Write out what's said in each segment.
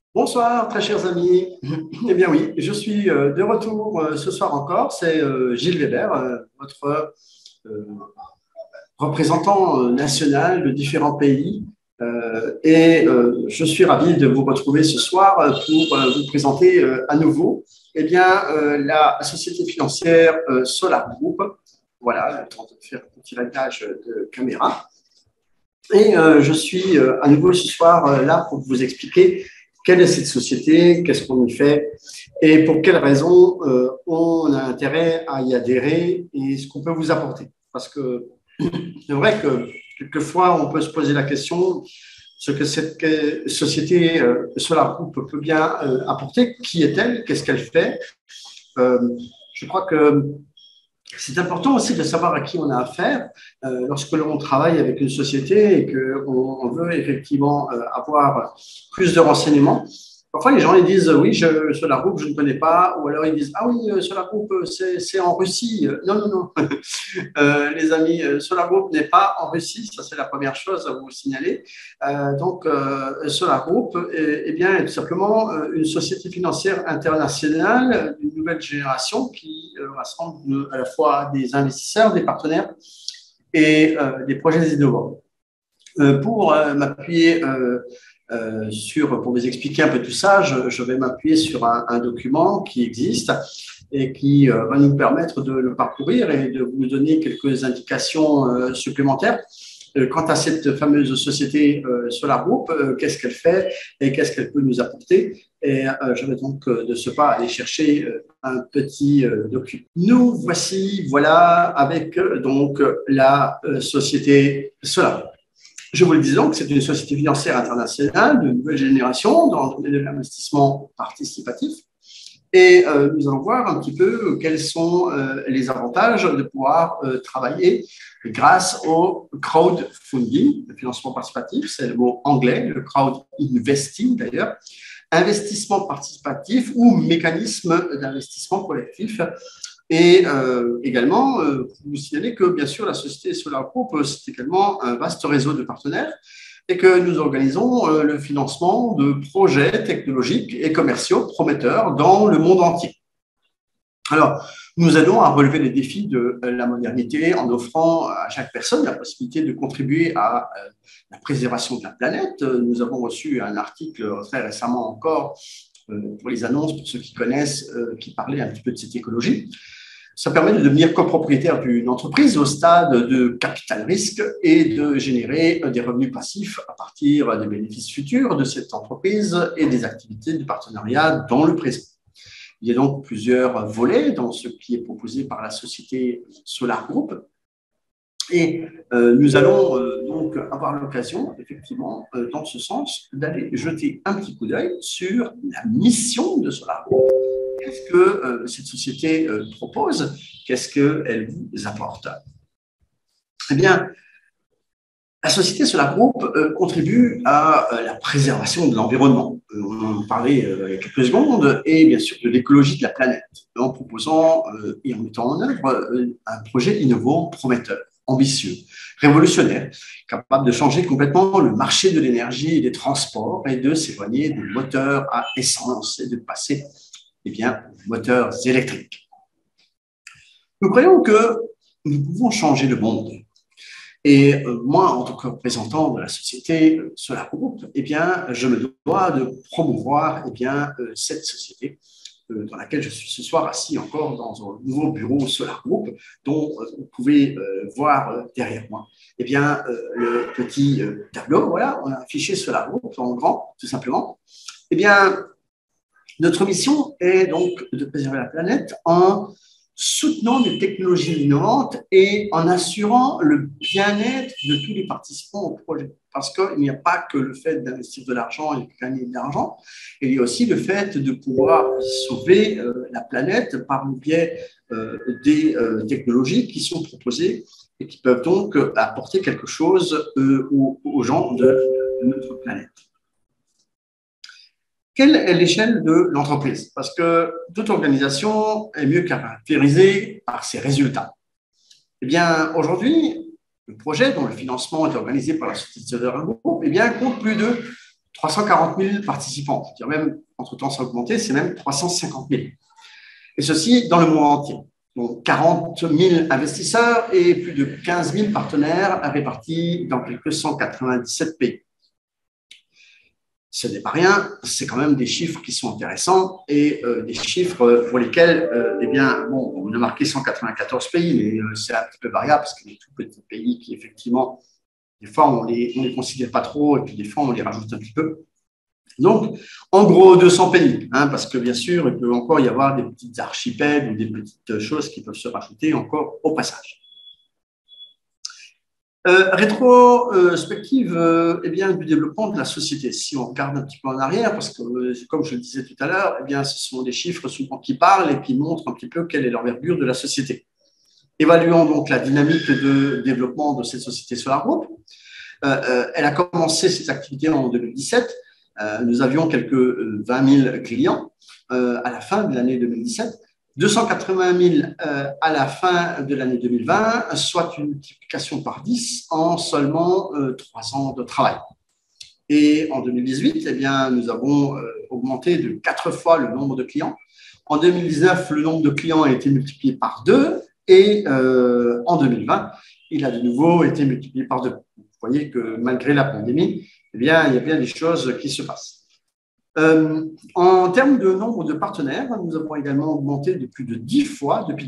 Bonsoir, très chers amis. Eh bien oui, je suis de retour ce soir encore. C'est Gilles Weber, votre euh, représentant national de différents pays. Je suis ravi de vous retrouver ce soir pour vous présenter à nouveau la société financière Solar Group. Voilà, le temps de faire un petit réglage de caméra. Je suis à nouveau ce soir là pour vous expliquer quelle est cette société, qu'est-ce qu'on y fait et pour quelles raisons on a intérêt à y adhérer et ce qu'on peut vous apporter. Parce que c'est vrai que quelquefois, on peut se poser la question ce que cette société Solar Group peut bien apporter, qui est-elle, qu'est-ce qu'elle fait. Euh, je crois que c'est important aussi de savoir à qui on a affaire lorsque l'on travaille avec une société et qu'on veut effectivement avoir plus de renseignements. Parfois, les gens ils disent oui, Solar Group, je ne connais pas, ou alors ils disent ah oui, Solar Group, c'est en Russie. Non, non, non. Les amis, Solar Group n'est pas en Russie, ça c'est la première chose à vous signaler. Solar Group est tout simplement une société financière internationale d'une nouvelle génération qui rassemble à la fois des investisseurs, des partenaires et des projets innovants. Pour vous expliquer un peu tout ça, je vais m'appuyer sur un document qui existe et qui va nous permettre de le parcourir et de vous donner quelques indications supplémentaires quant à cette fameuse société Solar Group, qu'est-ce qu'elle fait et qu'est-ce qu'elle peut nous apporter. Je vais donc de ce pas aller chercher un petit document. Nous voici, voilà, avec donc la société Solar. Je vous le disais donc, c'est une société financière internationale de nouvelle génération dans le domaine de l'investissement participatif. Nous allons voir un petit peu quels sont les avantages de pouvoir travailler grâce au crowdfunding, le financement participatif, c'est le mot anglais, le crowd investing d'ailleurs, investissement participatif ou mécanisme d'investissement collectif. Également, vous signalez que bien sûr la société Solar Group, c'est également un vaste réseau de partenaires et que nous organisons le financement de projets technologiques et commerciaux prometteurs dans le monde entier. Alors, nous aidons à relever les défis de la modernité en offrant à chaque personne la possibilité de contribuer à la préservation de la planète. Nous avons reçu un article très récemment encore pour les annonces, pour ceux qui connaissent, qui parlait un petit peu de cette écologie. Ça permet de devenir copropriétaire d'une entreprise au stade de capital risque et de générer des revenus passifs à partir des bénéfices futurs de cette entreprise et des activités de partenariat dans le présent. Il y a donc plusieurs volets dans ce qui est proposé par la société Solar Group. Nous allons donc avoir l'occasion, effectivement, dans ce sens, d'aller jeter un petit coup d'œil sur la mission de Solar Group. Qu'est-ce que cette société propose? Qu'est-ce qu'elle vous apporte? Eh bien, la société Solar Group contribue à la préservation de l'environnement. On en parlait il y a quelques secondes, et bien sûr de l'écologie de la planète, en proposant et en mettant en œuvre un projet innovant, prometteur, ambitieux, révolutionnaire, capable de changer complètement le marché de l'énergie et des transports et de s'éloigner des moteurs à essence et de passer aux moteurs électriques. Nous croyons que nous pouvons changer le monde. Et moi, en tant que représentant de la société Solar Group, je me dois de promouvoir cette société dans laquelle je suis ce soir assis encore dans un nouveau bureau Solar Group, dont vous pouvez voir derrière moi le petit tableau. Voilà, on a affiché Solar Group en grand, tout simplement. Notre mission est donc de préserver la planète en soutenant des technologies innovantes et en assurant le bien-être de tous les participants au projet. Parce qu'il n'y a pas que le fait d'investir de l'argent et de gagner de l'argent, il y a aussi le fait de pouvoir sauver la planète par le biais des technologies qui sont proposées et qui peuvent donc apporter quelque chose aux gens de notre planète. Quelle est l'échelle de l'entreprise? Parce que toute organisation est mieux caractérisée par ses résultats. Aujourd'hui, le projet dont le financement est organisé par la société Solar Group compte plus de 340 000 participants. Je dirais même, entre-temps, ça a augmenté, c'est même 350 000. Et ceci dans le monde entier. Donc, 40 000 investisseurs et plus de 15 000 partenaires répartis dans quelques 197 pays. Ce n'est pas rien, c'est quand même des chiffres qui sont intéressants et des chiffres pour lesquels, eh bien, bon, on a marqué 194 pays, mais c'est un petit peu variable parce qu'il y a des tout petits pays qui, effectivement, des fois, on les considère pas trop et puis des fois, on les rajoute un petit peu. Donc, en gros, 200 pays, hein, parce que bien sûr, il peut encore y avoir des petites archipels ou des petites choses qui peuvent se rajouter encore au passage. Rétrospective eh bien, du développement de la société. Si on regarde un petit peu en arrière, parce que comme je le disais tout à l'heure, eh bien, ce sont des chiffres souvent qui parlent et qui montrent un petit peu quelle est l'envergure de la société. Évaluons donc la dynamique de développement de cette société Solar Group. Elle a commencé ses activités en 2017. Nous avions quelques 20 000 clients à la fin de l'année 2017, 280 000 à la fin de l'année 2020, soit une multiplication par 10 en seulement 3 ans de travail. Et en 2018, eh bien, nous avons augmenté de 4 fois le nombre de clients. En 2019, le nombre de clients a été multiplié par 2 et en 2020, il a de nouveau été multiplié par 2. Vous voyez que malgré la pandémie, eh bien, il y a bien des choses qui se passent. En termes de nombre de partenaires, nous avons également augmenté de plus de 10 fois depuis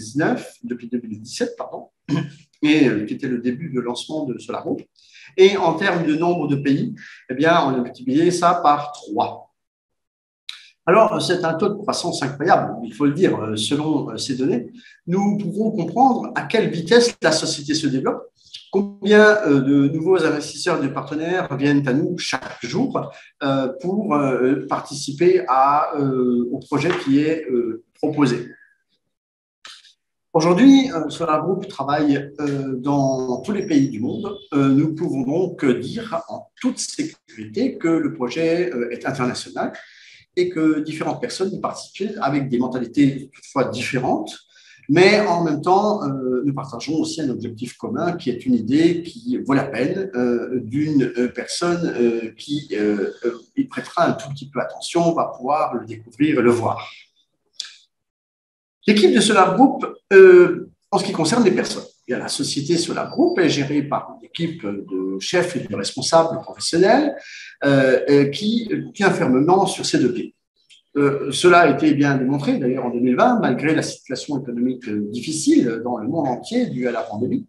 2017, pardon, et qui était le début de lancement de Solar Group. Et en termes de nombre de pays, eh bien, on a multiplié ça par 3. Alors, c'est un taux de croissance incroyable, il faut le dire, selon ces données. Nous pouvons comprendre à quelle vitesse la société se développe, combien de nouveaux investisseurs et de partenaires viennent à nous chaque jour pour participer au projet qui est proposé. Aujourd'hui, Solar Group travaille dans tous les pays du monde. Nous pouvons donc dire en toute sécurité que le projet est international et que différentes personnes y participent avec des mentalités toutefois différentes. Mais en même temps, nous partageons aussi un objectif commun qui est une idée qui vaut la peine d'une personne qui y prêtera un tout petit peu attention, va pouvoir le découvrir et le voir. L'équipe de Solar Group, en ce qui concerne les personnes, la société Solar Group est gérée par une équipe de chefs et de responsables professionnels qui tient fermement sur ses 2 pieds. Cela a été bien démontré d'ailleurs en 2020, malgré la situation économique difficile dans le monde entier due à la pandémie.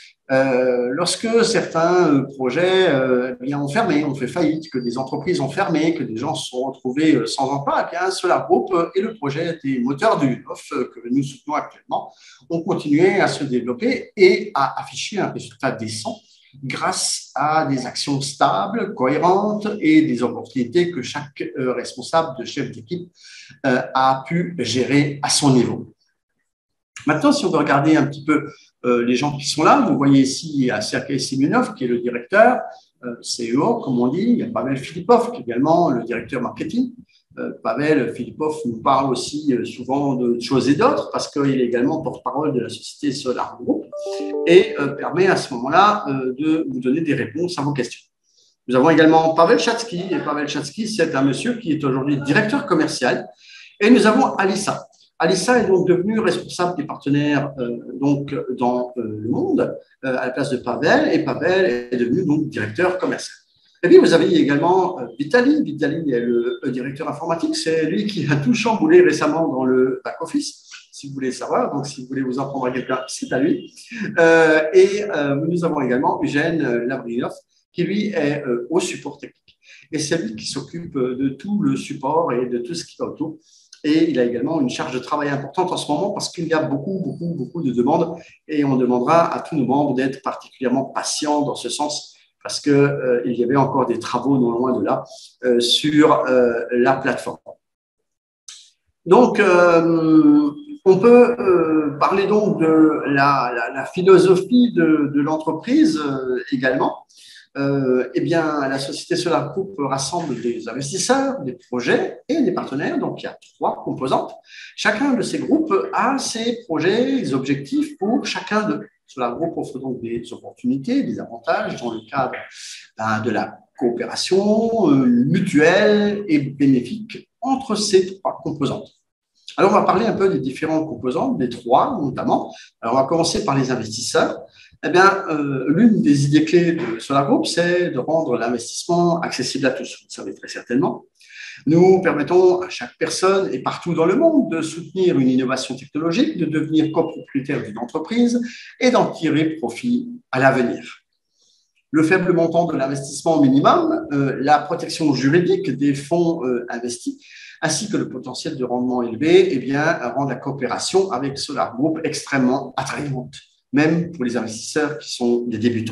Lorsque certains projets ont fermé, ont fait faillite, que des entreprises ont fermé, que des gens se sont retrouvés sans emploi, eh bien, Solar Group et le projet des moteurs de UNOF que nous soutenons actuellement ont continué à se développer et à afficher un résultat décent grâce à des actions stables, cohérentes et des opportunités que chaque responsable de chef d'équipe a pu gérer à son niveau. Maintenant, si on veut regarder un petit peu les gens qui sont là, vous voyez ici, il y a Sergei Simenov qui est le directeur, CEO, comme on dit, il y a Pavel Filipov qui est également le directeur marketing. Pavel Filipov nous parle aussi souvent de choses et d'autres parce qu'il est également porte-parole de la société Solar Group et permet à ce moment-là de vous donner des réponses à vos questions. Nous avons également Pavel Chatsky, et Pavel Chatsky, c'est un monsieur qui est aujourd'hui directeur commercial. Et nous avons Alissa. Alissa est donc devenue responsable des partenaires donc, dans le monde à la place de Pavel, et Pavel est devenu donc directeur commercial. Et puis, vous avez également Vitaly. Vitaly est le directeur informatique. C'est lui qui a tout chamboulé récemment dans le back-office, si vous voulez savoir. Donc, si vous voulez vous en prendre à quelqu'un, c'est à lui. Nous avons également Eugène Lavrinov, qui lui est au support technique. Et c'est lui qui s'occupe de tout le support et de tout ce qui va autour. Et il a également une charge de travail importante en ce moment parce qu'il y a beaucoup de demandes. Et on demandera à tous nos membres d'être particulièrement patients dans ce sens parce qu'il y avait encore des travaux non loin de là sur la plateforme. Donc, on peut parler donc de la philosophie de l'entreprise également. Eh bien, la société Solar Group rassemble des investisseurs, des projets et des partenaires. Donc, il y a 3 composantes. Chacun de ces groupes a ses projets, ses objectifs pour chacun d'eux. Solar Group offre donc des opportunités, des avantages dans le cadre de la coopération mutuelle et bénéfique entre ces trois composantes. Alors, on va parler un peu des différentes composantes, des trois notamment. Alors, on va commencer par les investisseurs. Eh bien, l'une des idées clés de Solar Group, c'est de rendre l'investissement accessible à tous. Vous le savez très certainement. Nous permettons à chaque personne et partout dans le monde de soutenir une innovation technologique, de devenir copropriétaire d'une entreprise et d'en tirer profit à l'avenir. Le faible montant de l'investissement minimum, la protection juridique des fonds investis, ainsi que le potentiel de rendement élevé, eh bien, rendent la coopération avec Solar Group extrêmement attrayante, même pour les investisseurs qui sont des débutants.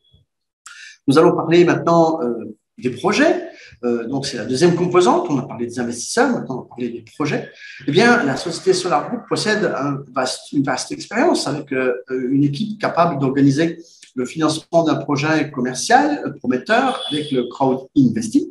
Nous allons parler maintenant des projets. Donc, c'est la deuxième composante. On a parlé des investisseurs, maintenant on va parler des projets. Eh bien, la société Solar Group possède une vaste expérience avec une équipe capable d'organiser le financement d'un projet commercial prometteur avec le crowd investing,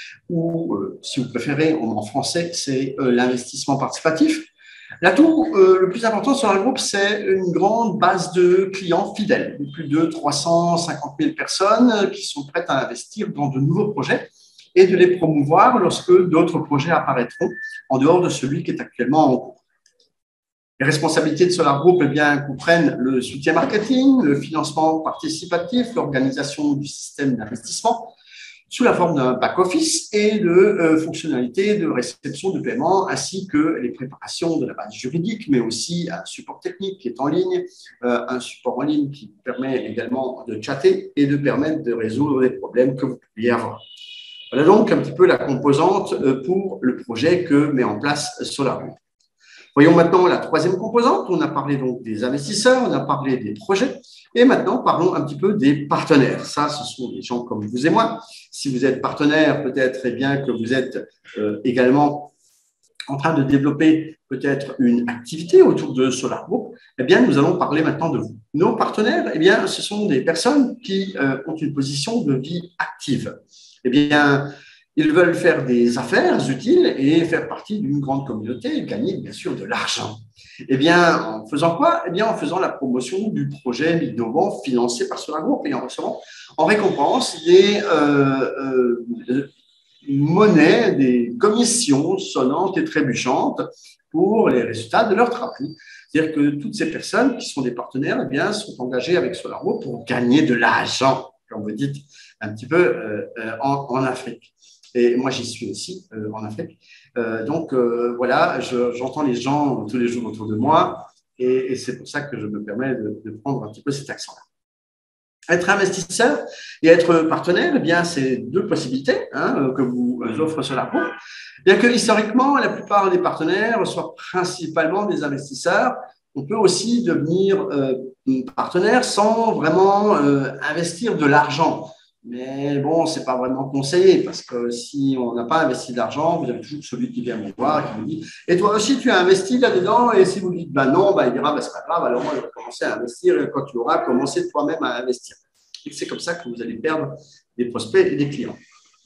ou si vous préférez en français, c'est l'investissement participatif. L'atout le plus important sur le groupe, c'est une grande base de clients fidèles, de plus de 350 000 personnes qui sont prêtes à investir dans de nouveaux projets et de les promouvoir lorsque d'autres projets apparaîtront en dehors de celui qui est actuellement en cours. Les responsabilités de Solar Group eh bien, comprennent le soutien marketing, le financement participatif, l'organisation du système d'investissement sous la forme d'un back-office et de fonctionnalités de réception de paiement, ainsi que les préparations de la base juridique, mais aussi un support technique qui est en ligne, un support en ligne qui permet également de chatter et de permettre de résoudre les problèmes que vous pourriez avoir. Voilà donc un petit peu la composante pour le projet que met en place Solar Group. Voyons maintenant la troisième composante. On a parlé donc des investisseurs, on a parlé des projets. Et maintenant, parlons un petit peu des partenaires. Ça, ce sont des gens comme vous et moi. Si vous êtes partenaire, peut-être eh bien que vous êtes également en train de développer peut-être une activité autour de Solar Group. Eh bien, nous allons parler maintenant de vous. Nos partenaires, eh bien, ce sont des personnes qui ont une position de vie active. Eh bien, ils veulent faire des affaires utiles et faire partie d'une grande communauté et gagner, bien sûr, de l'argent. Eh bien, en faisant quoi? Eh bien, en faisant la promotion du projet innovant financé par Solar Group et en recevant en récompense des monnaies, des commissions sonnantes et trébuchantes pour les résultats de leur travail. C'est-à-dire que toutes ces personnes qui sont des partenaires eh bien, sont engagées avec Solar Group pour gagner de l'argent, comme vous dites un petit peu en Afrique. Et moi, j'y suis aussi en Afrique. Donc, voilà, j'entends les gens tous les jours autour de moi et c'est pour ça que je me permets de prendre un petit peu cet accent-là. Être investisseur et être partenaire, eh bien, c'est deux possibilités que vous offre Solar Group. Bien que historiquement, la plupart des partenaires soient principalement des investisseurs, on peut aussi devenir partenaire sans vraiment investir de l'argent. Mais bon, ce n'est pas vraiment conseillé parce que si on n'a pas investi d'argent, vous avez toujours celui qui vient me voir et qui me dit « Et toi aussi, tu as investi là-dedans ?» Et si vous dites « non », il dira « C'est pas grave, alors moi, je vais commencer à investir quand tu auras commencé toi-même à investir. » Et c'est comme ça que vous allez perdre des prospects et des clients.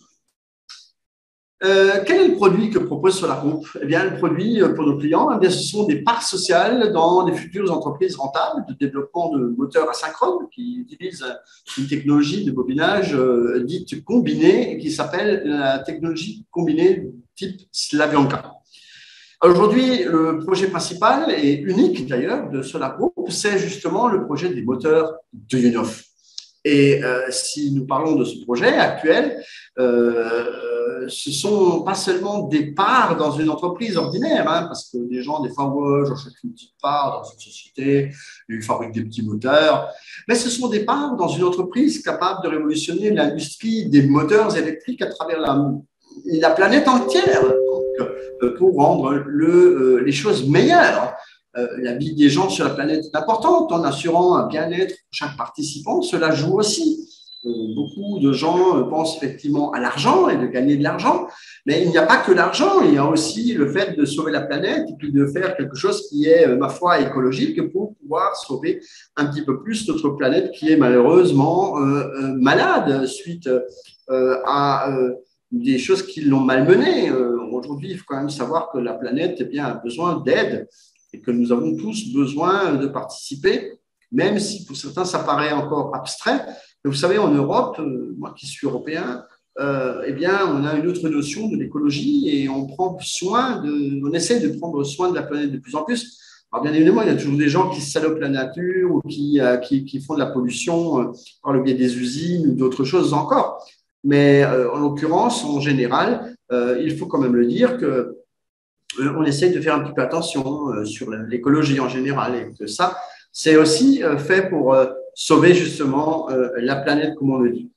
Quel est le produit que propose Solar Group? Eh bien, le produit pour nos clients, eh bien, ce sont des parts sociales dans des futures entreprises rentables de développement de moteurs asynchrones qui utilisent une technologie de bobinage dite combinée qui s'appelle la technologie combinée type Slavyanka. Aujourd'hui, le projet principal et unique d'ailleurs de Solar Group, c'est justement le projet des moteurs de Uniof. Et si nous parlons de ce projet actuel, ce sont pas seulement des parts dans une entreprise ordinaire, parce que les gens, des fois, j'achète une petite part dans une société, ils fabriquent des petits moteurs, mais ce sont des parts dans une entreprise capable de révolutionner l'industrie des moteurs électriques à travers la planète entière, donc, pour rendre les choses meilleures. La vie des gens sur la planète est importante en assurant un bien-être pour chaque participant. Cela joue aussi. Beaucoup de gens pensent effectivement à l'argent et de gagner de l'argent, mais il n'y a pas que l'argent, il y a aussi le fait de sauver la planète et puis de faire quelque chose qui est, ma foi, écologique pour pouvoir sauver un petit peu plus notre planète qui est malheureusement malade suite à des choses qui l'ont malmenée. Aujourd'hui, il faut quand même savoir que la planète eh bien, a besoin d'aide et que nous avons tous besoin de participer même si pour certains, ça paraît encore abstrait. Mais vous savez, en Europe, moi qui suis européen, eh bien, on a une autre notion de l'écologie et on essaie de prendre soin de la planète de plus en plus. Alors, bien évidemment, il y a toujours des gens qui salopent la nature ou qui font de la pollution par le biais des usines ou d'autres choses encore. Mais en l'occurrence, en général, il faut quand même le dire que on essaye de faire un petit peu attention sur l'écologie en général et que ça, c'est aussi fait pour sauver justement la planète, comme on le dit.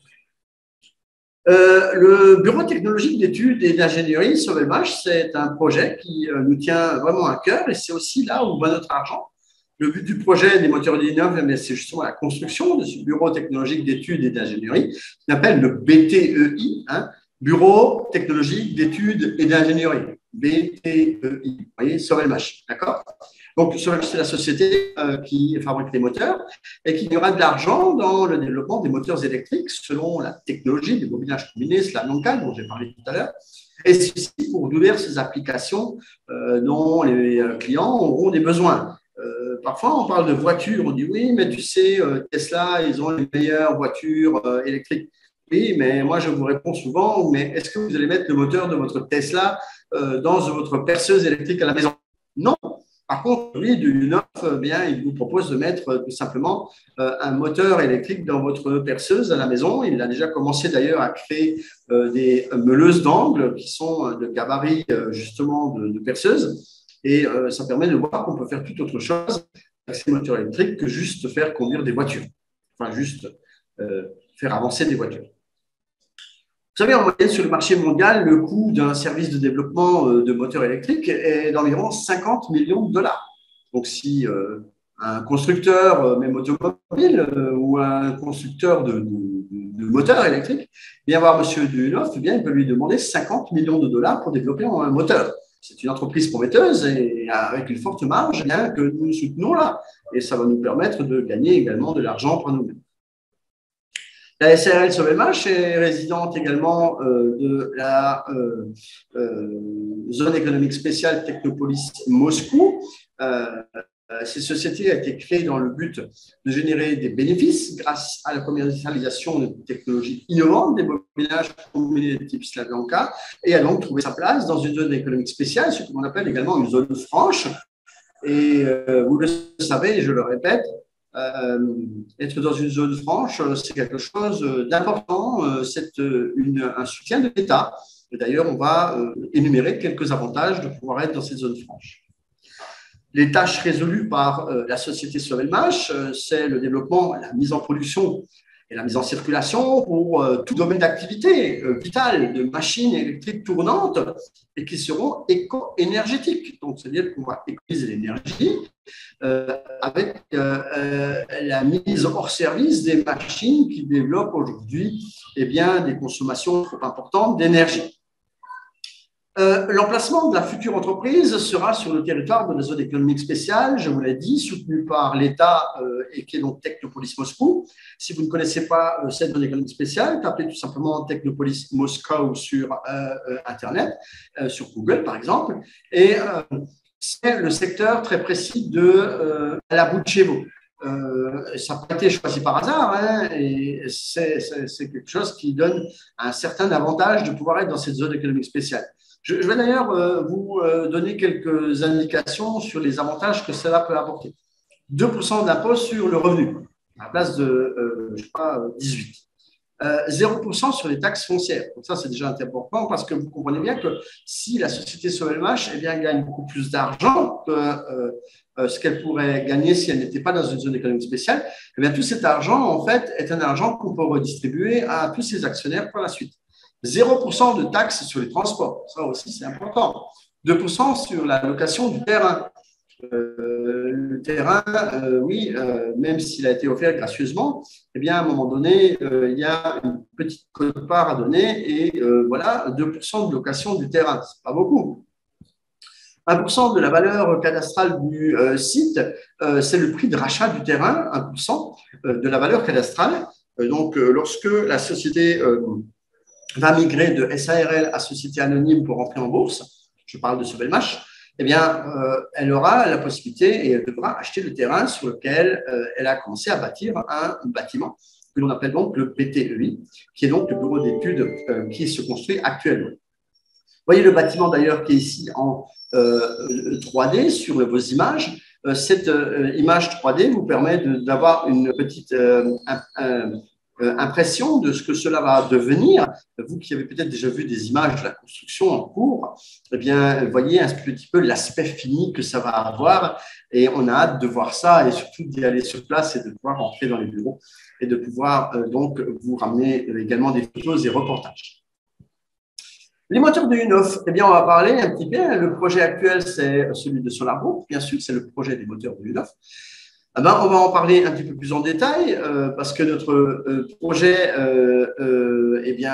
Le Bureau technologique d'études et d'ingénierie, SOVELMASH, c'est un projet qui nous tient vraiment à cœur et c'est aussi là où va notre argent. Le but du projet des moteurs d'Innov, c'est justement la construction de ce Bureau technologique d'études et d'ingénierie, qu'on appelle le BTEI, hein, Bureau technologique d'études et d'ingénierie, BTEI, vous voyez, SOVELMASH, d'accord? Donc, c'est la société qui fabrique les moteurs et qui aura de l'argent dans le développement des moteurs électriques selon la technologie des bobinages combinés, slam local, dont j'ai parlé tout à l'heure, et ceci pour diverses applications dont les clients auront des besoins. Parfois, on parle de voitures, on dit oui, mais tu sais, Tesla, ils ont les meilleures voitures électriques. Oui, mais moi, je vous réponds souvent, mais est-ce que vous allez mettre le moteur de votre Tesla dans votre perceuse électrique à la maison? Non. Par contre, lui, du Neuf, bien, il vous propose de mettre tout simplement un moteur électrique dans votre perceuse à la maison. Il a déjà commencé d'ailleurs à créer des meuleuses d'angle qui sont de gabarit justement de perceuse. Et ça permet de voir qu'on peut faire tout autre chose avec ces moteurs électriques que juste faire conduire des voitures. Enfin, juste faire avancer des voitures. Vous savez, en moyenne, sur le marché mondial, le coût d'un service de développement de moteurs électriques est d'environ 50 millions de dollars. Donc, si un constructeur, même automobile, ou un constructeur de moteurs électriques vient voir M. Dunoff, eh bien, il peut lui demander 50 millions de dollars pour développer un moteur. C'est une entreprise prometteuse et avec une forte marge, bien que nous soutenons là. Et ça va nous permettre de gagner également de l'argent pour nous-mêmes. La SARL SOVELMASH est résidente également de la zone économique spéciale Technopolis Moscou. Cette société a été créée dans le but de générer des bénéfices grâce à la commercialisation de technologies innovantes, des bobinages combinés de type Slavyanka, et a donc trouvé sa place dans une zone économique spéciale, ce qu'on appelle également une zone franche. Et vous le savez, et je le répète, être dans une zone franche, c'est quelque chose d'important, c'est un soutien de l'État. Et d'ailleurs, on va énumérer quelques avantages de pouvoir être dans cette zone franche. Les tâches résolues par la société SOVELMASH, c'est le développement, la mise en production et la mise en circulation pour tout domaine d'activité vital de machines électriques tournantes et qui seront éco-énergétiques. Donc, c'est-à-dire qu'on va économiser l'énergie avec la mise hors service des machines qui développent aujourd'hui des consommations trop importantes d'énergie. L'emplacement de la future entreprise sera sur le territoire de la zone économique spéciale, je vous l'ai dit, soutenue par l'État et qui est donc Technopolis Moscou. Si vous ne connaissez pas cette zone économique spéciale, tapez tout simplement Technopolis Moscou sur Internet, sur Google par exemple, et c'est le secteur très précis de Alaboutchevo. Ça n'a pas été choisi par hasard, hein, et c'est quelque chose qui donne un certain avantage de pouvoir être dans cette zone économique spéciale. Je vais d'ailleurs vous donner quelques indications sur les avantages que cela peut apporter. 2% d'impôt sur le revenu, à la place de, 18. 0% sur les taxes foncières. Donc ça, c'est déjà important parce que vous comprenez bien que si la société SOVELMASH gagne beaucoup plus d'argent que ce qu'elle pourrait gagner si elle n'était pas dans une zone économique spéciale, tout cet argent, en fait, est un argent qu'on peut redistribuer à tous ses actionnaires par la suite. 0% de taxes sur les transports, ça aussi c'est important. 2% sur la location du terrain. Le terrain, même s'il a été offert gracieusement, à un moment donné, il y a une petite quote-part à donner et voilà, 2% de location du terrain, c'est pas beaucoup. 1% de la valeur cadastrale du site, c'est le prix de rachat du terrain, 1% de la valeur cadastrale. Donc, lorsque la société va migrer de SARL à société anonyme pour entrer en bourse, je parle de SOVELMASH, eh bien, elle aura la possibilité et elle devra acheter le terrain sur lequel elle a commencé à bâtir un bâtiment que l'on appelle donc le PTEI, qui est donc le bureau d'études qui se construit actuellement. Vous voyez le bâtiment d'ailleurs qui est ici en 3D sur vos images. Cette image 3D vous permet d'avoir une petite impression de ce que cela va devenir. Vous qui avez peut-être déjà vu des images de la construction en cours, eh bien, voyez un petit peu l'aspect fini que ça va avoir et on a hâte de voir ça et surtout d'y aller sur place et de pouvoir entrer dans les bureaux et de pouvoir donc vous ramener également des photos et reportages. Les moteurs de UNOF, eh bien, on va parler un petit peu. Le projet actuel, c'est celui de SolarGroup. Bien sûr, c'est le projet des moteurs de UNOF. Eh ben, on va en parler un petit peu plus en détail parce que notre projet eh bien,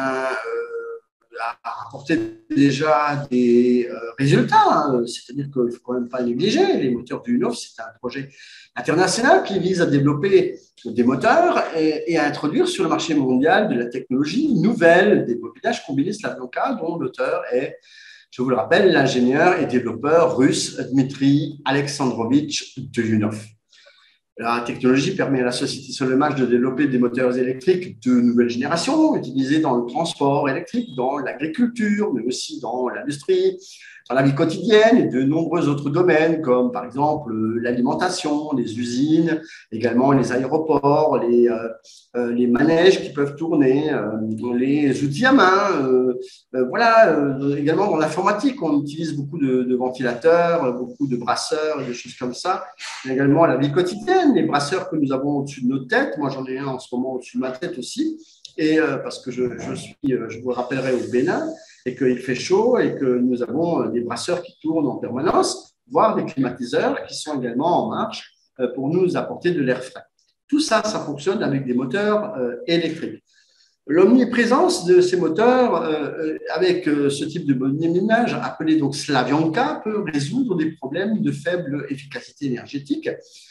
a rapporté déjà des résultats. Hein. C'est-à-dire qu'il ne faut quand même pas négliger. Les moteurs de UNOF, c'est un projet international qui vise à développer des moteurs et à introduire sur le marché mondial de la technologie nouvelle des mobilages combinés Slavyanka, dont l'auteur est, je vous le rappelle, l'ingénieur et développeur russe Dmitry Alexandrovitch Duyunov. La technologie permet à la société Solomage de développer des moteurs électriques de nouvelle génération, utilisés dans le transport électrique, dans l'agriculture, mais aussi dans l'industrie, dans la vie quotidienne et de nombreux autres domaines, comme par exemple l'alimentation, les usines, également les aéroports, les manèges qui peuvent tourner, les outils à main. Voilà, également dans l'informatique, on utilise beaucoup de ventilateurs, beaucoup de brasseurs et des choses comme ça. Mais également la vie quotidienne, les brasseurs que nous avons au-dessus de nos têtes. Moi, j'en ai un en ce moment au-dessus de ma tête aussi. Et parce que je vous rappellerai au Bénin, et qu'il fait chaud et que nous avons des brasseurs qui tournent en permanence, voire des climatiseurs qui sont également en marche pour nous apporter de l'air frais. Tout ça, ça fonctionne avec des moteurs électriques. L'omniprésence de ces moteurs avec ce type de mobilage appelé donc Slavyanka peut résoudre des problèmes de faible efficacité énergétique,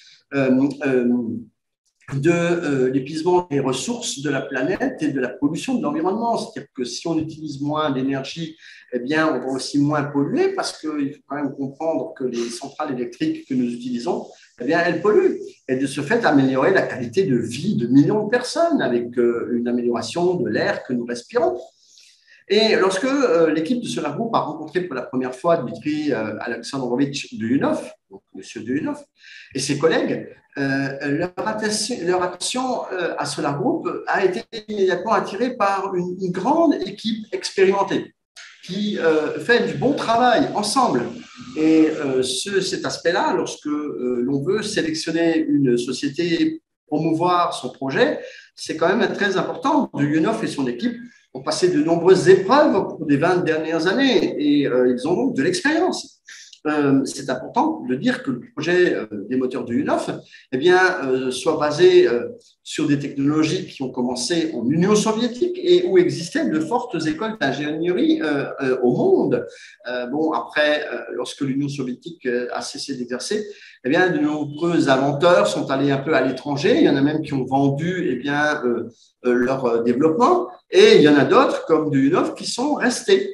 de l'épuisement des ressources de la planète et de la pollution de l'environnement. C'est-à-dire que si on utilise moins d'énergie, eh bien, on va aussi moins polluer parce qu'il faut quand même comprendre que les centrales électriques que nous utilisons, eh bien, elles polluent. Et de ce fait, améliorer la qualité de vie de millions de personnes avec une amélioration de l'air que nous respirons. Et lorsque l'équipe de SolarGroup a rencontré pour la première fois Dmitry Alexandrovitch Duyunov, donc M. Duyunov, et ses collègues, leur attention à SolarGroup a été immédiatement attirée par une grande équipe expérimentée qui fait du bon travail ensemble. Et cet aspect-là, lorsque l'on veut sélectionner une société, promouvoir son projet, c'est quand même très important. Duyunov et son équipe ont passé de nombreuses épreuves au cours des 20 dernières années et ils ont donc de l'expérience. C'est important de dire que le projet des moteurs de UNOF eh bien, soit basé sur des technologies qui ont commencé en Union soviétique et où existaient de fortes écoles d'ingénierie au monde. Bon, après, lorsque l'Union soviétique a cessé d'exercer, eh bien, de nombreux inventeurs sont allés un peu à l'étranger. Il y en a même qui ont vendu eh bien, leur développement et il y en a d'autres, comme de UNOF, qui sont restés.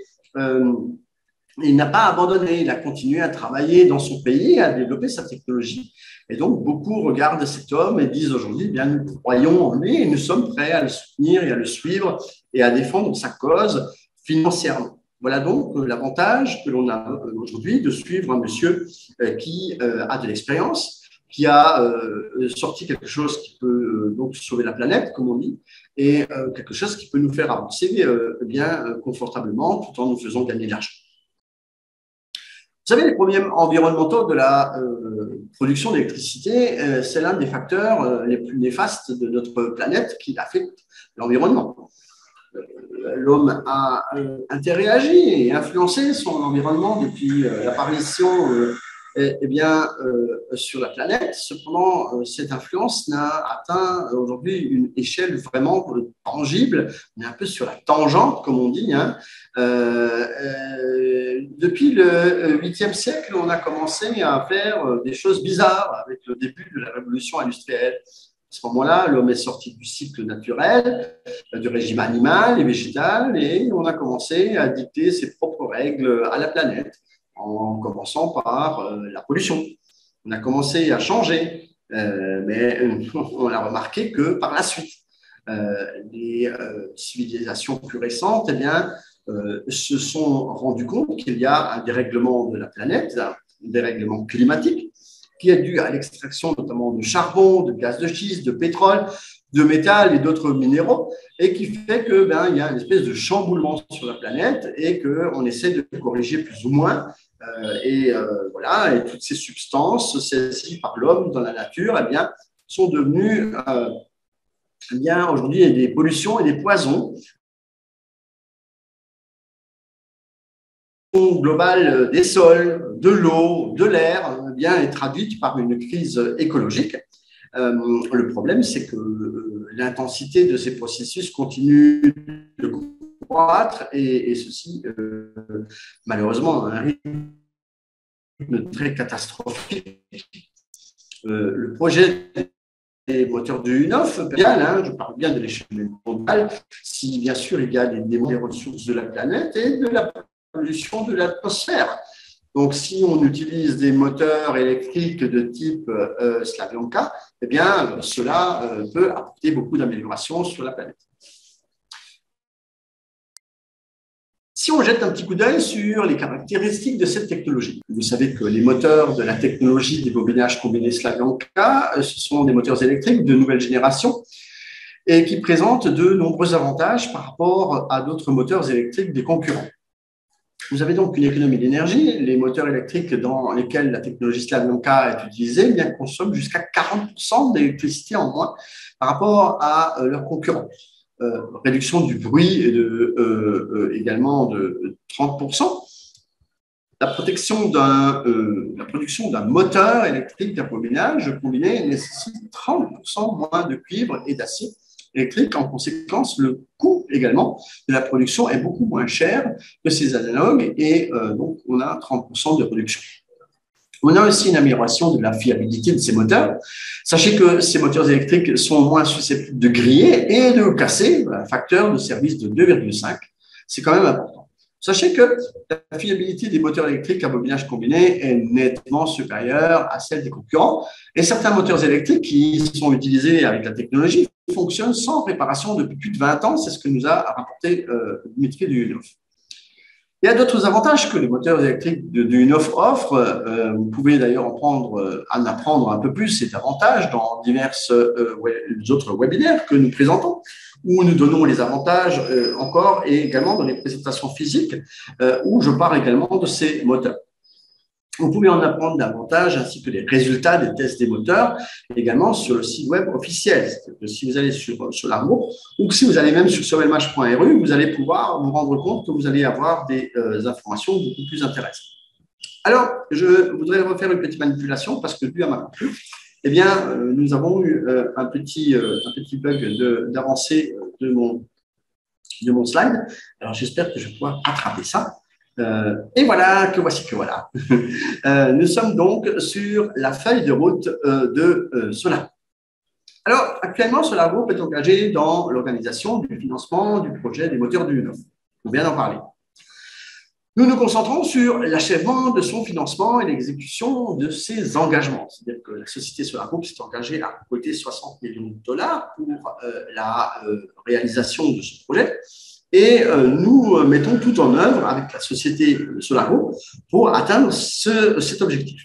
Il n'a pas abandonné, il a continué à travailler dans son pays et à développer sa technologie. Et donc, beaucoup regardent cet homme et disent aujourd'hui, bien, nous croyons en lui et nous sommes prêts à le soutenir et à le suivre et à défendre sa cause financièrement. Voilà donc l'avantage que l'on a aujourd'hui de suivre un monsieur qui a de l'expérience, qui a sorti quelque chose qui peut donc sauver la planète, comme on dit, et quelque chose qui peut nous faire avancer bien confortablement tout en nous faisant gagner de l'argent. Vous savez, les problèmes environnementaux de la production d'électricité, c'est l'un des facteurs les plus néfastes de notre planète qui affecte l'environnement. L'homme a interréagi et influencé son environnement depuis l'apparition eh bien, sur la planète. Cependant, cette influence n'a atteint aujourd'hui une échelle vraiment tangible. On est un peu sur la tangente, comme on dit. Hein. Depuis le 8e siècle, on a commencé à faire des choses bizarres avec le début de la révolution industrielle. À ce moment-là, l'homme est sorti du cycle naturel, du régime animal et végétal, et on a commencé à dicter ses propres règles à la planète, en commençant par la pollution. On a commencé à changer, mais on a remarqué que par la suite, les civilisations plus récentes eh bien, se sont rendues compte qu'il y a un dérèglement de la planète, un dérèglement climatique, qui est dû à l'extraction notamment de charbon, de gaz de schiste, de pétrole, de métal et d'autres minéraux, et qui fait que il y a une espèce de chamboulement sur la planète et qu'on essaie de corriger plus ou moins. Voilà, et toutes ces substances saisies par l'homme dans la nature, eh bien, sont devenues aujourd'hui des pollutions et des poisons globale des sols, de l'eau, de l'air, est traduite par une crise écologique. Le problème, c'est que l'intensité de ces processus continue de croître et ceci, malheureusement, à un rythme très catastrophique. Le projet des moteurs de UNOF, je parle bien de l'échelle mondiale, si bien sûr il y a des ressources de la planète et de la pollution de l'atmosphère. Donc, si on utilise des moteurs électriques de type Slavyanka, eh bien, cela peut apporter beaucoup d'améliorations sur la planète. Si on jette un petit coup d'œil sur les caractéristiques de cette technologie, vous savez que les moteurs de la technologie des bobinages combinés Slavyanka, ce sont des moteurs électriques de nouvelle génération et qui présentent de nombreux avantages par rapport à d'autres moteurs électriques des concurrents. Vous avez donc une économie d'énergie. Les moteurs électriques dans lesquels la technologie Slavyanka est utilisée consomment jusqu'à 40% d'électricité en moins par rapport à leurs concurrents. Réduction du bruit et également de 30%. La production d'un moteur électrique d'abobinage combiné nécessite 30% moins de cuivre et d'acier électrique. En conséquence, le coût également de la production est beaucoup moins cher que ces analogues et donc on a 30% de réduction. On a aussi une amélioration de la fiabilité de ces moteurs. Sachez que ces moteurs électriques sont moins susceptibles de griller et de casser, un facteur de service de 2,5. C'est quand même important. Sachez que la fiabilité des moteurs électriques à bobinage combiné est nettement supérieure à celle des concurrents. Et certains moteurs électriques qui sont utilisés avec la technologie fonctionnent sans réparation depuis plus de 20 ans. C'est ce que nous a rapporté Dimitri de UNOF. Il y a d'autres avantages que les moteurs électriques de UNOF offrent. Vous pouvez d'ailleurs en apprendre un peu plus ces avantages dans divers autres webinaires que nous présentons, où nous donnons les avantages encore et également dans les présentations physiques, où je parle également de ces moteurs. Vous pouvez en apprendre davantage ainsi que les résultats des tests des moteurs également sur le site web officiel. Si vous allez sur Solargroup ou si vous allez même sur solelmach.ru, vous allez pouvoir vous rendre compte que vous allez avoir des informations beaucoup plus intéressantes. Alors, je voudrais refaire une petite manipulation parce que vu à ma conclusion, eh bien, nous avons eu un petit bug d'avancée de mon slide. Alors, j'espère que je vais pouvoir attraper ça. Et voilà, que voilà. Nous sommes donc sur la feuille de route de Solar. Alors, actuellement, Solar Group est engagé dans l'organisation du financement du projet des moteurs de UNOF. On vient d'en parler. Nous nous concentrons sur l'achèvement de son financement et l'exécution de ses engagements. C'est-à-dire que la société Solar Group s'est engagée à côté 60 millions de dollars pour la réalisation de ce projet. Et nous mettons tout en œuvre avec la société Solar pour atteindre cet objectif.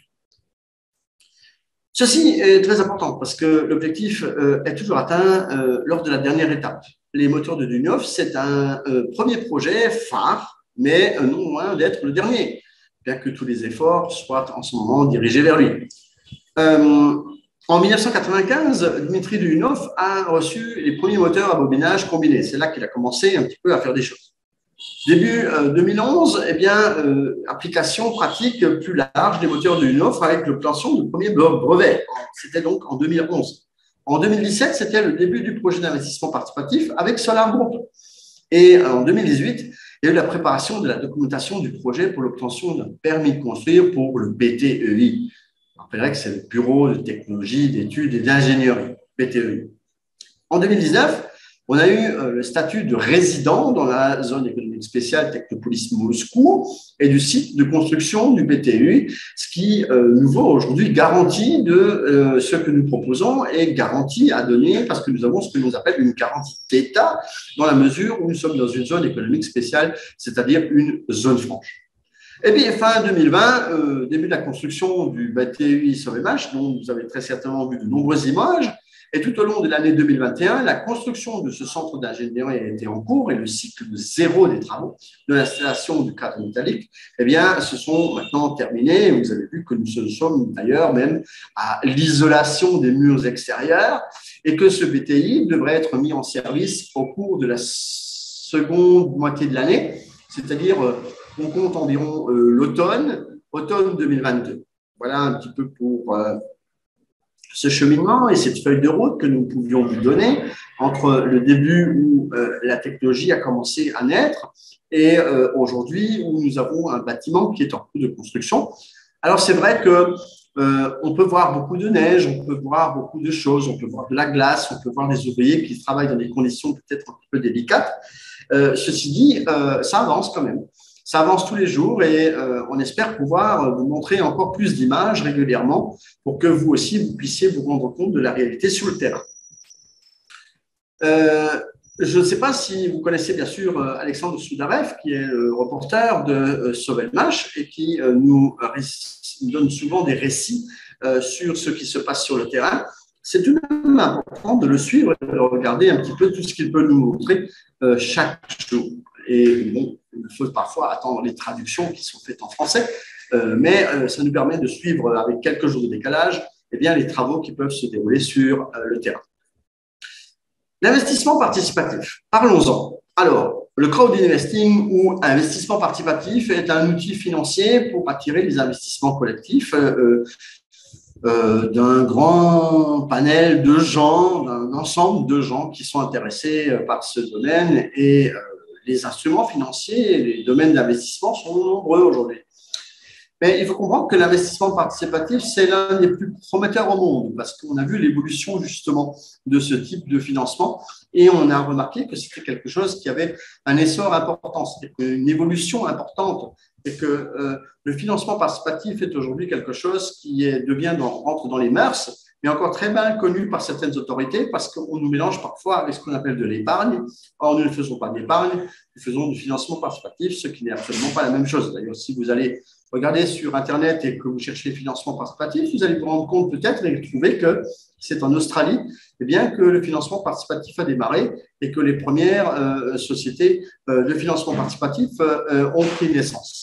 Ceci est très important parce que l'objectif est toujours atteint lors de la dernière étape. Les moteurs de UNOF, c'est un premier projet phare, mais non loin d'être le dernier, bien que tous les efforts soient en ce moment dirigés vers lui. En 1995, Dimitri de UNOF a reçu les premiers moteurs à bobinage combiné. C'est là qu'il a commencé un petit peu à faire des choses. Début 2011, application pratique plus large des moteurs de UNOF avec l'obtention du premier brevet. C'était donc en 2011. En 2017, c'était le début du projet d'investissement participatif avec Solar Group. Et en 2018, il y a eu la préparation de la documentation du projet pour l'obtention d'un permis de construire pour le BTEI. Je rappellerai que c'est le Bureau de technologie, d'études et d'ingénierie, BTEI. En 2019, on a eu le statut de résident dans la zone économique économique spéciale Technopolis Moscou et du site de construction du BTU, ce qui nous vaut aujourd'hui garantie de ce que nous proposons et garantie à donner parce que nous avons ce que nous appelle une garantie d'État dans la mesure où nous sommes dans une zone économique spéciale, c'est-à-dire une zone franche. Et bien, fin 2020, début de la construction du BTUI sur MH, dont vous avez très certainement vu de nombreuses images. Et tout au long de l'année 2021, la construction de ce centre d'ingénierie a été en cours et le cycle zéro des travaux de l'installation du cadre métallique, eh bien, se sont maintenant terminés. Vous avez vu que nous sommes d'ailleurs même à l'isolation des murs extérieurs et que ce BTI devrait être mis en service au cours de la seconde moitié de l'année, c'est-à-dire on compte environ automne 2022. Voilà un petit peu pour ce cheminement et cette feuille de route que nous pouvions vous donner entre le début où la technologie a commencé à naître et aujourd'hui où nous avons un bâtiment qui est en cours de construction. Alors c'est vrai que on peut voir beaucoup de neige, on peut voir beaucoup de choses, on peut voir de la glace, on peut voir des ouvriers qui travaillent dans des conditions peut-être un peu délicates. Ceci dit, ça avance quand même. Ça avance tous les jours et on espère pouvoir vous montrer encore plus d'images régulièrement pour que vous aussi, vous puissiez vous rendre compte de la réalité sur le terrain. Je ne sais pas si vous connaissez bien sûr Alexandre Soudarev, qui est le reporter de Sovelmash et qui nous donne souvent des récits sur ce qui se passe sur le terrain. C'est tout de même important de le suivre et de regarder un petit peu tout ce qu'il peut nous montrer chaque jour. Et bon, il faut parfois attendre les traductions qui sont faites en français, mais ça nous permet de suivre avec quelques jours de décalage eh bien, les travaux qui peuvent se dérouler sur le terrain. L'investissement participatif, parlons-en. Alors, le crowd investing ou investissement participatif est un outil financier pour attirer les investissements collectifs d'un grand panel de gens, d'un ensemble de gens qui sont intéressés par ce domaine et les instruments financiers et les domaines d'investissement sont nombreux aujourd'hui. Mais il faut comprendre que l'investissement participatif, c'est l'un des plus prometteurs au monde parce qu'on a vu l'évolution justement de ce type de financement et on a remarqué que c'était quelque chose qui avait un essor important, c'était une évolution importante et que le financement participatif est aujourd'hui quelque chose qui rentre dans les mœurs, mais encore très mal connu par certaines autorités parce qu'on nous mélange parfois avec ce qu'on appelle de l'épargne. Or, nous ne faisons pas d'épargne, nous faisons du financement participatif, ce qui n'est absolument pas la même chose. D'ailleurs, si vous allez regarder sur Internet et que vous cherchez financement participatif, vous allez vous rendre compte peut-être et trouver que c'est en Australie eh bien, que le financement participatif a démarré et que les premières sociétés de financement participatif ont pris naissance.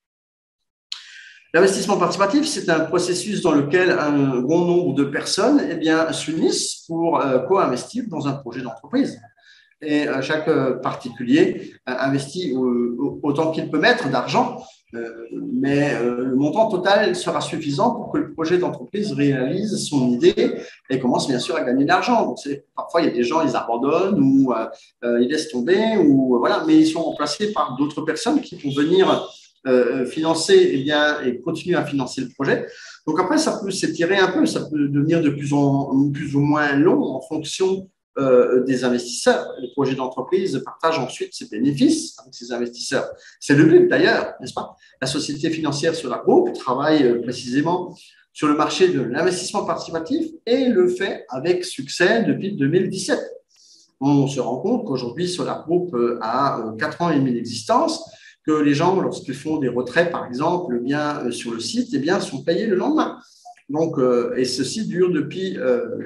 L'investissement participatif, c'est un processus dans lequel un grand nombre de personnes eh bien, s'unissent pour co-investir dans un projet d'entreprise. Et chaque particulier investit autant qu'il peut mettre d'argent, mais le montant total sera suffisant pour que le projet d'entreprise réalise son idée et commence bien sûr à gagner de l'argent. Donc, parfois, il y a des gens, ils abandonnent ou ils laissent tomber, ou, voilà, mais ils sont remplacés par d'autres personnes qui vont venir financer eh bien, et continuer à financer le projet. Donc après, ça peut s'étirer un peu, ça peut devenir de plus ou moins long en fonction des investisseurs. Les projets d'entreprise partagent ensuite ses bénéfices avec ces investisseurs. C'est le but d'ailleurs, n'est-ce pas? La société financière Solar Group travaille précisément sur le marché de l'investissement participatif et le fait avec succès depuis 2017. On se rend compte qu'aujourd'hui, Solar Group a 4 ans et demi d'existence, que les gens, lorsqu'ils font des retraits, par exemple, bien, sur le site, eh bien, sont payés le lendemain. Donc, et ceci dure depuis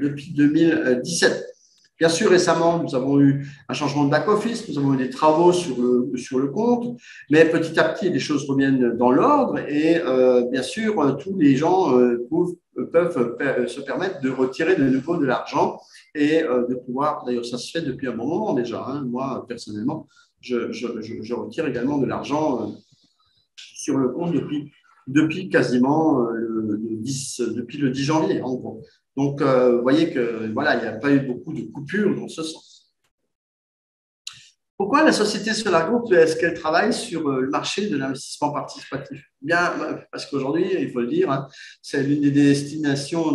2017. Bien sûr, récemment, nous avons eu un changement de back-office, nous avons eu des travaux sur le compte, mais petit à petit, les choses reviennent dans l'ordre et bien sûr, tous les gens peuvent se permettre de retirer de nouveau de l'argent et de pouvoir, d'ailleurs, ça se fait depuis un bon moment déjà. Hein, moi, personnellement, je retire également de l'argent sur le compte depuis quasiment depuis le 10 janvier, en gros. Donc, vous voyez que voilà, il n'y a pas eu beaucoup de coupures dans ce sens. Pourquoi la société Solar Group est-ce qu'elle travaille sur le marché de l'investissement participatif? Bien, parce qu'aujourd'hui, il faut le dire, hein, c'est l'une des destinations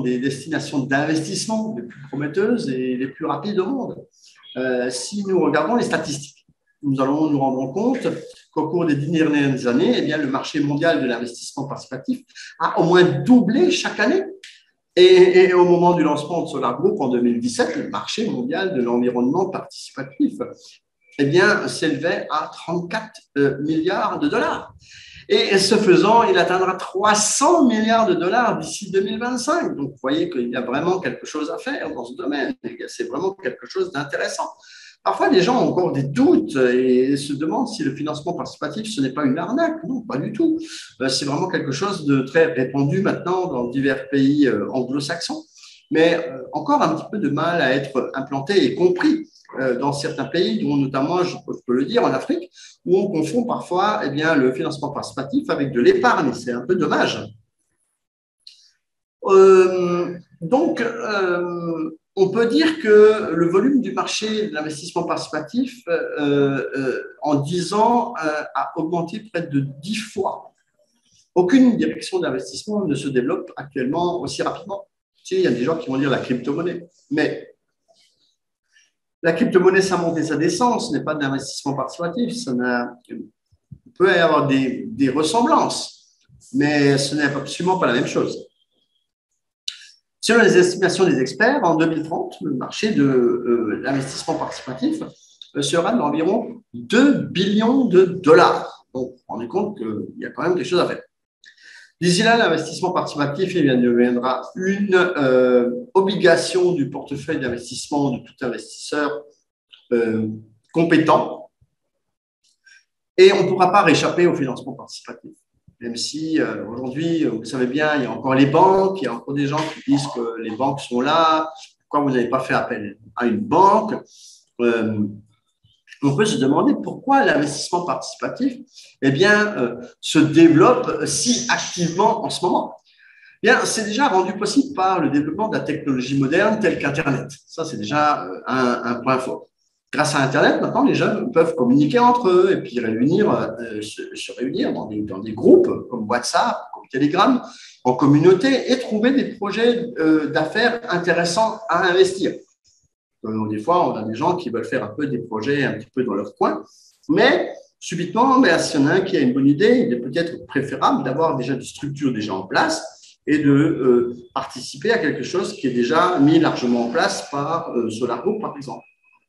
d'investissement les plus prometteuses et les plus rapides au monde. Si nous regardons les statistiques, nous allons nous rendre compte qu'au cours des 10 dernières années, eh bien, le marché mondial de l'investissement participatif a au moins doublé chaque année. Et au moment du lancement de Solar Group en 2017, le marché mondial de l'environnement participatif eh bien, s'élevait à 34 milliards de dollars. Et ce faisant, il atteindra 300 milliards de dollars d'ici 2025. Donc, vous voyez qu'il y a vraiment quelque chose à faire dans ce domaine. C'est vraiment quelque chose d'intéressant. Parfois, les gens ont encore des doutes et se demandent si le financement participatif, ce n'est pas une arnaque. Non, pas du tout. C'est vraiment quelque chose de très répandu maintenant dans divers pays anglo-saxons, mais encore un petit peu de mal à être implanté et compris dans certains pays, dont notamment, je peux le dire, en Afrique, où on confond parfois eh bien, le financement participatif avec de l'épargne. C'est un peu dommage. Donc, on peut dire que le volume du marché de l'investissement participatif en 10 ans a augmenté près de 10 fois. Aucune direction d'investissement ne se développe actuellement aussi rapidement. Tu sais, il y a des gens qui vont dire la crypto-monnaie, mais la crypto-monnaie, ça monte et ça descend, ce n'est pas de l'investissement participatif, il peut y avoir des ressemblances, mais ce n'est absolument pas la même chose. Selon les estimations des experts, en 2030, le marché de l'investissement participatif sera d'environ 2 billions de dollars. Donc, vous vous rendez compte qu'il y a quand même quelque chose à faire. D'ici là, l'investissement participatif deviendra une obligation du portefeuille d'investissement de tout investisseur compétent. Et on ne pourra pas réchapper au financement participatif. Même si aujourd'hui, vous savez bien, il y a encore les banques, il y a encore des gens qui disent que les banques sont là, pourquoi vous n'avez pas fait appel à une banque. On peut se demander pourquoi l'investissement participatif eh bien, se développe si activement en ce moment. Bien, c'est déjà rendu possible par le développement de la technologie moderne telle qu'Internet. Ça, c'est déjà un point fort. Grâce à Internet, maintenant, les jeunes peuvent communiquer entre eux et puis se réunir dans des groupes comme WhatsApp, comme Telegram, en communauté et trouver des projets d'affaires intéressants à investir. Donc, des fois, on a des gens qui veulent faire un peu des projets un petit peu dans leur coin, mais subitement, s'il y en a un qui a une bonne idée, il est peut-être préférable d'avoir déjà des structures déjà en place et de participer à quelque chose qui est déjà mis largement en place par Solar Group, par exemple.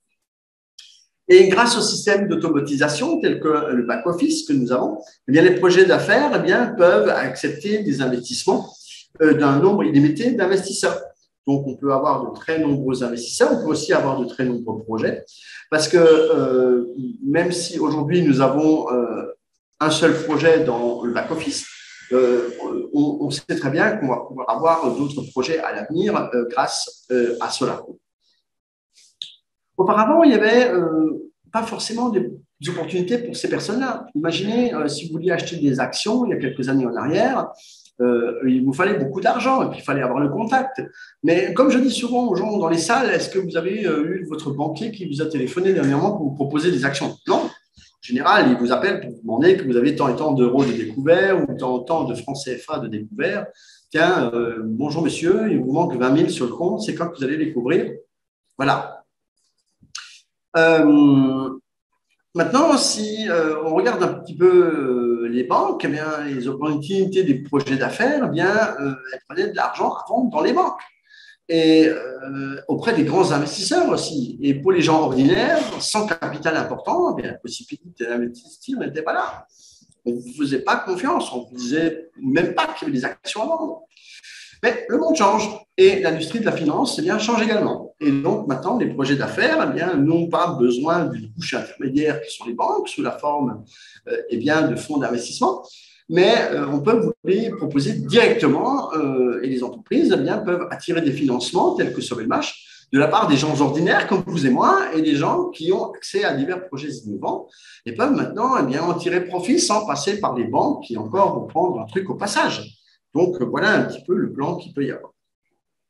Et grâce au système d'automatisation tel que le back-office que nous avons, eh bien, les projets d'affaires eh bien, peuvent accepter des investissements d'un nombre illimité d'investisseurs. Donc, on peut avoir de très nombreux investisseurs, on peut aussi avoir de très nombreux projets, parce que même si aujourd'hui nous avons un seul projet dans le back-office, on sait très bien qu'on va pouvoir avoir d'autres projets à l'avenir grâce à cela. Auparavant, il n'y avait pas forcément des opportunités pour ces personnes-là. Imaginez, si vous vouliez acheter des actions il y a quelques années en arrière, il vous fallait beaucoup d'argent et puis il fallait avoir le contact. Mais comme je dis souvent aux gens dans les salles, est-ce que vous avez eu votre banquier qui vous a téléphoné dernièrement pour vous proposer des actions? Non. En général, il vous appelle pour vous demander que vous avez tant et tant d'euros de découvert ou tant et tant de francs CFA de découvert. Tiens, bonjour monsieur, il vous manque 20 000 sur le compte, c'est quand que vous allez les couvrir? Voilà. Maintenant, si on regarde un petit peu les banques, eh bien, les opportunités des projets d'affaires, eh bien, elles prenaient de l'argent avant dans les banques et auprès des grands investisseurs aussi. Et pour les gens ordinaires, sans capital important, eh bien, la possibilité d'investir n'était pas là. On ne vous faisait pas confiance, on ne vous disait même pas qu'il y avait des actions à vendre. Mais le monde change et l'industrie de la finance eh bien, change également. Et donc maintenant, les projets d'affaires eh n'ont pas besoin d'une couche intermédiaire qui sont les banques sous la forme eh bien, de fonds d'investissement, mais on peut vous les proposer directement et les entreprises eh bien, peuvent attirer des financements tels que sur le match de la part des gens ordinaires comme vous et moi et des gens qui ont accès à divers projets innovants et peuvent maintenant eh bien, en tirer profit sans passer par les banques qui encore vont prendre un truc au passage. Donc, voilà un petit peu le plan qu'il peut y avoir.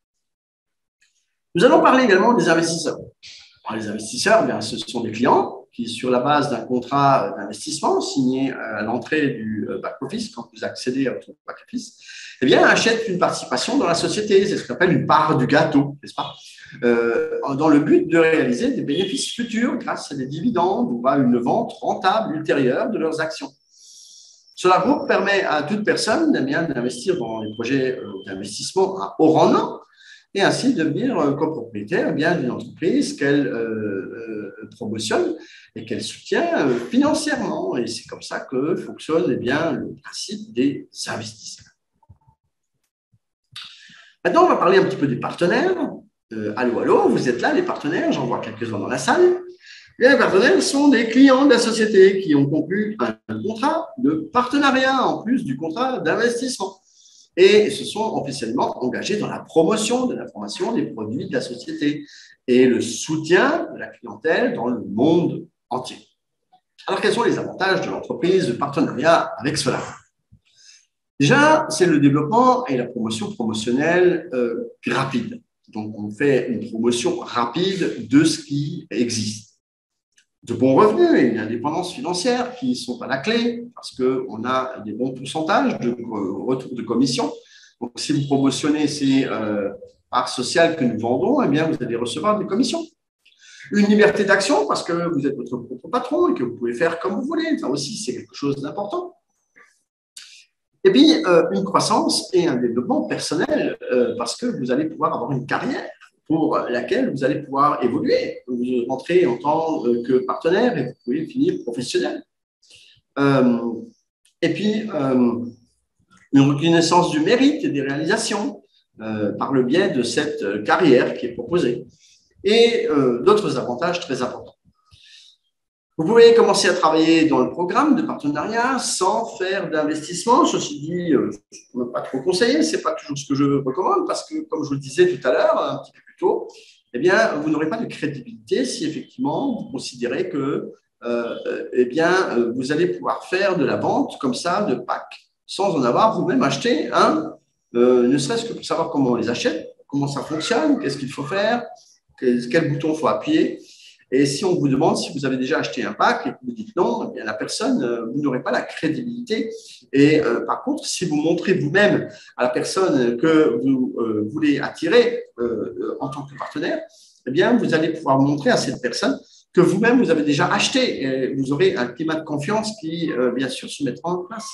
Nous allons parler également des investisseurs. Alors, les investisseurs, bien, ce sont des clients qui, sur la base d'un contrat d'investissement signé à l'entrée du back-office, quand vous accédez à votre back-office, eh bien, achète une participation dans la société. C'est ce qu'on appelle une part du gâteau, n'est-ce pas? Dans le but de réaliser des bénéfices futurs grâce à des dividendes ou à une vente rentable ultérieure de leurs actions. Solar Group permet à toute personne d'investir dans les projets d'investissement à haut rendement et ainsi devenir copropriétaire d'une entreprise qu'elle promotionne et qu'elle soutient financièrement. Et c'est comme ça que fonctionne le principe des investissements. Maintenant, on va parler un petit peu des partenaires. Allô, allô, vous êtes là, les partenaires, j'en vois quelques-uns dans la salle. Les partenaires sont des clients de la société qui ont conclu un contrat de partenariat en plus du contrat d'investissement et se sont officiellement engagés dans la promotion de l'information des produits de la société et le soutien de la clientèle dans le monde entier. Alors, quels sont les avantages de l'entreprise de partenariat avec cela? Déjà, c'est le développement et la promotion promotionnelle rapide. Donc, on fait une promotion rapide de ce qui existe. De bons revenus et une indépendance financière qui sont à la clé parce qu'on a des bons pourcentages de retour de commission. Donc, si vous promotionnez ces parts sociales que nous vendons, eh bien, vous allez recevoir des commissions. Une liberté d'action parce que vous êtes votre propre patron et que vous pouvez faire comme vous voulez. Ça aussi, c'est quelque chose d'important. Et puis, une croissance et un développement personnel parce que vous allez pouvoir avoir une carrière pour laquelle vous allez pouvoir évoluer. Vous rentrez en tant que partenaire et vous pouvez finir professionnel. Et puis, une reconnaissance du mérite et des réalisations par le biais de cette carrière qui est proposée. Et d'autres avantages très importants. Vous pouvez commencer à travailler dans le programme de partenariat sans faire d'investissement. Ceci dit, je ne peux pas trop conseiller, ce n'est pas toujours ce que je recommande parce que, comme je vous le disais tout à l'heure, un petit peu plus tôt, eh bien, vous n'aurez pas de crédibilité si effectivement vous considérez que vous allez pouvoir faire de la vente comme ça de packs sans en avoir vous-même acheté un, ne serait-ce que pour savoir comment on les achète, comment ça fonctionne, qu'est-ce qu'il faut faire, quel bouton il faut appuyer. Et si on vous demande si vous avez déjà acheté un pack et que vous dites non, eh bien la personne, vous n'aurez pas la crédibilité. Et par contre, si vous montrez vous-même à la personne que vous voulez attirer en tant que partenaire, eh bien vous allez pouvoir montrer à cette personne que vous-même vous avez déjà acheté. Et vous aurez un climat de confiance qui, bien sûr, se mettra en place.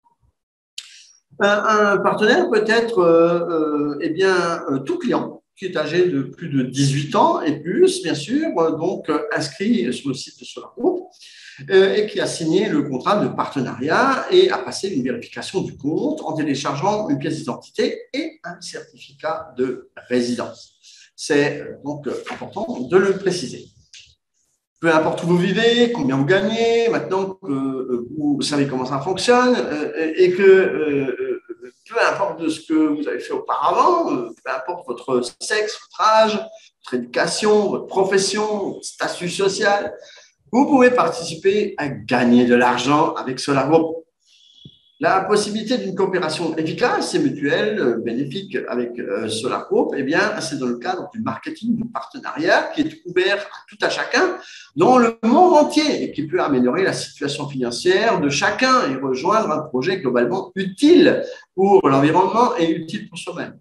Un partenaire peut être tout client qui est âgé de plus de 18 ans et plus, bien sûr, donc inscrit sur le site de Solar Group et qui a signé le contrat de partenariat et a passé une vérification du compte en téléchargeant une pièce d'identité et un certificat de résidence. C'est donc important de le préciser. Peu importe où vous vivez, combien vous gagnez, maintenant que vous savez comment ça fonctionne et que peu importe de ce que vous avez fait auparavant, peu importe votre sexe, votre âge, votre éducation, votre profession, votre statut social, vous pouvez participer à gagner de l'argent avec Solar Group. La possibilité d'une coopération efficace et mutuelle, bénéfique avec Solar Group, eh bien, c'est dans le cadre du marketing, du partenariat qui est ouvert à tout à chacun dans le monde entier et qui peut améliorer la situation financière de chacun et rejoindre un projet globalement utile pour l'environnement et utile pour soi-même.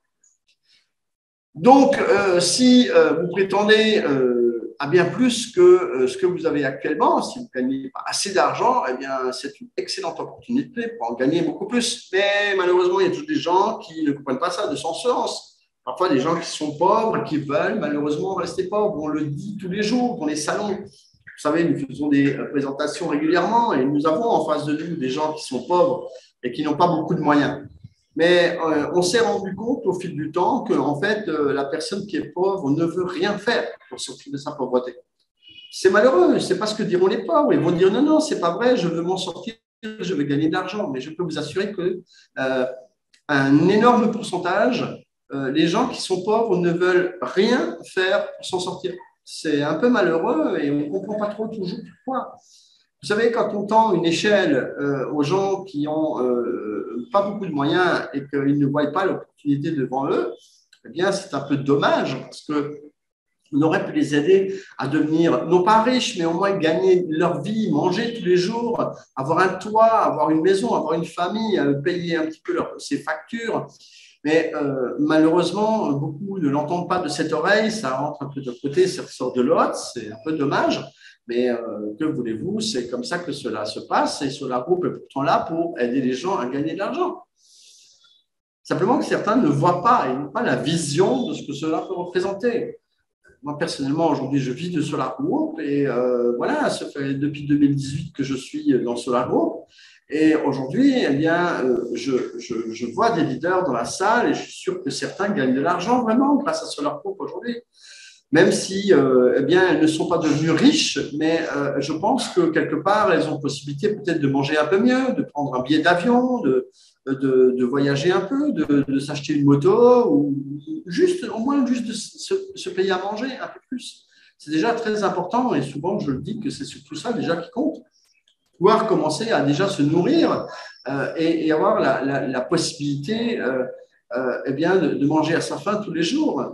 Donc, si vous prétendez à bien plus que ce que vous avez actuellement, si vous ne gagnez pas assez d'argent, eh bien, c'est une excellente opportunité pour en gagner beaucoup plus. Mais malheureusement, il y a toujours des gens qui ne comprennent pas ça de son sens. Parfois, des gens qui sont pauvres, qui veulent malheureusement rester pauvres. On le dit tous les jours dans les salons. Vous savez, nous faisons des présentations régulièrement et nous avons en face de nous des gens qui sont pauvres et qui n'ont pas beaucoup de moyens. Mais on s'est rendu compte au fil du temps que en fait, la personne qui est pauvre ne veut rien faire pour sortir de sa pauvreté. C'est malheureux, c'est pas ce que diront les pauvres. Ils vont dire non, non, c'est pas vrai, je veux m'en sortir, je veux gagner de l'argent. Mais je peux vous assurer que un énorme pourcentage, les gens qui sont pauvres ne veulent rien faire pour s'en sortir. C'est un peu malheureux et on ne comprend pas trop toujours pourquoi. Vous savez, quand on tend une échelle aux gens qui n'ont pas beaucoup de moyens et qu'ils ne voient pas l'opportunité devant eux, eh bien, c'est un peu dommage parce que on aurait pu les aider à devenir, non pas riches, mais au moins gagner leur vie, manger tous les jours, avoir un toit, avoir une maison, avoir une famille, payer un petit peu ses factures. Mais malheureusement, beaucoup ne l'entendent pas de cette oreille, ça rentre un peu de côté, ça ressort de l'autre, c'est un peu dommage. Mais que voulez-vous, c'est comme ça que cela se passe et Solar Group est pourtant là pour aider les gens à gagner de l'argent. Simplement que certains ne voient pas et n'ont pas la vision de ce que cela peut représenter. Moi, personnellement, aujourd'hui, je vis de Solar Group et voilà, ça fait depuis 2018 que je suis dans Solar Group. Et aujourd'hui, eh bien, je vois des leaders dans la salle et je suis sûr que certains gagnent de l'argent vraiment grâce à Solar Group aujourd'hui. Même si eh bien, elles ne sont pas devenues riches, mais je pense que quelque part, elles ont possibilité peut-être de manger un peu mieux, de prendre un billet d'avion, de voyager un peu, de s'acheter une moto, ou juste, au moins juste de se payer à manger un peu plus. C'est déjà très important et souvent je le dis que c'est surtout ça déjà qui compte. Pouvoir commencer à déjà se nourrir et avoir la possibilité eh bien, de manger à sa faim tous les jours.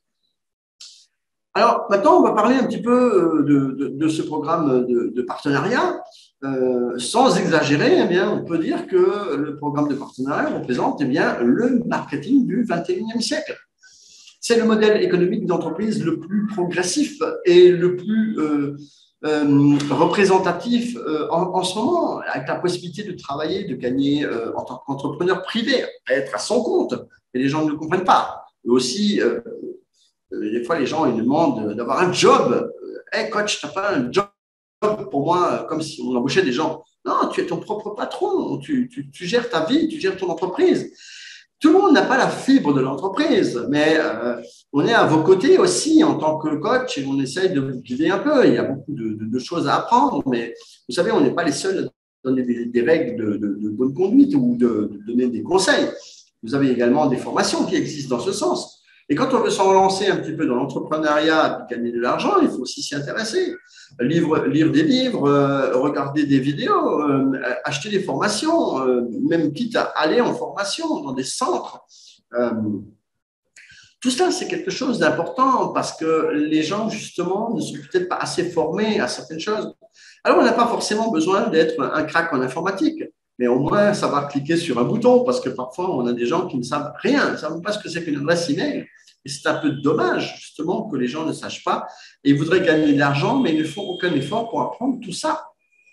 Alors maintenant, on va parler un petit peu de ce programme de partenariat. Sans exagérer, eh bien, on peut dire que le programme de partenariat représente eh bien, le marketing du 21e siècle. C'est le modèle économique d'entreprise le plus progressif et le plus représentatif en ce moment, avec la possibilité de travailler, de gagner en tant qu'entrepreneur privé, être à son compte. Et les gens ne le comprennent pas. Et aussi, des fois, les gens ils demandent d'avoir un job. Hey coach, tu n'as pas un job pour moi, comme si on embauchait des gens. Non, tu es ton propre patron, tu gères ta vie, tu gères ton entreprise. Tout le monde n'a pas la fibre de l'entreprise, mais on est à vos côtés aussi en tant que coach et on essaye de vous guider un peu. Il y a beaucoup de choses à apprendre, mais vous savez, on n'est pas les seuls à donner des règles de bonne conduite ou de donner des conseils. Vous avez également des formations qui existent dans ce sens. Et quand on veut s'en lancer un petit peu dans l'entrepreneuriat et gagner de l'argent, il faut aussi s'y intéresser. Lire des livres, regarder des vidéos, acheter des formations, même quitte à aller en formation dans des centres. Tout cela, c'est quelque chose d'important parce que les gens, justement, ne sont peut-être pas assez formés à certaines choses. Alors, on n'a pas forcément besoin d'être un crack en informatique, mais au moins savoir cliquer sur un bouton parce que parfois, on a des gens qui ne savent rien, ne savent pas ce que c'est qu'une adresse email. Et c'est un peu dommage, justement, que les gens ne sachent pas et ils voudraient gagner de l'argent, mais ils ne font aucun effort pour apprendre tout ça.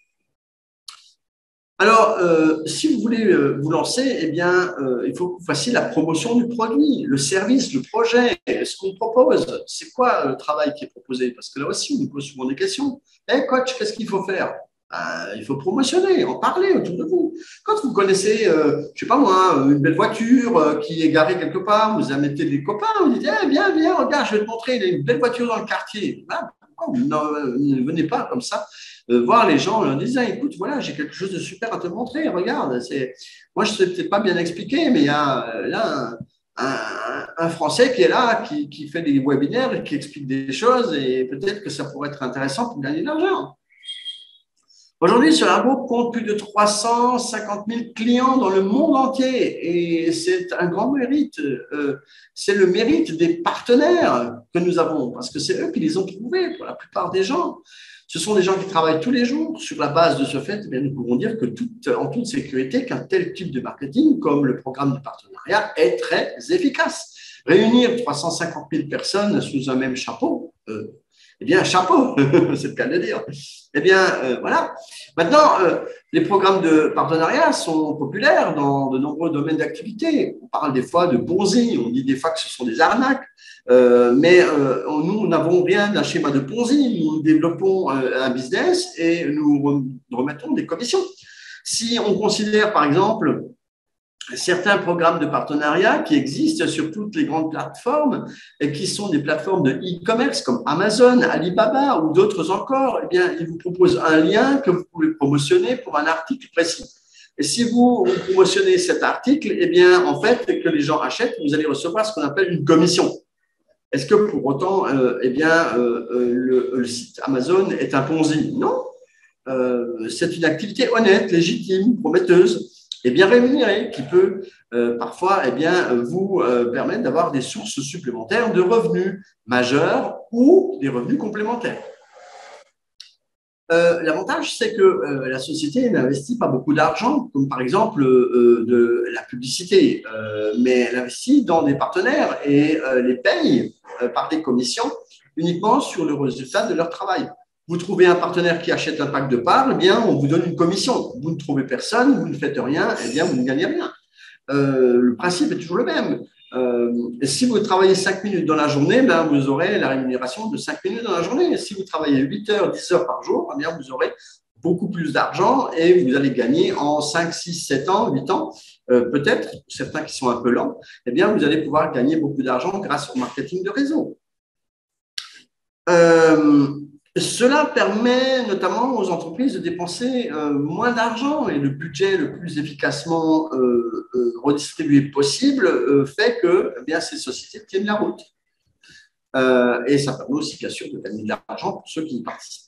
Alors, si vous voulez vous lancer, eh bien, il faut que vous fassiez la promotion du produit, le service, le projet, ce qu'on propose. C'est quoi le travail qui est proposé? Parce que là aussi, on nous pose souvent des questions. Hey, coach, qu'est-ce qu'il faut faire? Il faut promotionner, en parler autour de vous. Quand vous connaissez, je ne sais pas moi, une belle voiture qui est garée quelque part, vous mettez des copains, vous dites, eh, viens, viens, regarde, je vais te montrer, il y a une belle voiture dans le quartier. Pourquoi vous ne venez pas comme ça voir les gens en leur disant, écoute, voilà, j'ai quelque chose de super à te montrer, regarde. Moi, je ne sais peut-être pas bien expliquer, mais il y a là un Français qui est là, qui fait des webinaires, qui explique des choses, et peut-être que ça pourrait être intéressant pour gagner de l'argent. Aujourd'hui, Solar Group compte plus de 350 000 clients dans le monde entier et c'est un grand mérite. C'est le mérite des partenaires que nous avons parce que c'est eux qui les ont trouvés pour la plupart des gens. Ce sont des gens qui travaillent tous les jours. Sur la base de ce fait, eh bien, nous pouvons dire que en toute sécurité qu'un tel type de marketing comme le programme de partenariat est très efficace. Réunir 350 000 personnes sous un même chapeau, eh bien, chapeau, c'est le cas de le dire. Eh bien, voilà. Maintenant, les programmes de partenariat sont populaires dans de nombreux domaines d'activité. On parle des fois de Ponzi, on dit des fois que ce sont des arnaques, mais nous n'avons rien d'un schéma de Ponzi. Nous développons un business et nous remettons des commissions. Si on considère, par exemple, certains programmes de partenariat qui existent sur toutes les grandes plateformes et qui sont des plateformes de e-commerce comme Amazon, Alibaba ou d'autres encore, eh bien, ils vous proposent un lien que vous pouvez promotionner pour un article précis. Et si vous promotionnez cet article, eh bien, en fait, que les gens achètent, vous allez recevoir ce qu'on appelle une commission. Est-ce que pour autant, eh bien, le site Amazon est un Ponzi? Non. C'est une activité honnête, légitime, prometteuse. et bien rémunéré, qui peut parfois vous permettre d'avoir des sources supplémentaires de revenus majeurs ou des revenus complémentaires. L'avantage, c'est que la société n'investit pas beaucoup d'argent, comme par exemple de la publicité, mais elle investit dans des partenaires et les paye par des commissions uniquement sur le résultat de leur travail. Vous trouvez un partenaire qui achète un pack de parts, eh bien, on vous donne une commission. Vous ne trouvez personne, vous ne faites rien, eh bien, vous ne gagnez rien. Le principe est toujours le même. Et si vous travaillez 5 minutes dans la journée, ben, vous aurez la rémunération de 5 minutes dans la journée. Et si vous travaillez 8 heures, 10 heures par jour, eh bien, vous aurez beaucoup plus d'argent et vous allez gagner en 5, 6, 7 ans, 8 ans, peut-être, certains qui sont un peu lents, eh bien, vous allez pouvoir gagner beaucoup d'argent grâce au marketing de réseau. Cela permet notamment aux entreprises de dépenser moins d'argent et le budget le plus efficacement redistribué possible fait que eh bien, ces sociétés tiennent la route. Et ça permet aussi, bien sûr, de gagner de l'argent pour ceux qui y participent.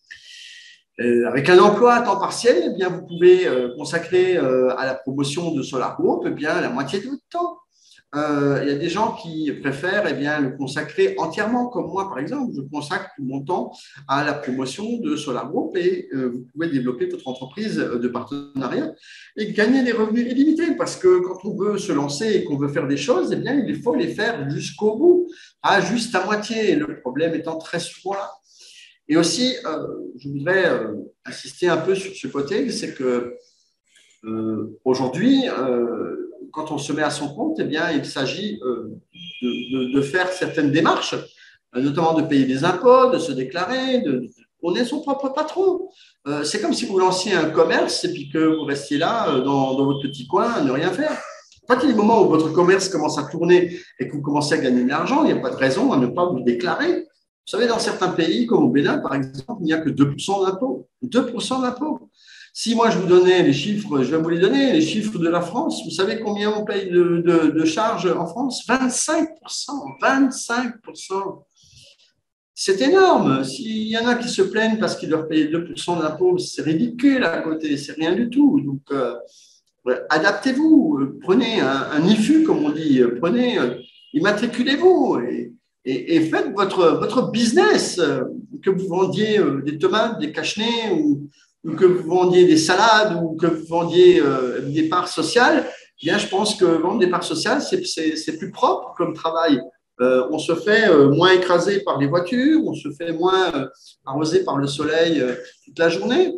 Avec un emploi à temps partiel, eh bien, vous pouvez consacrer à la promotion de Solar Group eh bien, la moitié de votre temps. Il y a des gens qui préfèrent eh bien, le consacrer entièrement, comme moi par exemple. Je consacre tout mon temps à la promotion de Solar Group et vous pouvez développer votre entreprise de partenariat et gagner des revenus illimités parce que quand on veut se lancer et qu'on veut faire des choses, eh bien, il faut les faire jusqu'au bout, pas juste à moitié. Le problème étant très souvent là. Et aussi, je voudrais insister un peu sur ce côté, c'est que aujourd'hui, quand on se met à son compte, eh bien, il s'agit de faire certaines démarches, notamment de payer des impôts, de se déclarer, on est son propre patron. C'est comme si vous lanciez un commerce et puis que vous restiez là dans votre petit coin à ne rien faire. À partir du moment où votre commerce commence à tourner et que vous commencez à gagner de l'argent, il n'y a pas de raison à ne pas vous déclarer. Vous savez, dans certains pays, comme au Bénin, par exemple, il n'y a que 2% d'impôts. 2% d'impôts. Si moi, je vous donnais les chiffres, je vais vous les donner, les chiffres de la France, vous savez combien on paye de charges en France? 25%. 25%. C'est énorme. S'il y en a qui se plaignent parce qu'ils doivent payer 2% d'impôts, c'est ridicule à côté, c'est rien du tout. Donc, adaptez-vous, prenez un IFU, comme on dit, prenez, immatriculez-vous et faites votre business, que vous vendiez des tomates, des cache-nez ou que vous vendiez des salades ou que vous vendiez des parts sociales. Bien, je pense que vendre des parts sociales, c'est plus propre comme travail. On se fait moins écraser par les voitures, on se fait moins arroser par le soleil toute la journée.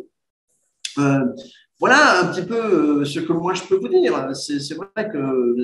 Voilà un petit peu ce que moi je peux vous dire. C'est vrai que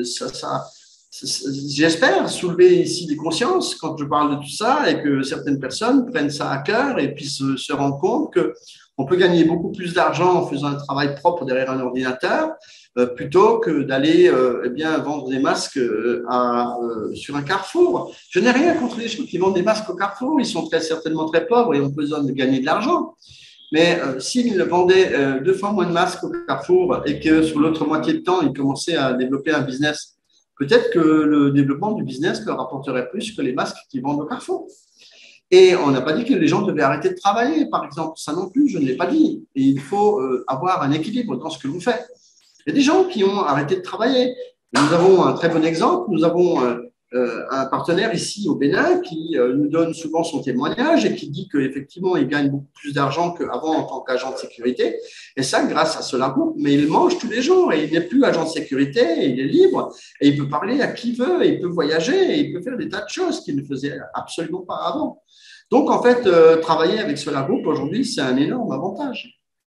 j'espère soulever ici des consciences quand je parle de tout ça et que certaines personnes prennent ça à cœur et puis se rendent compte qu'on peut gagner beaucoup plus d'argent en faisant un travail propre derrière un ordinateur plutôt que d'aller eh bien, vendre des masques sur un carrefour. Je n'ai rien contre les gens qui vendent des masques au carrefour. Ils sont très certainement très pauvres et ont besoin de gagner de l'argent. Mais s'ils vendaient 2 fois moins de masques au carrefour et que sur l'autre moitié de temps, ils commençaient à développer un business, peut-être que le développement du business leur apporterait plus que les masques qu'ils vendent au carrefour. Et on n'a pas dit que les gens devaient arrêter de travailler, par exemple. Ça non plus, je ne l'ai pas dit. Et il faut avoir un équilibre dans ce que l'on fait. Il y a des gens qui ont arrêté de travailler. Nous avons un très bon exemple. Nous avons un partenaire ici au Bénin qui nous donne souvent son témoignage et qui dit qu'effectivement, il gagne beaucoup plus d'argent qu'avant en tant qu'agent de sécurité. Et ça, grâce à Solar Group. Mais il mange tous les jours et il n'est plus agent de sécurité, et il est libre et il peut parler à qui veut, et il peut voyager et il peut faire des tas de choses qu'il ne faisait absolument pas avant. Donc, en fait, travailler avec Solar Group aujourd'hui, c'est un énorme avantage.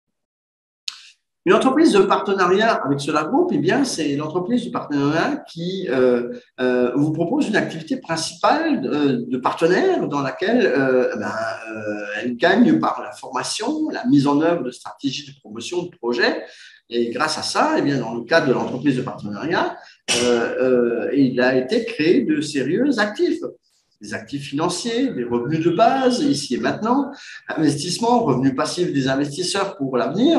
Une entreprise de partenariat avec Solar Group, eh bien, c'est l'entreprise de partenariat qui vous propose une activité principale de partenaire dans laquelle elle gagne par la formation, la mise en œuvre de stratégies de promotion de projets. Et grâce à ça, eh bien, dans le cadre de l'entreprise de partenariat, il a été créé de sérieux actifs. Des actifs financiers, des revenus de base, ici et maintenant, investissement, revenus passifs des investisseurs pour l'avenir,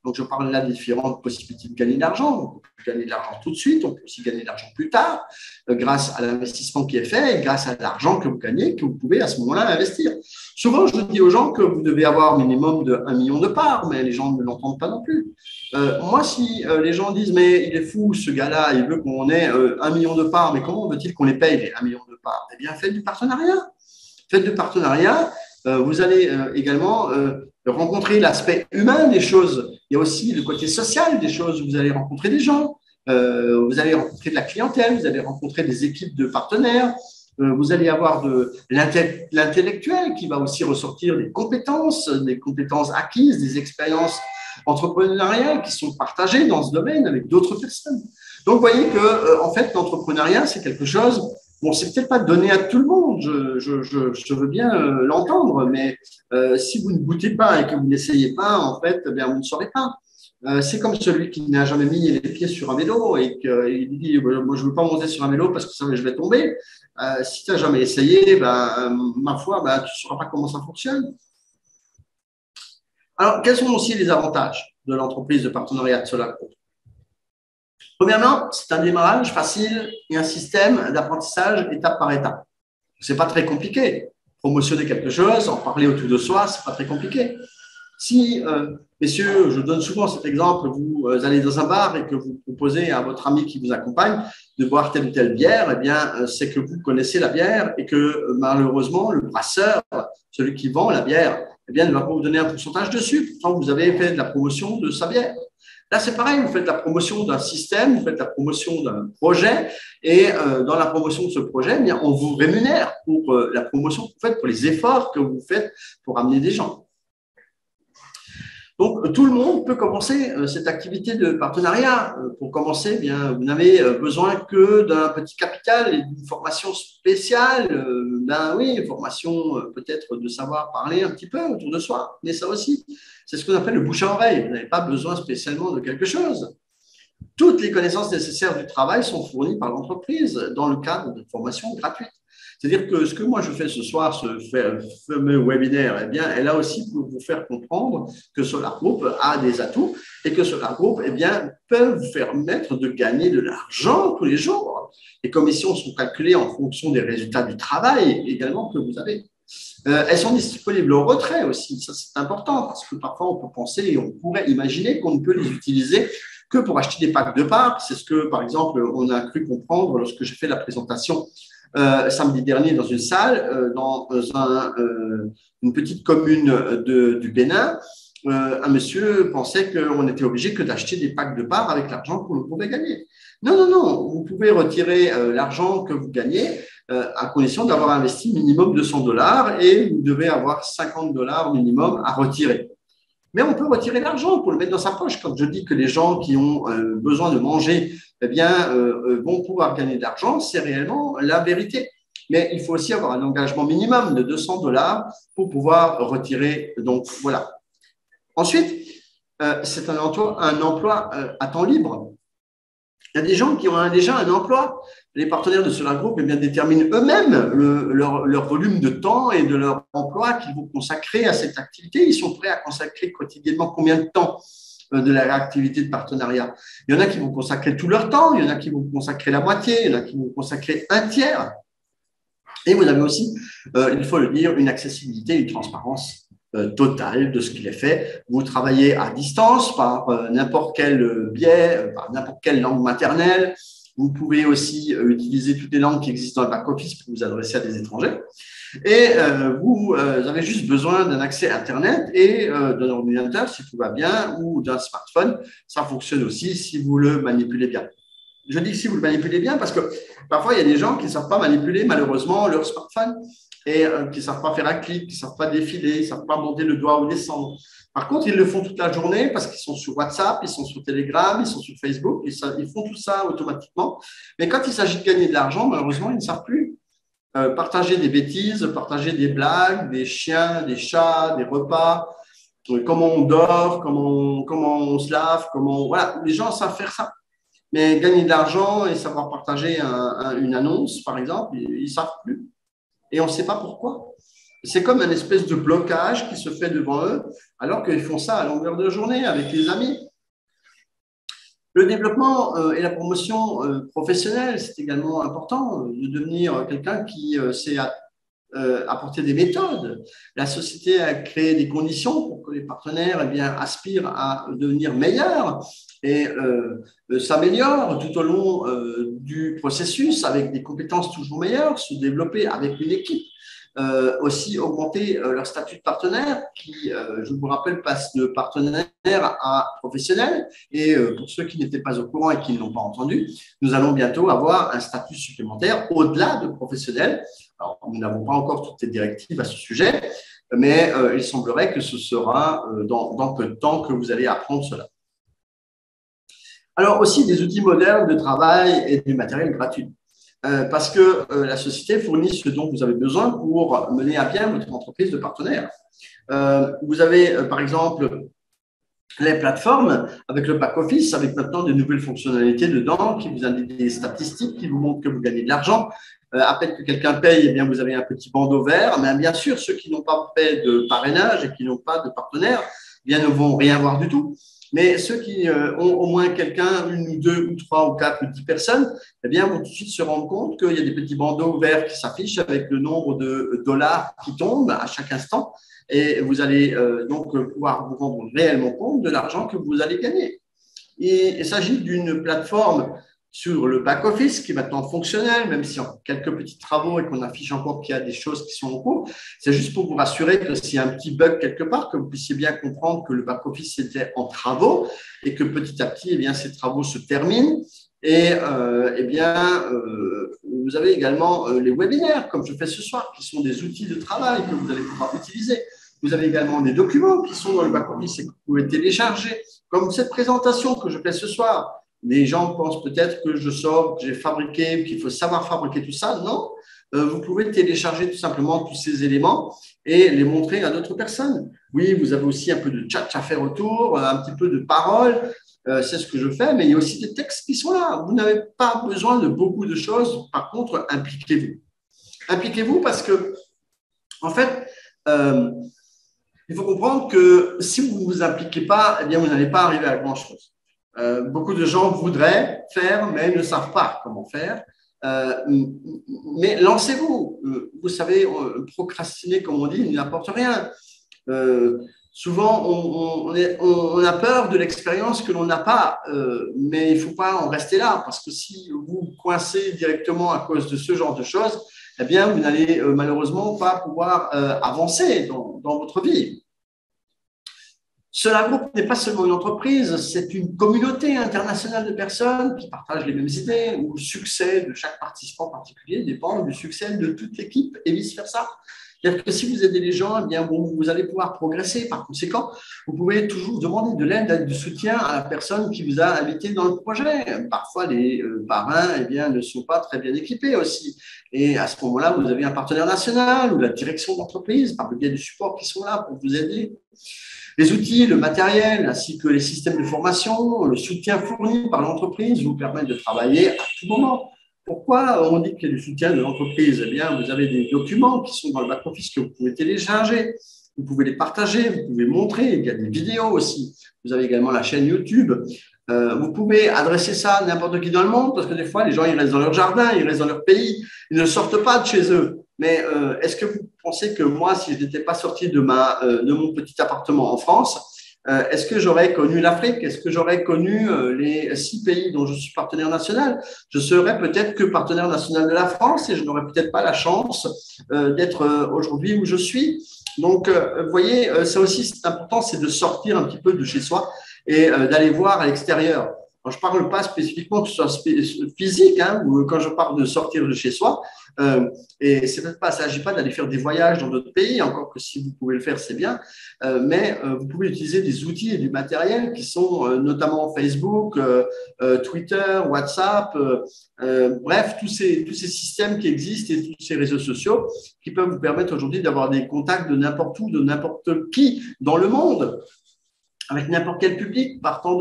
Donc, je parle là des différentes possibilités de gagner de l'argent. On peut gagner de l'argent tout de suite, on peut aussi gagner de l'argent plus tard, grâce à l'investissement qui est fait et grâce à l'argent que vous gagnez, que vous pouvez à ce moment-là investir. Souvent, je dis aux gens que vous devez avoir minimum de 1 million de parts, mais les gens ne l'entendent pas non plus. Moi, si les gens disent, mais il est fou, ce gars-là, il veut qu'on ait 1 million de parts, mais comment veut-il qu'on les paye, les 1 million de parts? Eh bien, faites du partenariat. Faites du partenariat. Vous allez également rencontrer l'aspect humain des choses. Il y a aussi le côté social des choses. Vous allez rencontrer des gens, vous allez rencontrer de la clientèle, vous allez rencontrer des équipes de partenaires, vous allez avoir de l'intellectuel qui va aussi ressortir des compétences acquises, des expériences entrepreneuriales qui sont partagées dans ce domaine avec d'autres personnes. Donc, vous voyez que, en fait, l'entrepreneuriat, c'est quelque chose. Bon, c'est peut-être pas donné à tout le monde, je veux bien l'entendre, mais si vous ne goûtez pas et que vous n'essayez pas, en fait, eh bien, vous ne saurez pas. C'est comme celui qui n'a jamais mis les pieds sur un vélo et qu'il dit moi, je ne veux pas monter sur un vélo parce que ça, je vais tomber. Si tu n'as jamais essayé, ben, ma foi, ben, tu ne sauras pas comment ça fonctionne. Alors, quels sont aussi les avantages de l'entreprise de partenariat de Solar Group? Premièrement, c'est un démarrage facile et un système d'apprentissage étape par étape. Ce n'est pas très compliqué. Promotionner quelque chose, en parler autour de soi, ce n'est pas très compliqué. Si, messieurs, je donne souvent cet exemple, vous allez dans un bar et que vous proposez à votre ami qui vous accompagne de boire telle ou telle bière, eh bien, c'est que vous connaissez la bière et que malheureusement, le brasseur, celui qui vend la bière, eh bien, ne va pas vous donner un pourcentage dessus. Pourtant, vous avez fait de la promotion de sa bière. Là, c'est pareil, vous faites la promotion d'un système, vous faites la promotion d'un projet, et dans la promotion de ce projet, eh bien, on vous rémunère pour la promotion que vous faites, pour les efforts que vous faites pour amener des gens. Donc, tout le monde peut commencer cette activité de partenariat. Pour commencer, eh bien, vous n'avez besoin que d'un petit capital et d'une formation spéciale. Une formation peut-être de savoir parler un petit peu autour de soi. Mais ça aussi, c'est ce qu'on appelle le bouche à oreille. Vous n'avez pas besoin spécialement de quelque chose. Toutes les connaissances nécessaires du travail sont fournies par l'entreprise dans le cadre de formation gratuite. C'est-à-dire que ce que moi je fais ce soir, ce fameux webinaire, eh bien, est là aussi pour vous faire comprendre que Solar Group a des atouts et que Solar Group, eh bien, peut vous permettre de gagner de l'argent tous les jours. Les commissions sont calculées en fonction des résultats du travail également que vous avez. Elles sont disponibles au retrait aussi, ça c'est important parce que parfois on peut penser et on pourrait imaginer qu'on ne peut les utiliser que pour acheter des packs de parts. C'est ce que, par exemple, on a cru comprendre lorsque j'ai fait la présentation samedi dernier dans une salle, dans une petite commune du Bénin. Un monsieur pensait qu'on était obligé que d'acheter des packs de parts avec l'argent que l'on pouvait gagner. Non, non, non, vous pouvez retirer l'argent que vous gagnez à condition d'avoir investi minimum $200 et vous devez avoir $50 minimum à retirer. Mais on peut retirer l'argent pour le mettre dans sa poche. Quand je dis que les gens qui ont besoin de manger eh bien, vont pouvoir gagner de l'argent, c'est réellement la vérité. Mais il faut aussi avoir un engagement minimum de $200 pour pouvoir retirer. Donc, voilà. Ensuite, c'est un emploi à temps libre. Il y a des gens qui ont déjà un emploi. Les partenaires de Solar Group eh bien, déterminent eux-mêmes leur volume de temps et de leur emploi qu'ils vont consacrer à cette activité. Ils sont prêts à consacrer quotidiennement combien de temps de leur activité de partenariat. Il y en a qui vont consacrer tout leur temps, il y en a qui vont consacrer la moitié, il y en a qui vont consacrer un tiers. Et vous avez aussi, il faut le dire, une accessibilité, une transparence totale de ce qu'il est fait. Vous travaillez à distance par n'importe quel biais, par n'importe quelle langue maternelle. Vous pouvez aussi utiliser toutes les langues qui existent dans le back-office pour vous adresser à des étrangers. Et vous avez juste besoin d'un accès Internet et d'un ordinateur, si tout va bien, ou d'un smartphone. Ça fonctionne aussi si vous le manipulez bien. Je dis si vous le manipulez bien parce que parfois, il y a des gens qui ne savent pas manipuler, malheureusement, leur smartphone et qui ne savent pas faire un clic, qui ne savent pas défiler, qui ne savent pas monter le doigt ou descendre. Par contre, ils le font toute la journée parce qu'ils sont sur WhatsApp, ils sont sur Telegram, ils sont sur Facebook, ils font tout ça automatiquement. Mais quand il s'agit de gagner de l'argent, malheureusement, ils ne savent plus partager des bêtises, partager des blagues, des chiens, des chats, des repas, comment on dort, comment on se lave, voilà, les gens savent faire ça. Mais gagner de l'argent et savoir partager une annonce, par exemple, ils ne savent plus. Et on ne sait pas pourquoi. c'est comme un espèce de blocage qui se fait devant eux, alors qu'ils font ça à longueur de journée avec les amis. Le développement et la promotion professionnelle, c'est également important de devenir quelqu'un qui sait apporter des méthodes. La société a créé des conditions pour que les partenaires eh bien, aspirent à devenir meilleurs et s'améliorent tout au long du processus avec des compétences toujours meilleures, se développer avec une équipe. Aussi augmenter leur statut de partenaire qui, je vous rappelle, passe de partenaire à professionnel. Et pour ceux qui n'étaient pas au courant et qui ne l'ont pas entendu, nous allons bientôt avoir un statut supplémentaire au-delà de professionnel. Alors, nous n'avons pas encore toutes les directives à ce sujet, mais il semblerait que ce sera dans peu de temps que vous allez apprendre cela. Alors aussi des outils modernes de travail et du matériel gratuit. Parce que la société fournit ce dont vous avez besoin pour mener à bien votre entreprise de partenaire. Vous avez, par exemple, les plateformes avec le back-office, avec maintenant de nouvelles fonctionnalités dedans qui vous indiquent des statistiques, qui vous montrent que vous gagnez de l'argent. À peine que quelqu'un paye, eh bien, vous avez un petit bandeau vert. Mais bien sûr, ceux qui n'ont pas fait de parrainage et qui n'ont pas de partenaire, eh bien, ne vont rien voir du tout. Mais ceux qui ont au moins quelqu'un, une ou deux ou trois ou quatre ou 10 personnes, eh bien, vont tout de suite se rendre compte qu'il y a des petits bandeaux verts qui s'affichent avec le nombre de dollars qui tombent à chaque instant. Et vous allez donc pouvoir vous rendre réellement compte de l'argent que vous allez gagner. Et il s'agit d'une plateforme sur le back-office qui est maintenant fonctionnelle, même si en quelques petits travaux et qu'on affiche encore qu'il y a des choses qui sont en cours. C'est juste pour vous rassurer que s'il y a un petit bug quelque part, que vous puissiez bien comprendre que le back-office était en travaux et que petit à petit, eh bien, ces travaux se terminent. Et eh bien, vous avez également les webinaires, comme je fais ce soir, qui sont des outils de travail que vous allez pouvoir utiliser. Vous avez également des documents qui sont dans le back-office et que vous pouvez télécharger, comme cette présentation que je fais ce soir. Les gens pensent peut-être que je sors, que j'ai fabriqué, qu'il faut savoir fabriquer tout ça. Non, vous pouvez télécharger tout simplement tous ces éléments et les montrer à d'autres personnes. Oui, vous avez aussi un peu de chat à faire autour, un petit peu de parole. C'est ce que je fais, mais il y a aussi des textes qui sont là. Vous n'avez pas besoin de beaucoup de choses. Par contre, impliquez-vous. Impliquez-vous parce que, en fait, il faut comprendre que si vous ne vous impliquez pas, eh bien, vous n'allez pas arriver à grand-chose. Beaucoup de gens voudraient faire, mais ne savent pas comment faire. Mais lancez-vous. Vous savez, procrastiner, comme on dit, n'apporte rien. Souvent, on a peur de l'expérience que l'on n'a pas, mais il ne faut pas en rester là, parce que si vous coincez directement à cause de ce genre de choses, eh bien, vous n'allez malheureusement pas pouvoir avancer dans votre vie. Cela Group n'est pas seulement une entreprise, c'est une communauté internationale de personnes qui partagent les mêmes idées, où le succès de chaque participant particulier dépend du succès de toute l'équipe et vice-versa. C'est-à-dire que si vous aidez les gens, eh bien, vous allez pouvoir progresser. Par conséquent, vous pouvez toujours demander de l'aide, du soutien à la personne qui vous a invité dans le projet. Parfois, les parrains eh bien, ne sont pas très bien équipés aussi. Et à ce moment-là, vous avez un partenaire national ou la direction d'entreprise, par le biais du support, qui sont là pour vous aider. Les outils, le matériel, ainsi que les systèmes de formation, le soutien fourni par l'entreprise vous permettent de travailler à tout moment. Pourquoi on dit qu'il y a du soutien de l'entreprise? Eh bien, vous avez des documents qui sont dans le back-office que vous pouvez télécharger, vous pouvez les partager, vous pouvez montrer, il y a des vidéos aussi. Vous avez également la chaîne YouTube. Vous pouvez adresser ça à n'importe qui dans le monde, parce que des fois, les gens, ils restent dans leur jardin, ils restent dans leur pays, ils ne sortent pas de chez eux. Mais est-ce que vous pensez que moi, si je n'étais pas sorti de mon petit appartement en France, est-ce que j'aurais connu l'Afrique? Est-ce que j'aurais connu les 6 pays dont je suis partenaire national? Je serais peut-être que partenaire national de la France et je n'aurais peut-être pas la chance d'être aujourd'hui où je suis. Donc, vous voyez, ça aussi, c'est important, c'est de sortir un petit peu de chez soi et d'aller voir à l'extérieur. Je ne parle pas spécifiquement que ce soit physique, hein, ou quand je parle de sortir de chez soi, et c'est peut-être pas, il ne s'agit pas d'aller faire des voyages dans d'autres pays, encore que si vous pouvez le faire, c'est bien, mais vous pouvez utiliser des outils et du matériel qui sont notamment Facebook, Twitter, WhatsApp, bref, tous ces systèmes qui existent et tous ces réseaux sociaux qui peuvent vous permettre aujourd'hui d'avoir des contacts de n'importe où, de n'importe qui dans le monde, avec n'importe quel public, parlant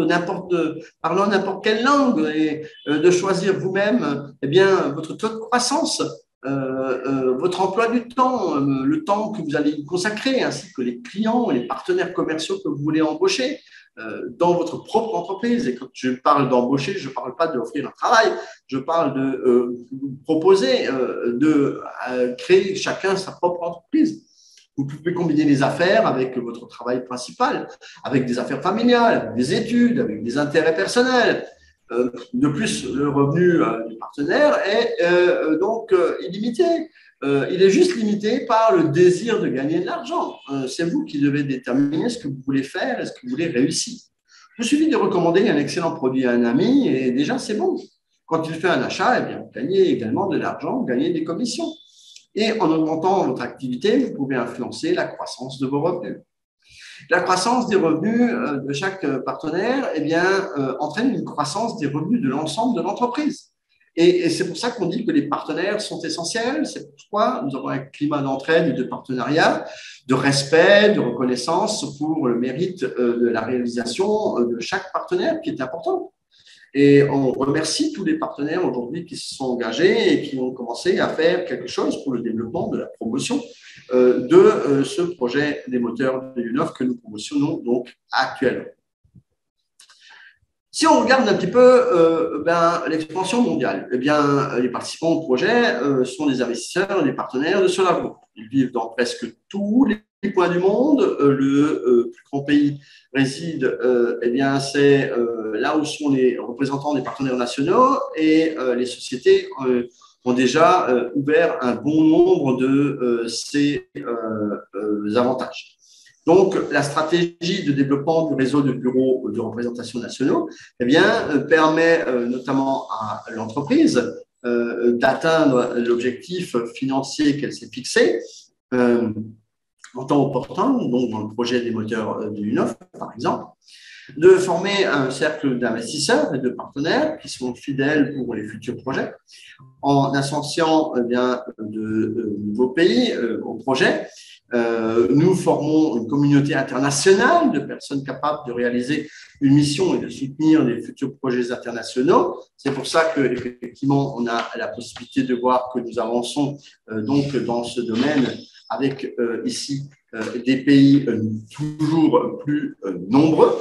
n'importe quelle langue et de choisir vous-même eh bien, votre taux de croissance. votre emploi du temps, le temps que vous allez y consacrer, ainsi que les clients et les partenaires commerciaux que vous voulez embaucher dans votre propre entreprise. Et quand je parle d'embaucher, je ne parle pas d'offrir un travail, je parle de proposer, de créer chacun sa propre entreprise. Vous pouvez combiner les affaires avec votre travail principal, avec des affaires familiales, avec des études, avec des intérêts personnels. De plus, le revenu du partenaire est donc illimité. Il est juste limité par le désir de gagner de l'argent. C'est vous qui devez déterminer ce que vous voulez faire et ce que vous voulez réussir. Il vous suffit de recommander un excellent produit à un ami et déjà, c'est bon. Quand il fait un achat, eh bien, vous gagnez également de l'argent, vous gagnez des commissions. Et en augmentant votre activité, vous pouvez influencer la croissance de vos revenus. La croissance des revenus de chaque partenaire eh bien, entraîne une croissance des revenus de l'ensemble de l'entreprise. Et c'est pour ça qu'on dit que les partenaires sont essentiels. C'est pourquoi nous avons un climat d'entraide et de partenariat, de respect, de reconnaissance pour le mérite de la réalisation de chaque partenaire qui est important. Et on remercie tous les partenaires aujourd'hui qui se sont engagés et qui ont commencé à faire quelque chose pour le développement de la promotion de ce projet des moteurs de UNOF que nous promotionnons donc actuellement. Si on regarde un petit peu l'expansion mondiale, eh bien, les participants au projet sont des investisseurs et des partenaires de SolarGroup. Ils vivent dans presque tous les points du monde. Le plus grand pays réside, eh bien, c'est là où sont les représentants des partenaires nationaux et les sociétés ont déjà ouvert un bon nombre de ces avantages. Donc, la stratégie de développement du réseau de bureaux de représentation nationaux eh bien, permet notamment à l'entreprise d'atteindre l'objectif financier qu'elle s'est fixé en temps opportun, donc dans le projet des moteurs de UNOF, par exemple, de former un cercle d'investisseurs et de partenaires qui sont fidèles pour les futurs projets, en associant eh bien, de nouveaux pays au projet. Nous formons une communauté internationale de personnes capables de réaliser une mission et de soutenir les futurs projets internationaux. C'est pour ça qu'effectivement, on a la possibilité de voir que nous avançons donc dans ce domaine avec ici des pays toujours plus nombreux.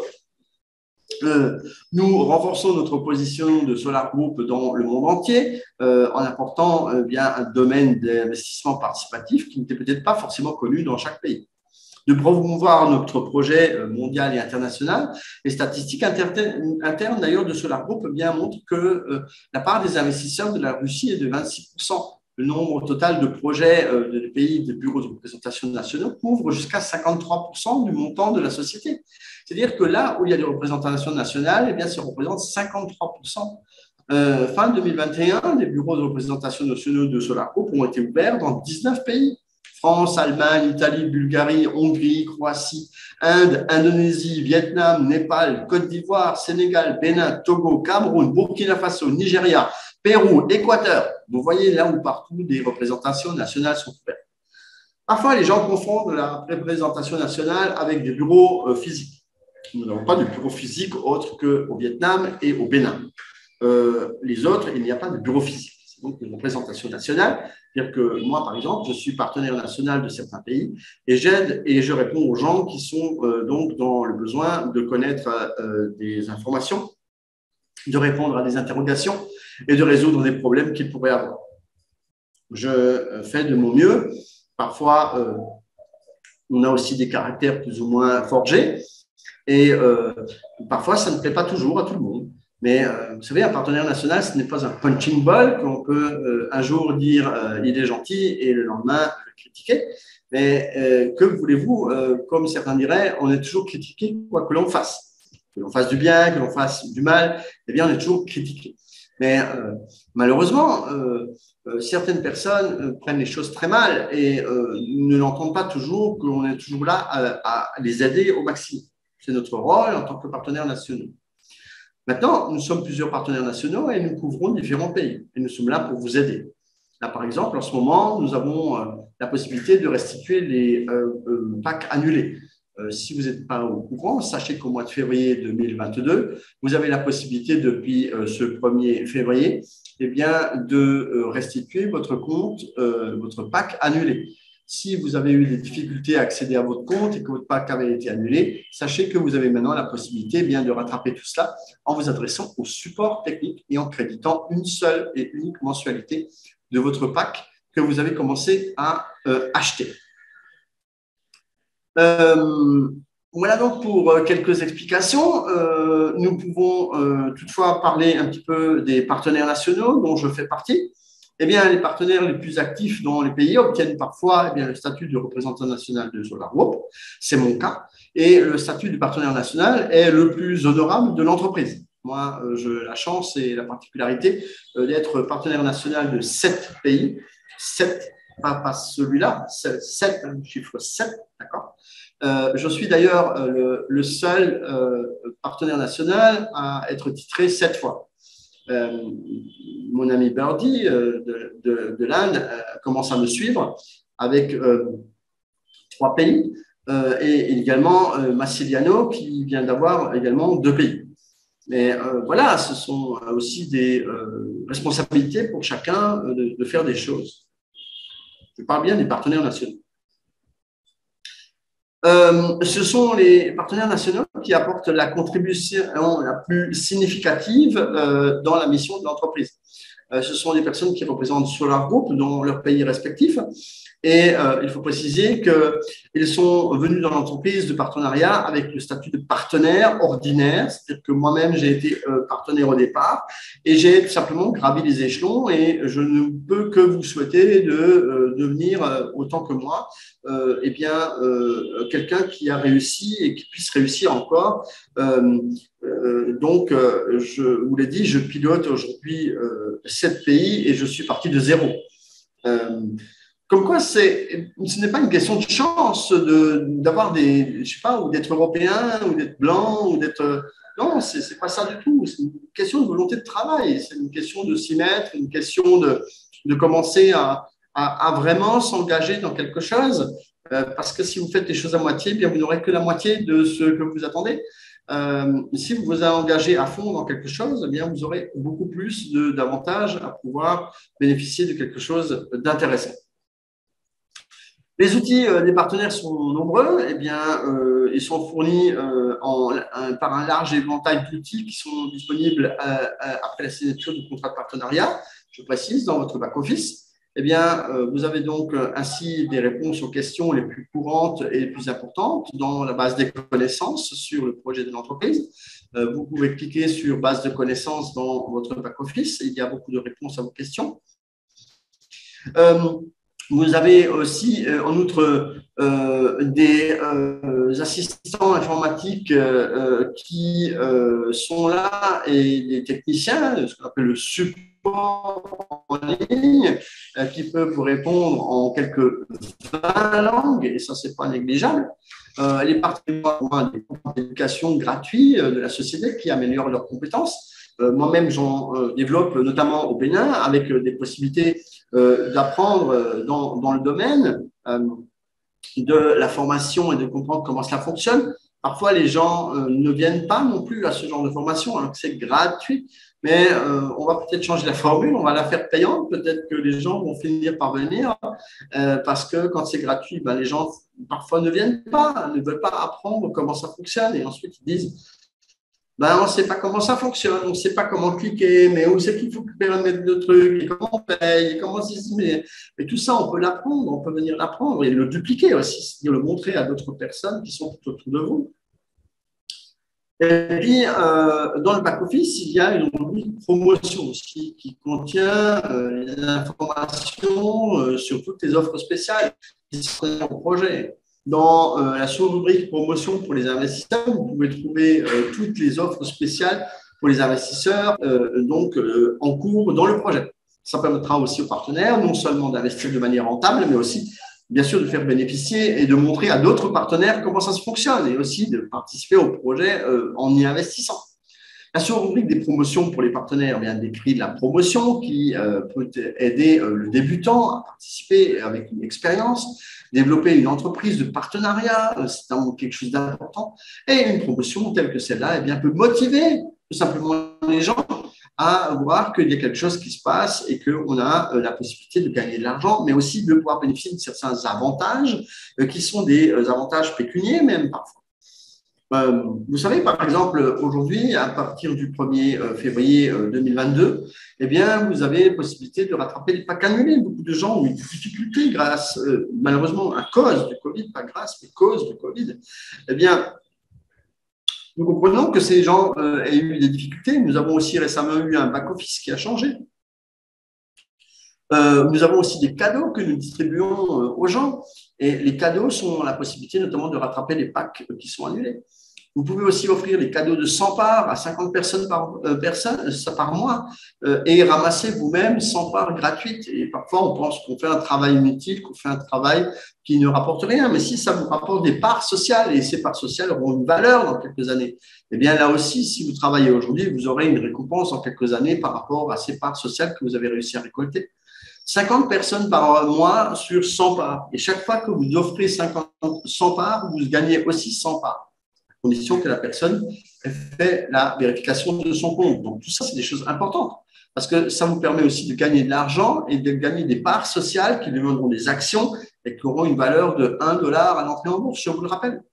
Nous renforçons notre position de SolarGroup dans le monde entier en apportant bien un domaine d'investissement participatif qui n'était peut-être pas forcément connu dans chaque pays. De promouvoir notre projet mondial et international, les statistiques internes d'ailleurs de SolarGroup bien montrent que la part des investisseurs de la Russie est de 26%. Le nombre total de projets de pays de bureaux de représentation nationaux couvre jusqu'à 53% du montant de la société. C'est-à-dire que là où il y a des représentations nationales, eh bien, ça représente 53%. Fin 2021, les bureaux de représentation nationaux de SolarGroup ont été ouverts dans 19 pays. France, Allemagne, Italie, Bulgarie, Hongrie, Croatie, Inde, Indonésie, Vietnam, Népal, Côte d'Ivoire, Sénégal, Bénin, Togo, Cameroun, Burkina Faso, Nigeria, Pérou, Équateur. Vous voyez là où partout des représentations nationales sont ouvertes. Parfois, les gens confondent la représentation nationale avec des bureaux physiques. Nous n'avons pas de bureau physique autre qu'au Vietnam et au Bénin. Les autres, il n'y a pas de bureau physique. C'est donc une représentation nationale. C'est-à-dire que moi, par exemple, je suis partenaire national de certains pays et j'aide et je réponds aux gens qui sont donc dans le besoin de connaître des informations, de répondre à des interrogations et de résoudre des problèmes qu'ils pourraient avoir. Je fais de mon mieux. Parfois, on a aussi des caractères plus ou moins forgés et parfois, ça ne plaît pas toujours à tout le monde. Mais vous savez, un partenaire national, ce n'est pas un punching ball qu'on peut un jour dire il est gentil et le lendemain le critiquer. Mais que voulez-vous, comme certains diraient, on est toujours critiqué quoi que l'on fasse. Que l'on fasse du bien, que l'on fasse du mal, eh bien, on est toujours critiqué. Mais malheureusement, certaines personnes prennent les choses très mal et ne l'entendent pas toujours qu'on est toujours là à les aider au maximum. C'est notre rôle en tant que partenaires nationaux. Maintenant, nous sommes plusieurs partenaires nationaux et nous couvrons différents pays. Et nous sommes là pour vous aider. Là, par exemple, en ce moment, nous avons la possibilité de restituer les packs annulés. Si vous n'êtes pas au courant, sachez qu'au mois de février 2022, vous avez la possibilité depuis ce 1er février eh bien, de restituer votre compte, votre PAC annulé. Si vous avez eu des difficultés à accéder à votre compte et que votre PAC avait été annulé, sachez que vous avez maintenant la possibilité eh bien, de rattraper tout cela en vous adressant au support technique et en créditant une seule et unique mensualité de votre PAC que vous avez commencé à acheter. Voilà donc pour quelques explications. Nous pouvons toutefois parler un petit peu des partenaires nationaux dont je fais partie. Eh bien, les partenaires les plus actifs dans les pays obtiennent parfois eh bien, le statut de représentant national de SolarGroup. C'est mon cas. Et le statut du partenaire national est le plus honorable de l'entreprise. Moi, j'ai la chance et la particularité d'être partenaire national de 7 pays. 7, pas celui-là, 7, le chiffre 7, d'accord. Je suis d'ailleurs le seul partenaire national à être titré 7 fois. Mon ami Birdie de l'Inde commence à me suivre avec 3 pays et également Massiliano qui vient d'avoir également 2 pays. Mais voilà, ce sont aussi des responsabilités pour chacun de faire des choses. Je parle bien des partenaires nationaux. Ce sont les partenaires nationaux qui apportent la contribution la plus significative dans la mission de l'entreprise. Ce sont des personnes qui représentent SolarGroup dans leurs pays respectifs. Et il faut préciser qu'ils sont venus dans l'entreprise de partenariat avec le statut de partenaire ordinaire, c'est-à-dire que moi-même, j'ai été partenaire au départ et j'ai tout simplement gravi les échelons et je ne peux que vous souhaiter de devenir, autant que moi, eh bien, quelqu'un qui a réussi et qui puisse réussir encore. Donc, je vous l'ai dit, je pilote aujourd'hui 7 pays et je suis parti de zéro. Comme quoi, ce n'est pas une question de chance d'avoir des, je sais pas, ou d'être européen, ou d'être blanc, ou d'être… Non, c'est pas ça du tout. C'est une question de volonté de travail. C'est une question de s'y mettre, une question de commencer à vraiment s'engager dans quelque chose. Parce que si vous faites les choses à moitié, bien, vous n'aurez que la moitié de ce que vous attendez. Si vous vous engagez à fond dans quelque chose, eh bien, vous aurez beaucoup plus d'avantages à pouvoir bénéficier de quelque chose d'intéressant. Les outils des partenaires sont nombreux. Eh bien, ils sont fournis par un large éventail d'outils qui sont disponibles après la signature du contrat de partenariat. Je précise, dans votre back-office. Eh bien, vous avez donc ainsi des réponses aux questions les plus courantes et les plus importantes dans la base des connaissances sur le projet de l'entreprise. Vous pouvez cliquer sur base de connaissances dans votre back-office. Il y a beaucoup de réponses à vos questions. Vous avez aussi, en outre, des assistants informatiques qui sont là et des techniciens, ce qu'on appelle le support en ligne, qui peuvent vous répondre en quelques 20 langues, et ça, ce n'est pas négligeable. Les partenaires ont des programmes d'éducation gratuits de la société qui améliorent leurs compétences. Moi-même, j'en développe notamment au Bénin avec des possibilités d'apprendre dans le domaine de la formation et de comprendre comment cela fonctionne. Parfois, les gens ne viennent pas non plus à ce genre de formation, alors que c'est gratuit. Mais on va peut-être changer la formule, on va la faire payante. Peut-être que les gens vont finir par venir parce que quand c'est gratuit, ben, les gens parfois ne viennent pas, ne veulent pas apprendre comment ça fonctionne. Et ensuite, ils disent… Ben, on ne sait pas comment ça fonctionne, on ne sait pas comment cliquer, mais où c'est qu'il faut mettre le truc, et comment on paye, et comment mais tout ça, on peut l'apprendre, on peut venir l'apprendre et le dupliquer aussi, c'est-à-dire le montrer à d'autres personnes qui sont tout autour de vous. Et puis, dans le back-office, il y a une rubrique promotion aussi qui contient des informations sur toutes les offres spéciales qui sont au projet. Dans la sous-rubrique promotion pour les investisseurs, vous pouvez trouver toutes les offres spéciales pour les investisseurs en cours dans le projet. Ça permettra aussi aux partenaires non seulement d'investir de manière rentable, mais aussi, bien sûr, de faire bénéficier et de montrer à d'autres partenaires comment ça se fonctionne et aussi de participer au projet en y investissant. La sous-rubrique des promotions pour les partenaires vient décrit la promotion qui peut aider le débutant à participer avec une expérience, développer une entreprise de partenariat, c'est quelque chose d'important. Et une promotion telle que celle-là eh bien, peut motiver tout simplement les gens à voir qu'il y a quelque chose qui se passe et qu'on a la possibilité de gagner de l'argent, mais aussi de pouvoir bénéficier de certains avantages qui sont des avantages pécuniaires même parfois. Vous savez, par exemple, aujourd'hui, à partir du 1er février 2022, eh bien, vous avez la possibilité de rattraper les packs annulés. Beaucoup de gens ont eu des difficultés grâce, malheureusement, à cause du Covid, pas grâce, mais cause du Covid. Eh bien, nous comprenons que ces gens aient eu des difficultés. Nous avons aussi récemment eu un back-office qui a changé. Nous avons aussi des cadeaux que nous distribuons aux gens. Et les cadeaux sont la possibilité notamment de rattraper les packs qui sont annulés. Vous pouvez aussi offrir les cadeaux de 100 parts à 50 personnes par mois et ramasser vous-même 100 parts gratuites. Et parfois, on pense qu'on fait un travail inutile, qu'on fait un travail qui ne rapporte rien. Mais si ça vous rapporte des parts sociales, et ces parts sociales auront une valeur dans quelques années, eh bien là aussi, si vous travaillez aujourd'hui, vous aurez une récompense dans quelques années par rapport à ces parts sociales que vous avez réussi à récolter. 50 personnes par mois sur 100 parts. Et chaque fois que vous offrez 100 parts, vous gagnez aussi 100 parts. Condition que la personne ait fait la vérification de son compte. Donc, tout ça, c'est des choses importantes parce que ça vous permet aussi de gagner de l'argent et de gagner des parts sociales qui deviendront des actions et qui auront une valeur de 1 dollar à l'entrée en bourse, je vous le rappelle.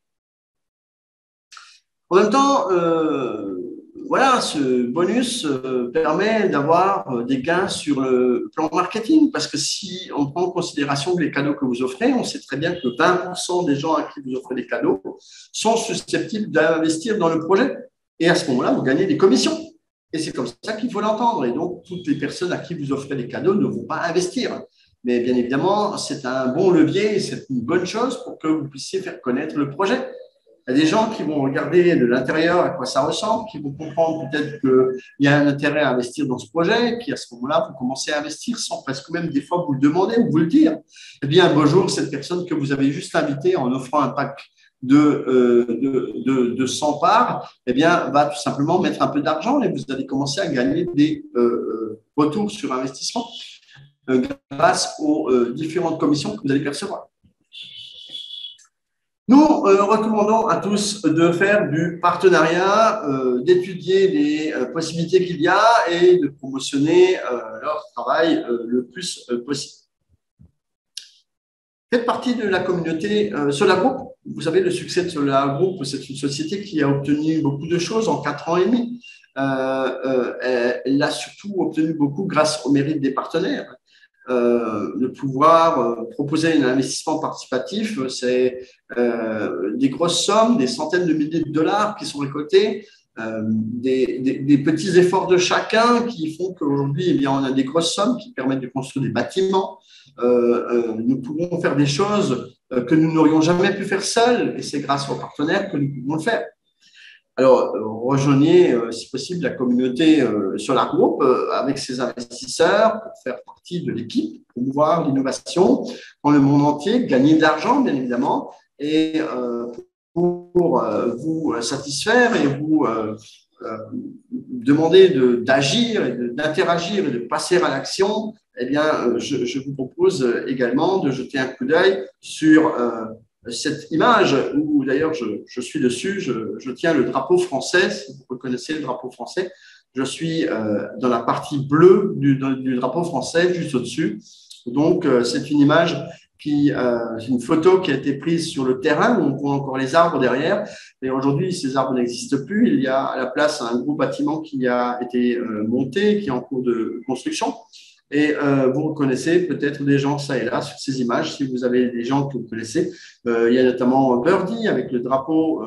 En même temps, voilà, ce bonus permet d'avoir des gains sur le plan marketing parce que si on prend en considération les cadeaux que vous offrez, on sait très bien que 20% des gens à qui vous offrez des cadeaux sont susceptibles d'investir dans le projet. Et à ce moment-là, vous gagnez des commissions. Et c'est comme ça qu'il faut l'entendre. Et donc, toutes les personnes à qui vous offrez des cadeaux ne vont pas investir. Mais bien évidemment, c'est un bon levier et c'est une bonne chose pour que vous puissiez faire connaître le projet. Il y a des gens qui vont regarder de l'intérieur à quoi ça ressemble, qui vont comprendre peut-être qu'il y a un intérêt à investir dans ce projet, et puis à ce moment-là, vous commencez à investir sans presque même des fois vous le demander ou vous le dire. Eh bien, un beau jour, cette personne que vous avez juste invitée en offrant un pack de 100 parts, eh bien, va tout simplement mettre un peu d'argent et vous allez commencer à gagner des retours sur investissement grâce aux différentes commissions que vous allez percevoir. Nous recommandons à tous de faire du partenariat, d'étudier les possibilités qu'il y a et de promotionner leur travail le plus possible. Faites partie de la communauté Solar Group. Vous savez, le succès de Solar Group, c'est une société qui a obtenu beaucoup de choses en 4 ans et demi. Elle a surtout obtenu beaucoup grâce au mérite des partenaires. De pouvoir proposer un investissement participatif, c'est des grosses sommes, des centaines de milliers de dollars qui sont récoltés, des petits efforts de chacun qui font qu'aujourd'hui, eh bien, on a des grosses sommes qui permettent de construire des bâtiments. Nous pouvons faire des choses que nous n'aurions jamais pu faire seuls, et c'est grâce aux partenaires que nous pouvons le faire. Alors, rejoignez, si possible, la communauté Solar Group avec ses investisseurs pour faire partie de l'équipe, promouvoir l'innovation dans le monde entier, gagner de l'argent, bien évidemment, et pour vous satisfaire et vous demander d'agir, d'interagir et de passer à l'action, eh bien, je vous propose également de jeter un coup d'œil sur cette image où d'ailleurs je suis dessus, je tiens le drapeau français, si vous reconnaissez le drapeau français, je suis dans la partie bleue du drapeau français, juste au-dessus. Donc, c'est une image c'est une photo qui a été prise sur le terrain où on voit encore les arbres derrière. Et aujourd'hui, ces arbres n'existent plus. Il y a à la place un gros bâtiment qui a été monté, qui est en cours de construction. Et vous reconnaissez peut-être des gens ça et là sur ces images, si vous avez des gens que vous connaissez. Il y a notamment Birdie avec le drapeau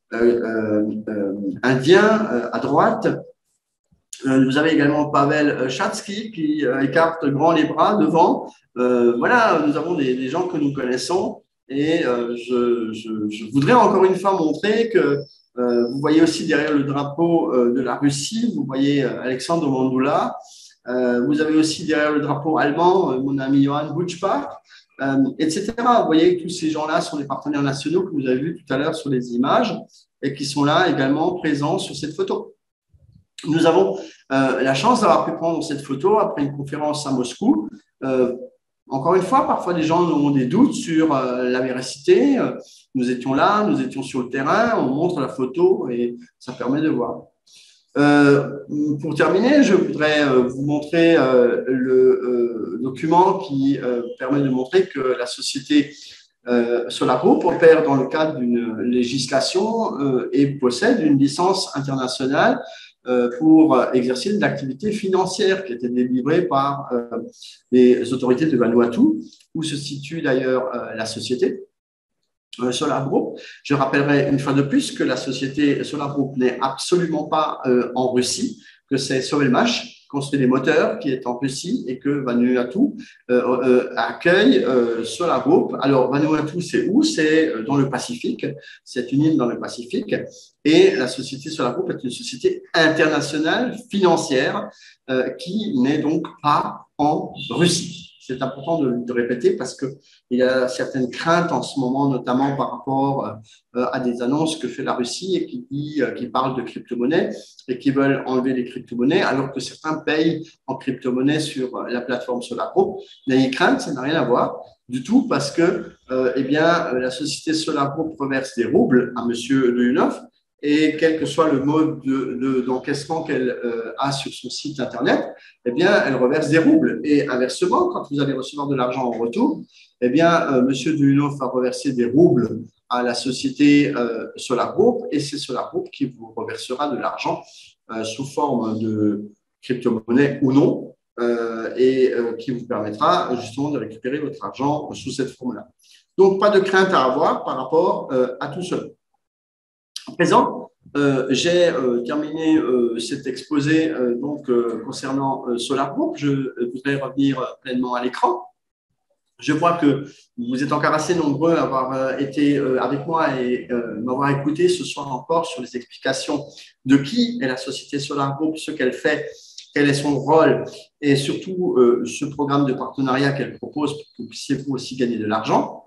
indien à droite. Vous avez également Pavel Chatsky qui écarte grand les bras devant. Voilà, nous avons des gens que nous connaissons et je voudrais encore une fois montrer que vous voyez aussi derrière le drapeau de la Russie, vous voyez Alexandre Mandoula. Vous avez aussi derrière le drapeau allemand mon ami Johann Butschbach, etc. Vous voyez que tous ces gens-là sont des partenaires nationaux que vous avez vus tout à l'heure sur les images et qui sont là également présents sur cette photo. Nous avons la chance d'avoir pu prendre cette photo après une conférence à Moscou. Encore une fois, parfois les gens ont des doutes sur la véracité. Nous étions là, nous étions sur le terrain, on montre la photo et ça permet de voir. Pour terminer, je voudrais vous montrer le document qui permet de montrer que la société Solar Group opère dans le cadre d'une législation et possède une licence internationale pour exercer de l'activité financière qui a été délivrée par les autorités de Vanuatu, où se situe d'ailleurs la société Solar Group. Je rappellerai une fois de plus que la société Solar Group n'est absolument pas en Russie, que c'est Sovelmash, construit des moteurs, qui est en Russie et que Vanuatu accueille Solar Group. Alors, Vanuatu, c'est où? C'est dans le Pacifique. C'est une île dans le Pacifique. Et la société Solar Group est une société internationale financière qui n'est donc pas en Russie. C'est important de répéter parce qu'il y a certaines craintes en ce moment, notamment par rapport à des annonces que fait la Russie et qui parlent de crypto-monnaies et qui veulent enlever les crypto-monnaies alors que certains payent en crypto-monnaies sur la plateforme SolarGroup. N'ayez crainte, ça n'a rien à voir du tout parce que la société SolarGroup reverse des roubles à M. Luyunov et quel que soit le mode d'encaissement qu'elle a sur son site Internet, eh bien, elle reverse des roubles. Et inversement, quand vous allez recevoir de l'argent en retour, eh bien, M. Duyunov va reverser des roubles à la société Solar Group et c'est Solar Group qui vous reversera de l'argent sous forme de crypto-monnaie ou non et qui vous permettra justement de récupérer votre argent sous cette forme-là. Donc, pas de crainte à avoir par rapport à tout cela. À présent, j'ai terminé cet exposé concernant Solar Group. Je voudrais revenir pleinement à l'écran. Je vois que vous êtes encore assez nombreux à avoir été avec moi et m'avoir écouté ce soir encore sur les explications de qui est la société Solar Group, ce qu'elle fait, quel est son rôle et surtout ce programme de partenariat qu'elle propose pour que vous puissiez vous aussi gagner de l'argent.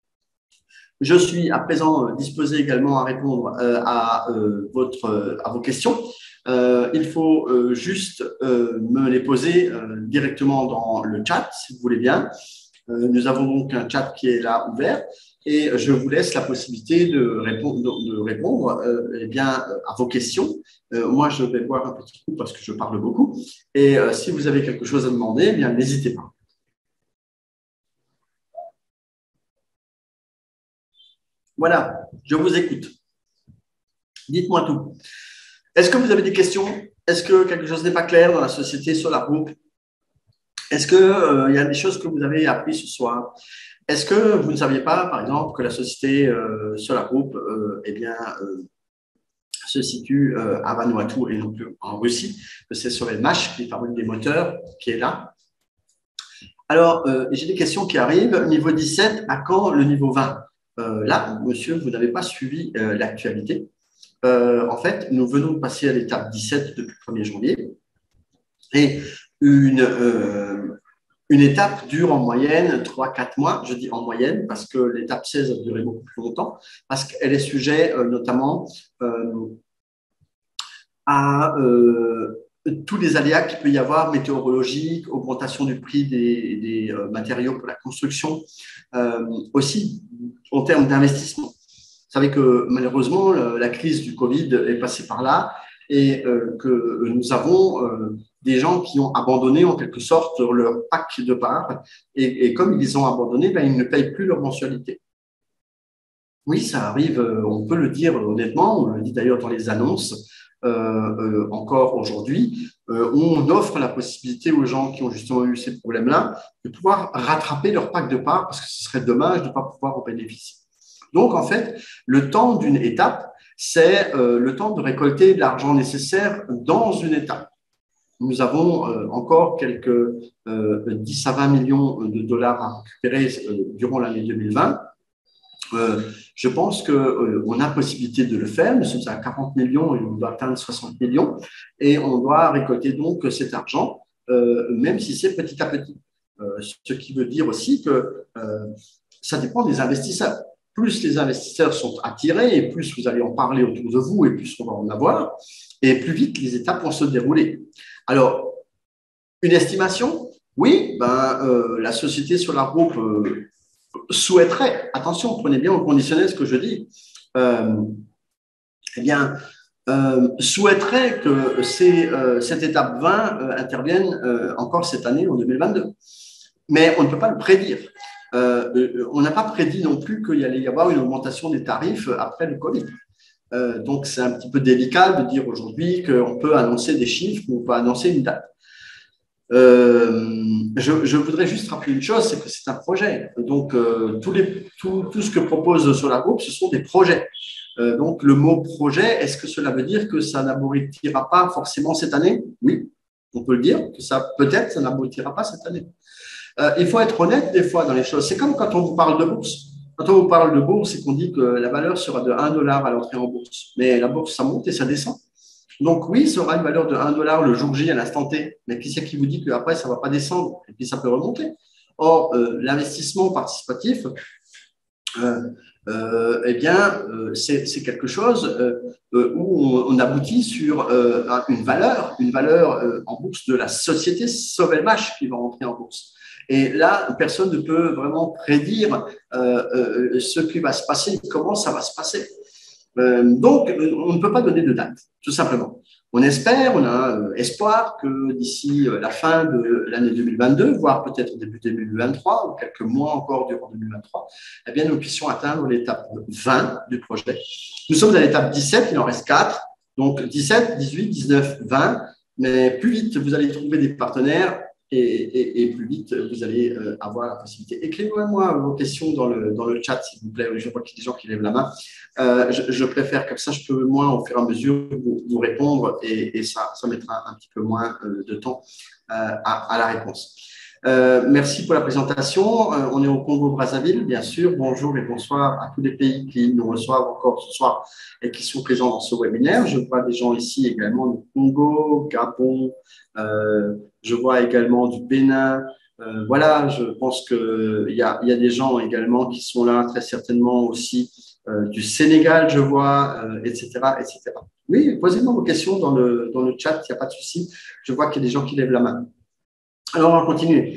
Je suis à présent disposé également à répondre à vos questions. Il faut juste me les poser directement dans le chat, si vous voulez bien. Nous avons donc un chat qui est là ouvert et je vous laisse la possibilité de répondre à vos questions. Moi, je vais boire un petit coup parce que je parle beaucoup. Et si vous avez quelque chose à demander, eh bien, n'hésitez pas. Voilà, je vous écoute. Dites-moi tout. Est-ce que vous avez des questions? Est-ce que quelque chose n'est pas clair dans la société Solar Group? Est-ce qu'il y a des choses que vous avez apprises ce soir? Est-ce que vous ne saviez pas, par exemple, que la société Solar Group se situe à Vanuatu et non plus en Russie, que c'est Sovelmash qui fabrique des moteurs qui est là? Alors, j'ai des questions qui arrivent. Niveau 17, à quand le niveau 20? Là, monsieur, vous n'avez pas suivi l'actualité. En fait, nous venons de passer à l'étape 17 depuis le 1er janvier. Et une étape dure en moyenne 3-4 mois. Je dis en moyenne parce que l'étape 16 a duré beaucoup plus longtemps, parce qu'elle est sujet notamment à tous les aléas qu'il peut y avoir, météorologiques, augmentation du prix des matériaux pour la construction, aussi en termes d'investissement. Vous savez que malheureusement, la crise du Covid est passée par là et que nous avons des gens qui ont abandonné en quelque sorte leur pack de parts et comme ils les ont abandonnés, ils ne payent plus leur mensualité. Oui, ça arrive, on peut le dire honnêtement, on le dit d'ailleurs dans les annonces, encore aujourd'hui, on offre la possibilité aux gens qui ont justement eu ces problèmes-là de pouvoir rattraper leur pack de parts parce que ce serait dommage de ne pas pouvoir en bénéficier. Donc, en fait, le temps d'une étape, c'est le temps de récolter l'argent nécessaire dans une étape. Nous avons encore quelques 10 à 20 millions de dollars à récupérer durant l'année 2020. Je pense qu'on a possibilité de le faire. Nous sommes à 40 millions et on doit atteindre 60 millions. Et on doit récolter donc cet argent, même si c'est petit à petit. Ce qui veut dire aussi que ça dépend des investisseurs. plus les investisseurs sont attirés et plus vous allez en parler autour de vous et plus on va en avoir, et plus vite les étapes vont se dérouler. Alors, une estimation, oui, la société Solar Group souhaiterait, attention, prenez bien au conditionnel ce que je dis, souhaiterait que cette étape 20 intervienne encore cette année, en 2022. Mais on ne peut pas le prédire. On n'a pas prédit non plus qu'il y allait y avoir une augmentation des tarifs après le Covid. Donc, c'est un petit peu délicat de dire aujourd'hui qu'on peut annoncer des chiffres ou on peut annoncer une date. Je voudrais juste rappeler une chose, c'est que c'est un projet. Donc, tout ce que propose Solar Group, ce sont des projets. Donc, le mot projet, est-ce que cela veut dire que ça n'aboutira pas forcément cette année? Oui, on peut le dire, que ça peut-être ça n'aboutira pas cette année. Il faut être honnête des fois dans les choses. C'est comme quand on vous parle de bourse. Quand on vous parle de bourse, c'est qu'on dit que la valeur sera de 1 dollar à l'entrée en bourse. Mais la bourse, ça monte et ça descend. Donc oui, ça aura une valeur de 1 dollar le jour J à l'instant T. Mais qui c'est qui vous dit qu'après, ça ne va pas descendre et puis ça peut remonter? Or, l'investissement participatif, c'est quelque chose où on aboutit sur une valeur en bourse de la société Sovelmash qui va rentrer en bourse. Et là, personne ne peut vraiment prédire ce qui va se passer, comment ça va se passer. Donc, on ne peut pas donner de date, tout simplement. On espère, on a espoir que d'ici la fin de l'année 2022, voire peut-être début 2023, ou quelques mois encore durant 2023, eh bien, nous puissions atteindre l'étape 20 du projet. Nous sommes à l'étape 17, il en reste 4. Donc, 17, 18, 19, 20. Mais plus vite vous allez trouver des partenaires, et plus vite vous allez avoir la possibilité. Écrivez-moi vos questions dans le chat, s'il vous plaît. Je vois qu'il y a des gens qui lèvent la main. Je préfère comme ça, je peux moins au fur et à mesure vous répondre et ça mettra un petit peu moins de temps à la réponse. Merci pour la présentation. On est au Congo-Brazzaville, bien sûr. Bonjour et bonsoir à tous les pays qui nous reçoivent encore ce soir et qui sont présents dans ce webinaire. Je vois des gens ici également du Congo, Gabon, je vois également du Bénin. Voilà, je pense qu'il y a des gens également qui sont là, très certainement aussi du Sénégal, je vois, etc., etc. Oui, posez-moi vos questions dans le chat, il n'y a pas de souci. Je vois qu'il y a des gens qui lèvent la main. Alors, on va continuer.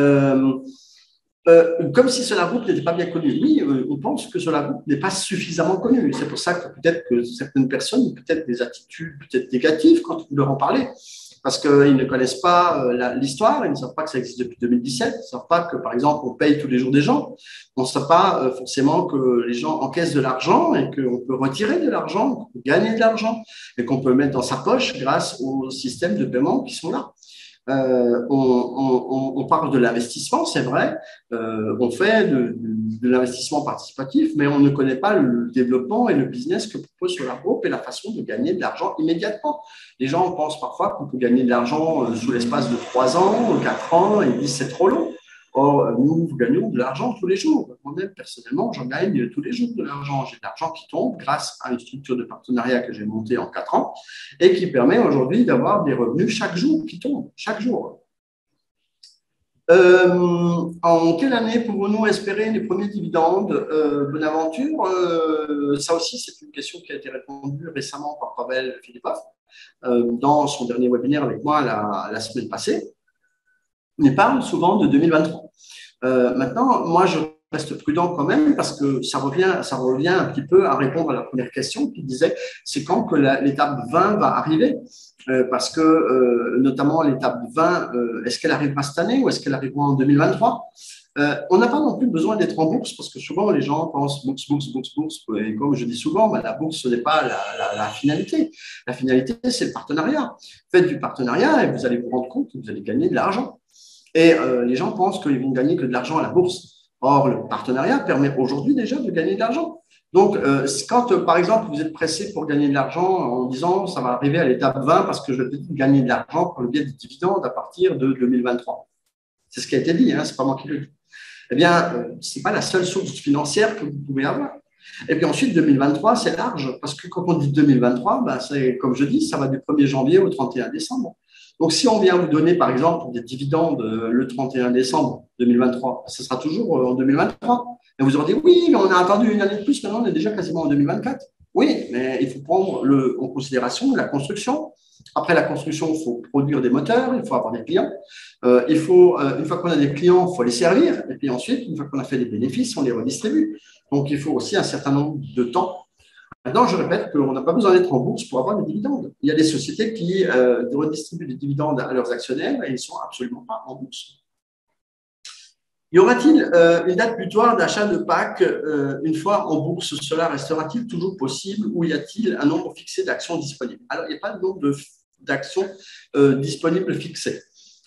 Comme si Solar Group n'était pas bien connu. Oui, on pense que Solar Group n'est pas suffisamment connu. C'est pour ça que peut-être que certaines personnes ont peut-être des attitudes peut-être négatives quand vous leur en parlez. Parce qu'ils ne connaissent pas l'histoire, ils ne savent pas que ça existe depuis 2017, ils ne savent pas que, par exemple, on paye tous les jours des gens, on ne sait pas forcément que les gens encaissent de l'argent et qu'on peut retirer de l'argent, qu'on peut gagner de l'argent et qu'on peut mettre dans sa poche grâce aux systèmes de paiement qui sont là. On parle de l'investissement, c'est vrai, on fait de l'investissement participatif, mais on ne connaît pas le développement et le business que propose Solar Group et la façon de gagner de l'argent immédiatement. Les gens pensent parfois qu'on peut gagner de l'argent sous l'espace de 3 ans, 4 ans, et ils disent c'est trop long. Or, nous gagnons de l'argent tous les jours. Moi-même, personnellement, j'en gagne tous les jours de l'argent. J'ai de l'argent qui tombe grâce à une structure de partenariat que j'ai montée en 4 ans et qui permet aujourd'hui d'avoir des revenus chaque jour qui tombent, chaque jour. En quelle année pouvons-nous espérer les premiers dividendes Bonaventure ça aussi, c'est une question qui a été répondue récemment par Pavel Filipov dans son dernier webinaire avec moi la semaine passée. On parle souvent de 2023. Maintenant, moi, je reste prudent quand même parce que ça revient un petit peu à répondre à la première question qui disait c'est quand que l'étape 20 va arriver parce que notamment l'étape 20, est-ce qu'elle arrivera cette année ou est-ce qu'elle arrivera en 2023 on n'a pas non plus besoin d'être en bourse parce que souvent les gens pensent bourse. Et comme je dis souvent, la bourse, ce n'est pas la finalité. La finalité, c'est le partenariat. Faites du partenariat et vous allez vous rendre compte que vous allez gagner de l'argent. Et les gens pensent qu'ils vont gagner que de l'argent à la bourse. Or, le partenariat permet aujourd'hui déjà de gagner de l'argent. Donc, quand, par exemple, vous êtes pressé pour gagner de l'argent en disant ça va arriver à l'étape 20 parce que je vais gagner de l'argent par le biais des dividendes à partir de 2023. C'est ce qui a été dit, hein, ce n'est pas moi qui le dis. Eh bien, ce n'est pas la seule source financière que vous pouvez avoir. Et puis ensuite, 2023, c'est large parce que quand on dit 2023, c'est, comme je dis, ça va du 1er janvier au 31 décembre. Donc, si on vient vous donner, par exemple, des dividendes le 31 décembre 2023, ce sera toujours en 2023. Et vous aurez dit, oui, mais on a attendu une année de plus, maintenant on est déjà quasiment en 2024. Oui, mais il faut prendre en considération la construction. Après la construction, il faut produire des moteurs, il faut avoir des clients. Une fois qu'on a des clients, il faut les servir. Et puis ensuite, une fois qu'on a fait des bénéfices, on les redistribue. Donc, il faut aussi un certain nombre de temps. Maintenant, je répète qu'on n'a pas besoin d'être en bourse pour avoir des dividendes. Il y a des sociétés qui redistribuent des dividendes à leurs actionnaires et ils ne sont absolument pas en bourse. Y aura-t-il une date butoir d'achat de PAC une fois en bourse? Cela restera-t-il toujours possible ou y a-t-il un nombre fixé d'actions disponibles? Alors, il n'y a pas de nombre d'actions disponibles fixées.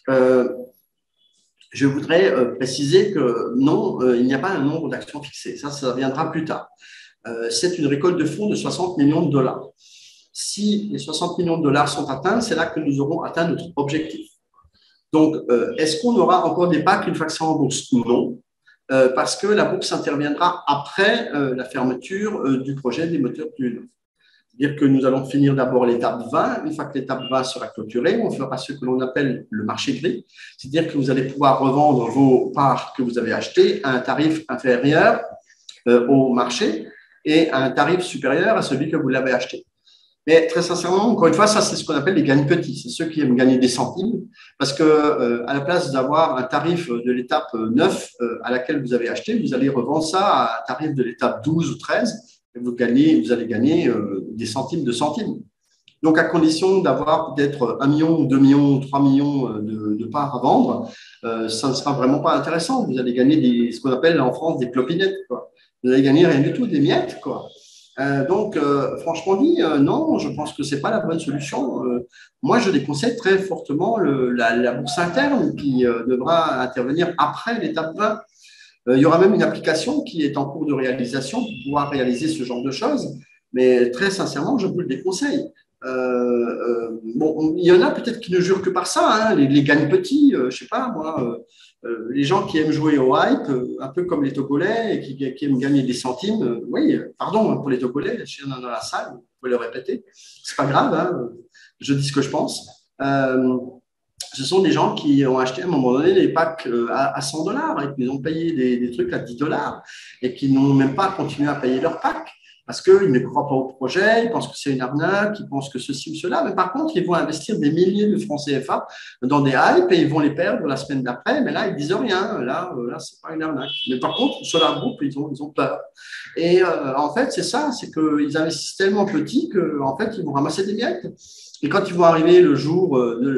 Je voudrais préciser que non, il n'y a pas un nombre d'actions fixé. Ça viendra plus tard. C'est une récolte de fonds de 60 millions de dollars. Si les 60 millions de dollars sont atteints, c'est là que nous aurons atteint notre objectif. Donc, est-ce qu'on aura encore des PAC une fois que c'est en bourse? Non, parce que la bourse interviendra après la fermeture du projet des moteurs Plug. C'est-à-dire que nous allons finir d'abord l'étape 20. Une fois que l'étape 20 sera clôturée, on fera ce que l'on appelle le marché gris. C'est-à-dire que vous allez pouvoir revendre vos parts que vous avez achetées à un tarif inférieur au marché et à un tarif supérieur à celui que vous l'avez acheté. Mais très sincèrement, encore une fois, ça, c'est ce qu'on appelle les gains petits. C'est ceux qui aiment gagner des centimes. Parce que à la place d'avoir un tarif de l'étape 9 à laquelle vous avez acheté, vous allez revendre ça à un tarif de l'étape 12 ou 13 et vous allez gagner des centimes de centimes. Donc, à condition d'avoir peut-être 1 million, 2 millions, 3 millions de parts à vendre, ça ne sera vraiment pas intéressant. Vous allez gagner ce qu'on appelle en France des clopinettes, quoi. Vous allez gagner rien du tout, des miettes, quoi. Donc, franchement dit, non, je pense que ce n'est pas la bonne solution. Moi, je déconseille très fortement la bourse interne qui devra intervenir après l'étape 20. Il y aura même une application qui est en cours de réalisation pour pouvoir réaliser ce genre de choses. Mais très sincèrement, je vous le déconseille. Bon, il y en a peut-être qui ne jurent que par ça, hein, les gagne petits, je ne sais pas, moi. Les gens qui aiment jouer au hype, un peu comme les Togolais, et qui aiment gagner des centimes, oui, pardon pour les Togolais, je suis dans la salle, vous pouvez le répéter, c'est pas grave, hein, je dis ce que je pense. Ce sont des gens qui ont acheté à un moment donné des packs à 100 dollars et qui ont payé des trucs à 10 dollars et qui n'ont même pas continué à payer leurs packs parce qu'ils ne croient pas au projet, ils pensent que c'est une arnaque, ils pensent que ceci ou cela. Mais par contre, ils vont investir des milliers de francs CFA dans des hypes et ils vont les perdre la semaine d'après. Mais là, ils disent rien. Là, c'est pas une arnaque. Mais par contre, sur la groupe, ils ont peur. Et en fait, c'est ça, c'est qu'ils investissent tellement petit qu'en fait, ils vont ramasser des miettes. Et quand ils vont arriver le jour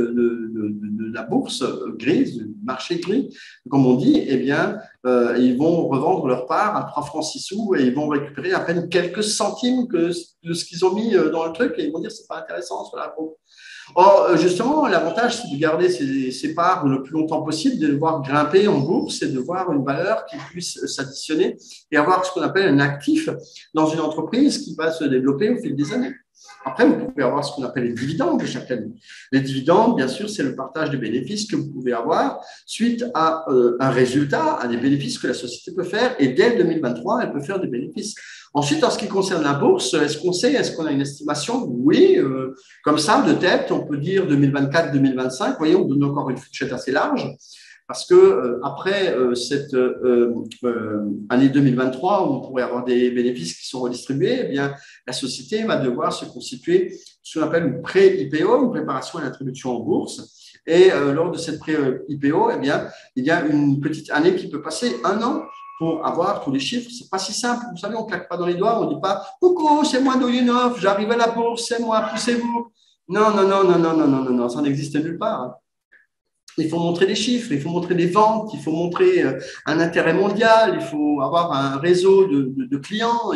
de la bourse grise, du marché gris, comme on dit, eh bien, ils vont revendre leur part à 3 francs 6 sous et ils vont récupérer à peine quelques centimes de ce qu'ils ont mis dans le truc et ils vont dire c'est pas intéressant sur la groupe. Or, justement, l'avantage, c'est de garder ces parts le plus longtemps possible, de les voir grimper en bourse et de voir une valeur qui puisse s'additionner et avoir ce qu'on appelle un actif dans une entreprise qui va se développer au fil des années. Après, vous pouvez avoir ce qu'on appelle les dividendes de chaque année. Les dividendes, bien sûr, c'est le partage des bénéfices que vous pouvez avoir suite à un résultat, à des bénéfices que la société peut faire. Et dès 2023, elle peut faire des bénéfices. Ensuite, en ce qui concerne la bourse, est-ce qu'on a une estimation? Oui, comme ça, de tête, on peut dire 2024-2025. Vous voyez, on donne encore une fourchette assez large. Parce que après cette année 2023, où on pourrait avoir des bénéfices qui sont redistribués, eh bien, la société va devoir se constituer ce qu'on appelle une pré-IPO, une préparation à l'introduction en bourse. Et lors de cette pré-IPO, eh bien, il y a une petite année qui peut passer 1 an pour avoir tous les chiffres. C'est pas si simple. Vous savez, on claque pas dans les doigts, on dit pas « Coucou, c'est moi Doyenov, j'arrive à la bourse, c'est moi, poussez-vous ». Non, non, non, non, non, non, non, non, ça n'existe nulle part. Il faut montrer des chiffres, il faut montrer des ventes, il faut montrer un intérêt mondial, il faut avoir un réseau de clients,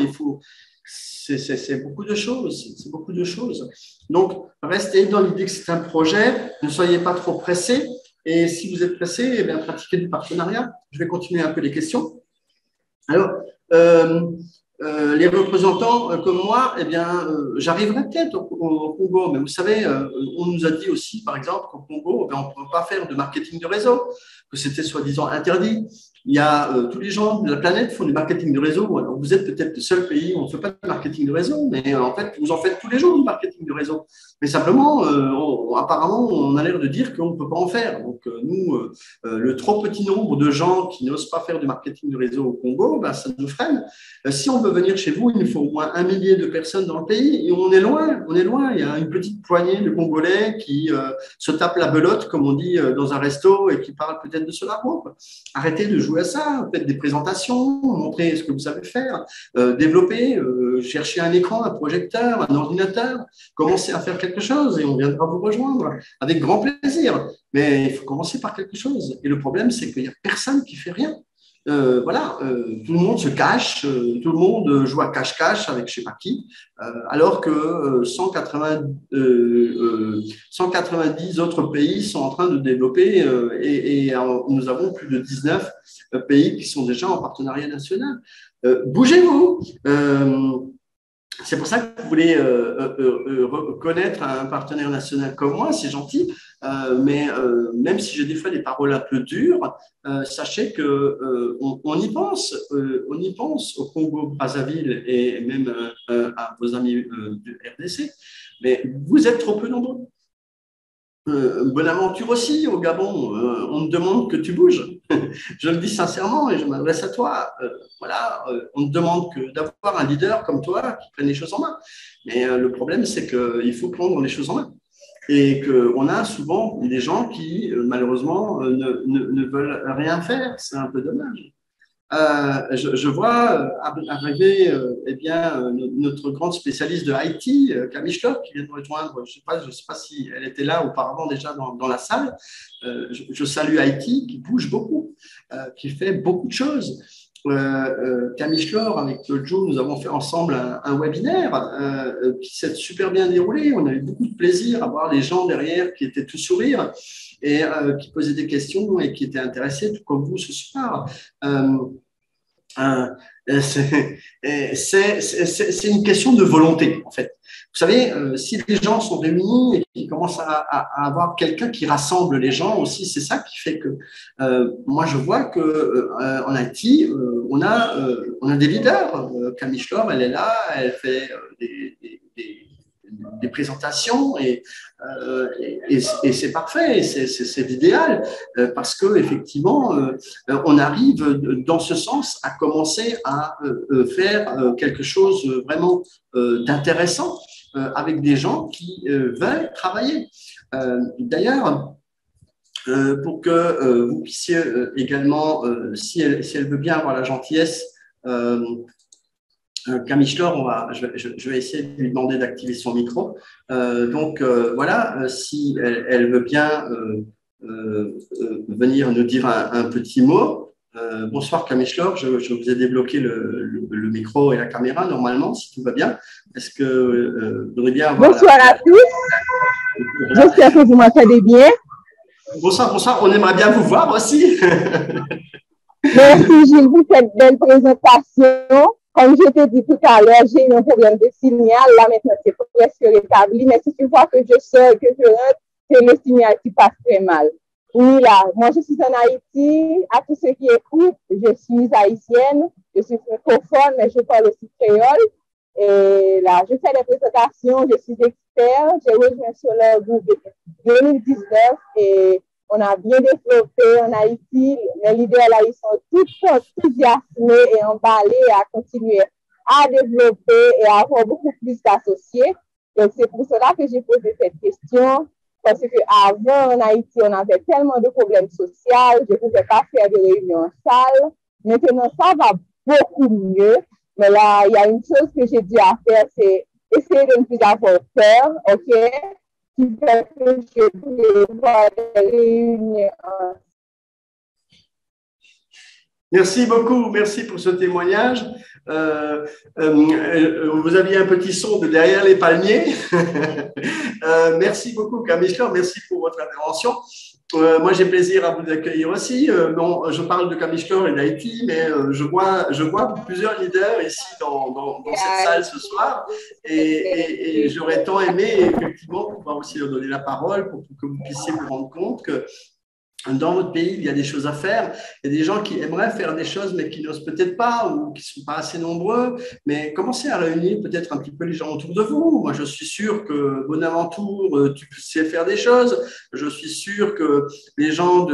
c'est beaucoup de choses, c'est beaucoup de choses. Donc, restez dans l'idée que c'est un projet, ne soyez pas trop pressés, et si vous êtes pressé, eh bien, pratiquez du partenariat. Je vais continuer un peu les questions. Alors, les représentants comme moi, eh bien, j'arriverai peut-être au Congo, mais vous savez, on nous a dit aussi, par exemple, qu'au Congo, eh bien, on ne peut pas faire de marketing de réseau, que c'était soi-disant interdit. Il y a tous les gens de la planète font du marketing de réseau. Alors, vous êtes peut-être le seul pays où on ne fait pas de marketing de réseau, mais en fait, vous en faites tous les jours du marketing de réseau. Mais simplement, apparemment, on a l'air de dire qu'on ne peut pas en faire. Donc, nous, le trop petit nombre de gens qui n'osent pas faire du marketing de réseau au Congo, ben, ça nous freine. Si on veut venir chez vous, il nous faut au moins 1 millier de personnes dans le pays. Et on est loin, on est loin. Il y a une petite poignée de Congolais qui se tapent la belote, comme on dit, dans un resto et qui parlent peut-être de cela. Arrêtez de jouer à ça. Faites des présentations, montrez ce que vous savez faire, développez, cherchez un écran, un projecteur, un ordinateur, commencez à faire quelque chose et on viendra vous rejoindre avec grand plaisir. Mais il faut commencer par quelque chose. Et le problème, c'est qu'il n'y a personne qui fait rien. Voilà, tout le monde se cache, tout le monde joue à cache-cache avec je ne sais pas qui, alors que 190 autres pays sont en train de développer et nous avons plus de 19 pays qui sont déjà en partenariat national. Bougez-vous. C'est pour ça que vous voulez connaître un partenaire national comme moi, c'est gentil, mais même si j'ai des fois des paroles un peu dures, sachez que on y pense au Congo-Brazzaville et même à vos amis du RDC, mais vous êtes trop peu nombreux. Bonaventure aussi, au Gabon, on te demande que tu bouges. Je le dis sincèrement et je m'adresse à toi. Voilà, on te demande d'avoir un leader comme toi qui prenne les choses en main. Mais le problème, c'est qu'il faut prendre les choses en main. Et qu'on a souvent des gens qui, malheureusement, ne veulent rien faire. C'est un peu dommage. Je vois arriver eh bien, notre grande spécialiste de Haïti, Camille Schlock, qui vient de rejoindre. Je ne sais pas si elle était là auparavant déjà dans la salle. Je salue Haïti, qui bouge beaucoup, qui fait beaucoup de choses. Camille Schlock, avec Joe, nous avons fait ensemble un webinaire qui s'est super bien déroulé. On a eu beaucoup de plaisir à voir les gens derrière qui étaient tout sourire et qui posaient des questions et qui étaient intéressés, tout comme vous ce soir. C'est une question de volonté, en fait. Vous savez, si les gens sont réunis et qu'ils commencent à avoir quelqu'un qui rassemble les gens aussi, c'est ça qui fait que moi, je vois qu'en Haïti, on a des leaders. Camille Schlomm, elle est là, elle fait des présentations et c'est parfait, c'est l'idéal parce que effectivement on arrive dans ce sens à commencer à faire quelque chose vraiment d'intéressant avec des gens qui veulent travailler. D'ailleurs, pour que vous puissiez également, si elle veut bien avoir la gentillesse, Camille Schlor, je vais essayer de lui demander d'activer son micro. Donc, voilà, si elle veut bien venir nous dire un petit mot. Bonsoir Camille Schlor, je vous ai débloqué le micro et la caméra normalement, si tout va bien. Est-ce que vous voudriez bien avoir… Bonsoir à tous. J'espère que vous m'entendez bien. Bonsoir, bonsoir. On aimerait bien vous voir aussi. Merci Gilles pour cette belle présentation. Comme je t'ai dit tout à l'heure, j'ai eu un problème de signal. Là, maintenant, c'est presque rétabli. Mais si tu vois que je sors, que je rentre, c'est le signal qui passe très mal. Oui, là, moi, je suis en Haïti. À tous ceux qui écoutent, je suis haïtienne. Je suis francophone, mais je parle aussi créole. Et là, je fais des présentations. Je suis expert. J'ai rejoint sur le groupe depuis 2019 et on a bien développé en Haïti. Les leaders là, ils sont tous enthousiasmés et emballés à continuer à développer et à avoir beaucoup plus d'associés. Donc, c'est pour cela que j'ai posé cette question. Parce qu'avant, en Haïti, on avait tellement de problèmes sociaux. Je ne pouvais pas faire de réunions en salle. Maintenant, ça va beaucoup mieux. Mais là, il y a une chose que j'ai dû faire, c'est essayer de ne plus avoir peur, OK? Qui fait que je peux voir des réunions. Merci beaucoup, merci pour ce témoignage. Vous aviez un petit son de derrière les palmiers. Merci beaucoup, Camille Schlor, merci pour votre intervention. Moi, j'ai plaisir à vous accueillir aussi. Bon, je parle de Camille Schlor et d'Haïti, mais je vois plusieurs leaders ici dans cette salle ce soir. Et j'aurais tant aimé, effectivement, pouvoir aussi leur donner la parole pour que vous puissiez vous rendre compte que dans votre pays, il y a des choses à faire. Il y a des gens qui aimeraient faire des choses, mais qui n'osent peut-être pas ou qui ne sont pas assez nombreux. Mais commencez à réunir peut-être un petit peu les gens autour de vous. Moi, je suis sûr que Bonaventure, tu sais faire des choses. Je suis sûr que les gens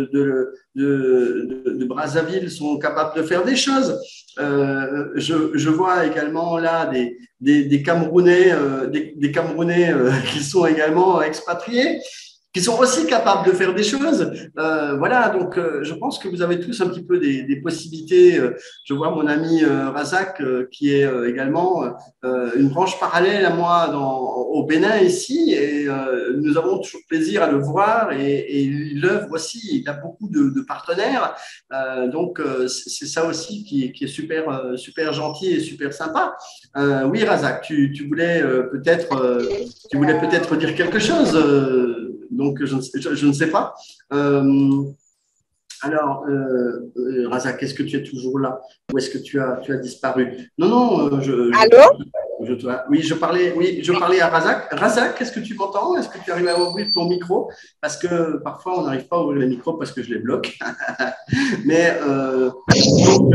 de Brazzaville sont capables de faire des choses. Je vois également là des Camerounais, des Camerounais qui sont également expatriés, qui sont aussi capables de faire des choses. Voilà, donc je pense que vous avez tous un petit peu des possibilités. Je vois mon ami Razak, qui est également une branche parallèle à moi au Bénin ici, et nous avons toujours plaisir à le voir, et il œuvre aussi, il a beaucoup de partenaires. Donc c'est ça aussi qui est super, super gentil et super sympa. Oui, Razak, tu voulais peut-être dire quelque chose. Donc, je ne sais pas. Alors, Razak, est-ce que tu es toujours là ou est-ce que tu as disparu? Non, non, Allô? oui, je parlais à Razak. Razak, est-ce que tu m'entends? Est-ce que tu arrives à ouvrir ton micro? Parce que parfois, on n'arrive pas à ouvrir les micros parce que je les bloque. Mais donc,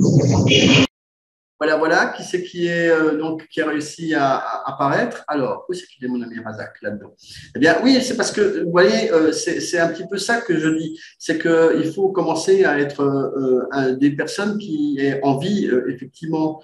voilà. Qui c'est qui a réussi à apparaître? Alors, où c'est qu'il est mon ami Razak là-dedans? Eh bien, oui, c'est parce que, vous voyez, c'est un petit peu ça que je dis. C'est qu'il faut commencer à être des personnes qui aient envie, effectivement,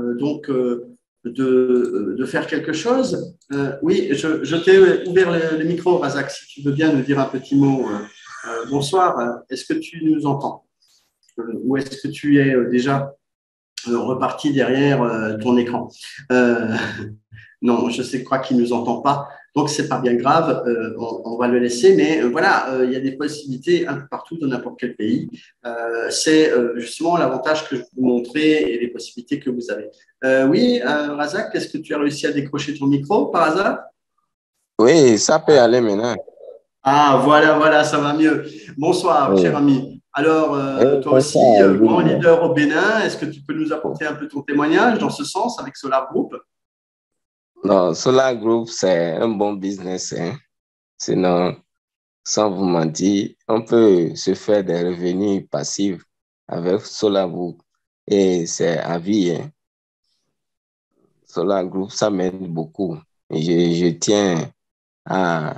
de faire quelque chose. Oui, je t'ai ouvert le micro, Razak, si tu veux bien nous dire un petit mot. Bonsoir, est-ce que tu nous entends? Ou est-ce que tu es déjà reparti derrière ton écran? Non, je sais crois qu'il ne nous entend pas, donc c'est pas bien grave, on va le laisser, mais voilà, il y a des possibilités un peu partout dans n'importe quel pays. C'est justement l'avantage que je vous montrer et les possibilités que vous avez. Oui, Razak, est-ce que tu as réussi à décrocher ton micro par hasard? Oui, ça peut aller maintenant. Ah, voilà, ça va mieux. Bonsoir, cher Oui. ami. Alors, toi aussi, Bonsoir, grand Gilles. leader au Bénin, est-ce que tu peux nous apporter un peu ton témoignage dans ce sens avec Solar Group? Non, Solar Group, c'est un bon business, hein. Sinon, sans vous mentir, on peut se faire des revenus passifs avec Solar Group. Et c'est à vie, hein. Solar Group, ça m'aide beaucoup. Et je tiens à,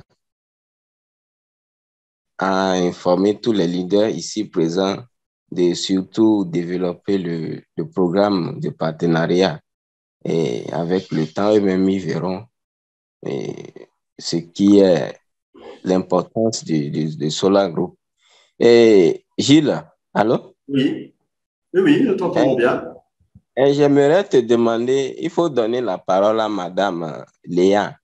à informer tous les leaders ici présents de surtout développer le programme de partenariat. Et avec le temps, eux-mêmes, ils verront et ce qui est l'importance de Solar Group. Et Gilles, allô? Oui, nous t'entendons bien. Et j'aimerais te demander, il faut donner la parole à Madame Léa.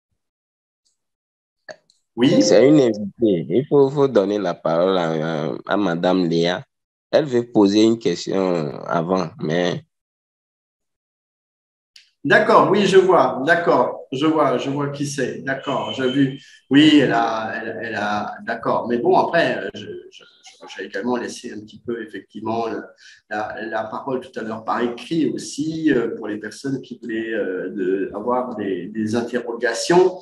Oui. C'est une invitée. Il faut donner la parole à Madame Léa. Elle veut poser une question avant, mais D'accord, oui, je vois. D'accord, je vois qui c'est. D'accord, j'ai vu. Oui, d'accord. Mais bon, après, j'ai également laissé un petit peu, effectivement, la parole tout à l'heure par écrit aussi pour les personnes qui voulaient avoir des interrogations.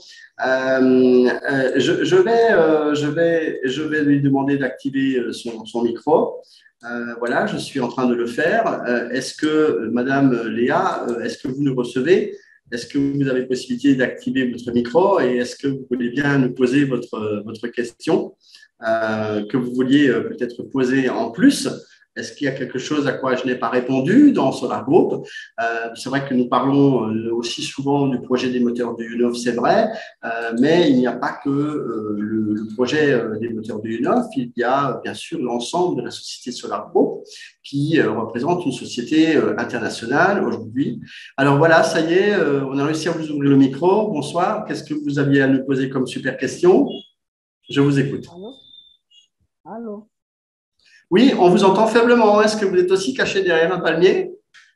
Je vais lui demander d'activer son micro. Voilà, je suis en train de le faire. Est-ce que, Madame Léa, est-ce que vous nous recevez? Est-ce que vous avez possibilité d'activer votre micro et est-ce que vous voulez bien nous poser votre question que vous vouliez peut-être poser en plus? Est-ce qu'il y a quelque chose à quoi je n'ai pas répondu dans Solar Group? C'est vrai que nous parlons aussi souvent du projet des moteurs du UNOF, c'est vrai, mais il n'y a pas que le projet des moteurs du UNOF, il y a bien sûr l'ensemble de la société Solar Group qui représente une société internationale aujourd'hui. Alors voilà, ça y est, on a réussi à vous ouvrir le micro. Bonsoir, qu'est-ce que vous aviez à nous poser comme super question? Je vous écoute. Allô? Allô? Oui, on vous entend faiblement. Est-ce que vous êtes aussi caché derrière un palmier?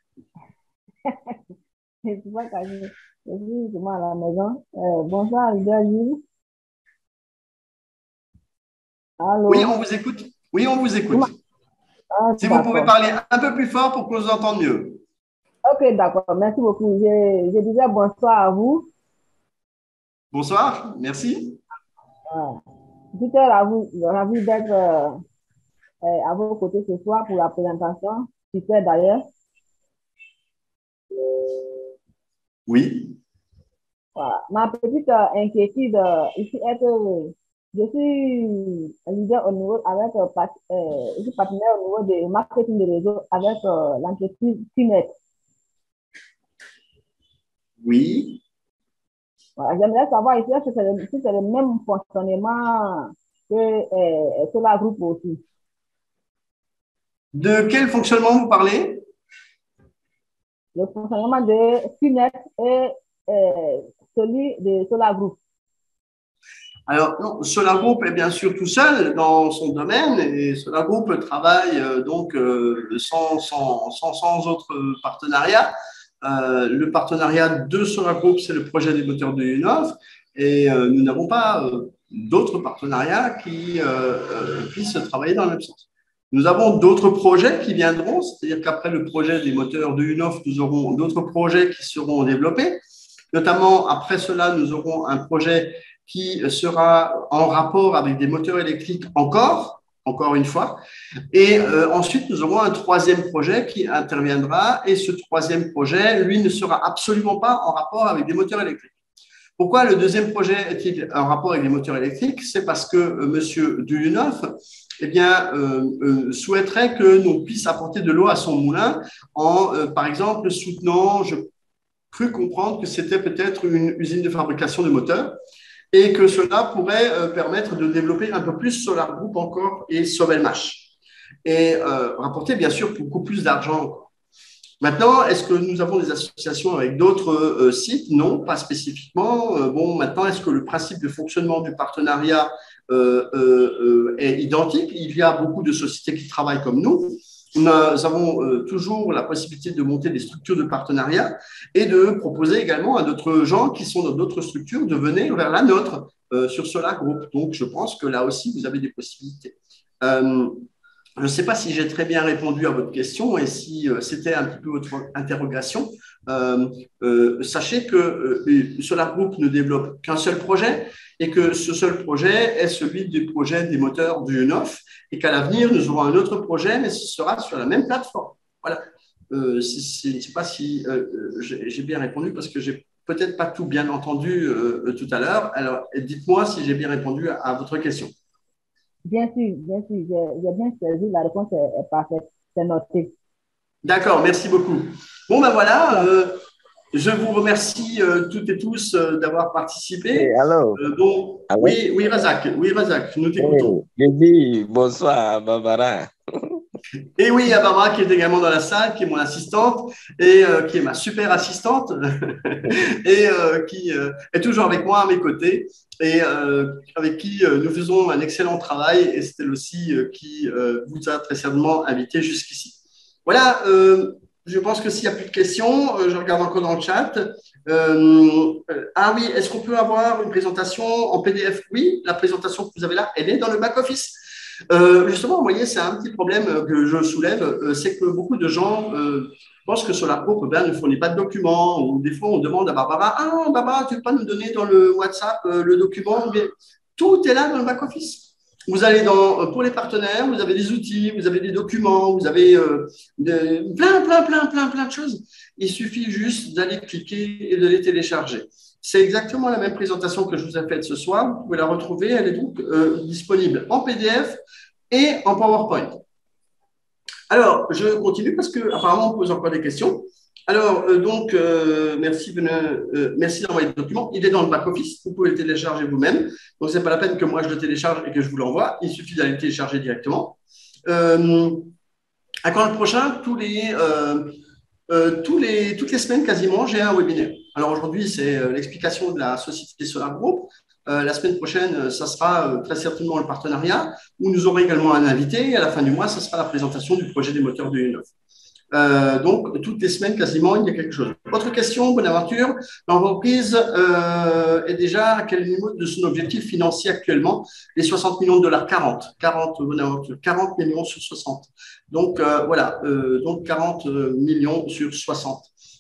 Je ne suis pas cachée. Je suis justement à la maison. Bonsoir, leader Gilles. Oui, Allô? on vous écoute. Oui, on vous Vous écoute. m'a- Ah, Si vous pouvez d'accord. parler un peu plus fort pour qu'on vous entende mieux. Ok, d'accord. Merci beaucoup. Je disais bonsoir à vous. Bonsoir, merci. Ah. j'étais ravi d'être à vos côtés ce soir pour la présentation. Super d'ailleurs. Oui. Voilà. Ma petite inquiétude ici est que je suis leader au niveau avec je suis partenaire au niveau de marketing de réseau avec l'entreprise Finet. Oui. Voilà. J'aimerais savoir ici si c'est le même fonctionnement que Solar Group aussi. De quel fonctionnement vous parlez? Le fonctionnement de Finet et celui de Solar Group. Alors, non, Solar Group est bien sûr tout seul dans son domaine et Solar Group travaille sans autre partenariat. Le partenariat de Solar Group, c'est le projet des moteurs de UNOF et nous n'avons pas d'autres partenariats qui puissent travailler dans le même sens. Nous avons d'autres projets qui viendront, c'est-à-dire qu'après le projet des moteurs de UNOF, nous aurons d'autres projets qui seront développés. Notamment, après cela, nous aurons un projet qui sera en rapport avec des moteurs électriques encore une fois. Et ensuite, nous aurons un troisième projet qui interviendra. Et ce troisième projet, lui, ne sera absolument pas en rapport avec des moteurs électriques. Pourquoi le deuxième projet est-il en rapport avec les moteurs électriques? C'est parce que M. Duyunov souhaiterait que l'on puisse apporter de l'eau à son moulin en, par exemple, soutenant, je cru comprendre que c'était peut-être une usine de fabrication de moteurs et que cela pourrait permettre de développer un peu plus Solar Group encore et Sovelmash et rapporter bien sûr beaucoup plus d'argent. Maintenant, est-ce que nous avons des associations avec d'autres sites? Non, pas spécifiquement. Bon, maintenant, est-ce que le principe de fonctionnement du partenariat est identique? Il y a beaucoup de sociétés qui travaillent comme nous. Nous avons toujours la possibilité de monter des structures de partenariat et de proposer également à d'autres gens qui sont dans d'autres structures de venir vers la nôtre sur Solar Group. Donc, je pense que là aussi, vous avez des possibilités. Je ne sais pas si j'ai très bien répondu à votre question et si c'était un petit peu votre interrogation. Sachez que Solar Group ne développe qu'un seul projet et que ce seul projet est celui du projet des moteurs du UNOF et qu'à l'avenir, nous aurons un autre projet, mais ce sera sur la même plateforme. Voilà. Je ne sais pas si j'ai bien répondu parce que j'ai peut-être pas tout bien entendu tout à l'heure. Alors, dites-moi si j'ai bien répondu à votre question. Bien sûr, j'ai bien saisi, la réponse est parfaite, c'est noté. D'accord, merci beaucoup. Bon, ben voilà, je vous remercie toutes et tous d'avoir participé. Hey, allô? Bon, Allô? Oui, Razak, nous t'écoutons. Hey, je dis bonsoir à Barbara. Et oui, à Barbara qui est également dans la salle, qui est mon assistante et qui est ma super assistante et qui est toujours avec moi à mes côtés et avec qui nous faisons un excellent travail et c'est elle aussi qui vous a très certainement invité jusqu'ici. Voilà, je pense que s'il n'y a plus de questions, je regarde encore dans le chat. Ah oui, est-ce qu'on peut avoir une présentation en PDF? Oui, la présentation que vous avez là, elle est dans le back-office. Justement, vous voyez, c'est un petit problème que je soulève, c'est que beaucoup de gens pensent que Solar Group ne fournit pas de documents, ou des fois on demande à Barbara, ah Barbara, tu ne peux pas nous donner dans le WhatsApp le document? Mais tout est là dans le back-office. Vous allez pour les partenaires, vous avez des outils, vous avez des documents, vous avez plein de choses. Il suffit juste d'aller cliquer et de les télécharger. C'est exactement la même présentation que je vous ai faite ce soir. Vous pouvez la retrouver. Elle est donc disponible en PDF et en PowerPoint. Alors, je continue parce qu'apparemment, on pose encore des questions. Alors, merci d'envoyer le document. Il est dans le back-office. Vous pouvez le télécharger vous-même. Donc, ce n'est pas la peine que moi, je le télécharge et que je vous l'envoie. Il suffit d'aller le télécharger directement. À quand le prochain? Toutes les semaines, quasiment, j'ai un webinaire. Alors, aujourd'hui, c'est l'explication de la société Solar Group. La semaine prochaine, ça sera très certainement le partenariat, où nous aurons également un invité. Et à la fin du mois, ça sera la présentation du projet des moteurs de UNOF. Donc, toutes les semaines, quasiment, il y a quelque chose. Autre question, Bonaventure. L'entreprise est déjà à quel niveau de son objectif financier actuellement? Les 60 millions de dollars, 40 Bonaventure, 40 millions sur 60. Donc, voilà, donc 40 millions sur 60.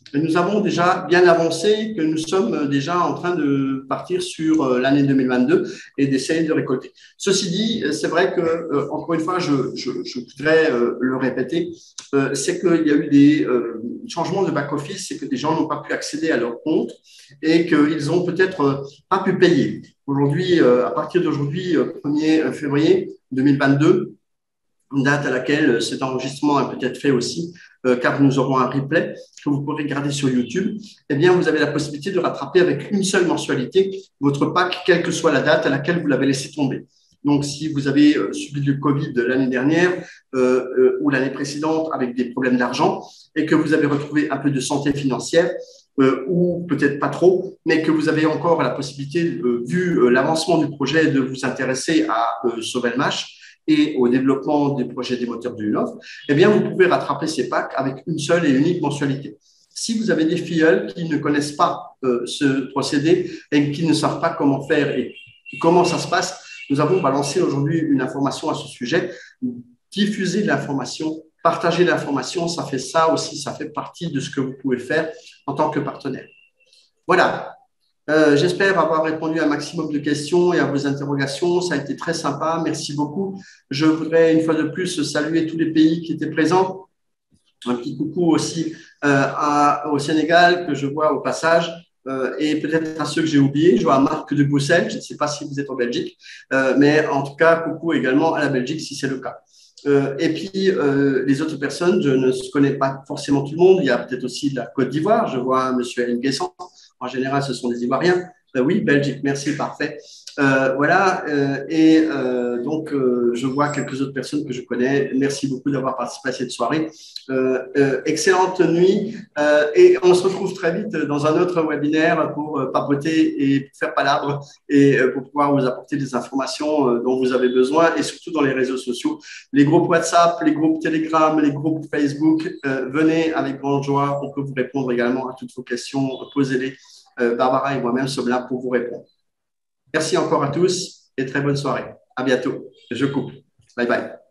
nous avons déjà bien avancé, que nous sommes déjà en train de partir sur l'année 2022 et d'essayer de récolter. Ceci dit, c'est vrai que, encore une fois, je voudrais le répéter, c'est qu'il y a eu des changements de back-office et que des gens n'ont pas pu accéder à leur compte et qu'ils ont peut-être pas pu payer. Aujourd'hui, à partir d'aujourd'hui, 1er février 2022, une date à laquelle cet enregistrement est peut-être fait aussi, car nous aurons un replay que vous pourrez regarder sur YouTube, eh bien, vous avez la possibilité de rattraper avec une seule mensualité votre pack, quelle que soit la date à laquelle vous l'avez laissé tomber. Donc, si vous avez subi le Covid l'année dernière ou l'année précédente avec des problèmes d'argent et que vous avez retrouvé un peu de santé financière, ou peut-être pas trop, mais que vous avez encore la possibilité, vu l'avancement du projet, de vous intéresser à Sovelmash et au développement des projets des moteurs de l'UNOV, eh bien, vous pouvez rattraper ces packs avec une seule et unique mensualité. Si vous avez des filleuls qui ne connaissent pas ce procédé et qui ne savent pas comment faire et comment ça se passe, nous avons balancé aujourd'hui une information à ce sujet. Diffuser de l'information, partager l'information, ça fait ça aussi, ça fait partie de ce que vous pouvez faire en tant que partenaire. Voilà. J'espère avoir répondu à un maximum de questions et à vos interrogations. Ça a été très sympa. Merci beaucoup. Je voudrais une fois de plus saluer tous les pays qui étaient présents. Un petit coucou aussi au Sénégal que je vois au passage et peut-être à ceux que j'ai oubliés. Je vois à Marc de Bruxelles. Je ne sais pas si vous êtes en Belgique, mais en tout cas, coucou également à la Belgique si c'est le cas. Et puis, les autres personnes, je ne connais pas forcément tout le monde. Il y a peut-être aussi de la Côte d'Ivoire. Je vois M. Eline Guessant. En général, ce sont des Ivoiriens. Oui, Belgique, merci, parfait. Voilà, donc je vois quelques autres personnes que je connais. Merci beaucoup d'avoir participé à cette soirée. Excellente nuit et on se retrouve très vite dans un autre webinaire pour papoter et faire palabre et pour pouvoir vous apporter des informations dont vous avez besoin et surtout dans les réseaux sociaux. Les groupes WhatsApp, les groupes Telegram, les groupes Facebook, venez avec grande joie. On peut vous répondre également à toutes vos questions. Posez-les. Barbara et moi-même sommes là pour vous répondre. Merci encore à tous et très bonne soirée. À bientôt. Je coupe. Bye bye.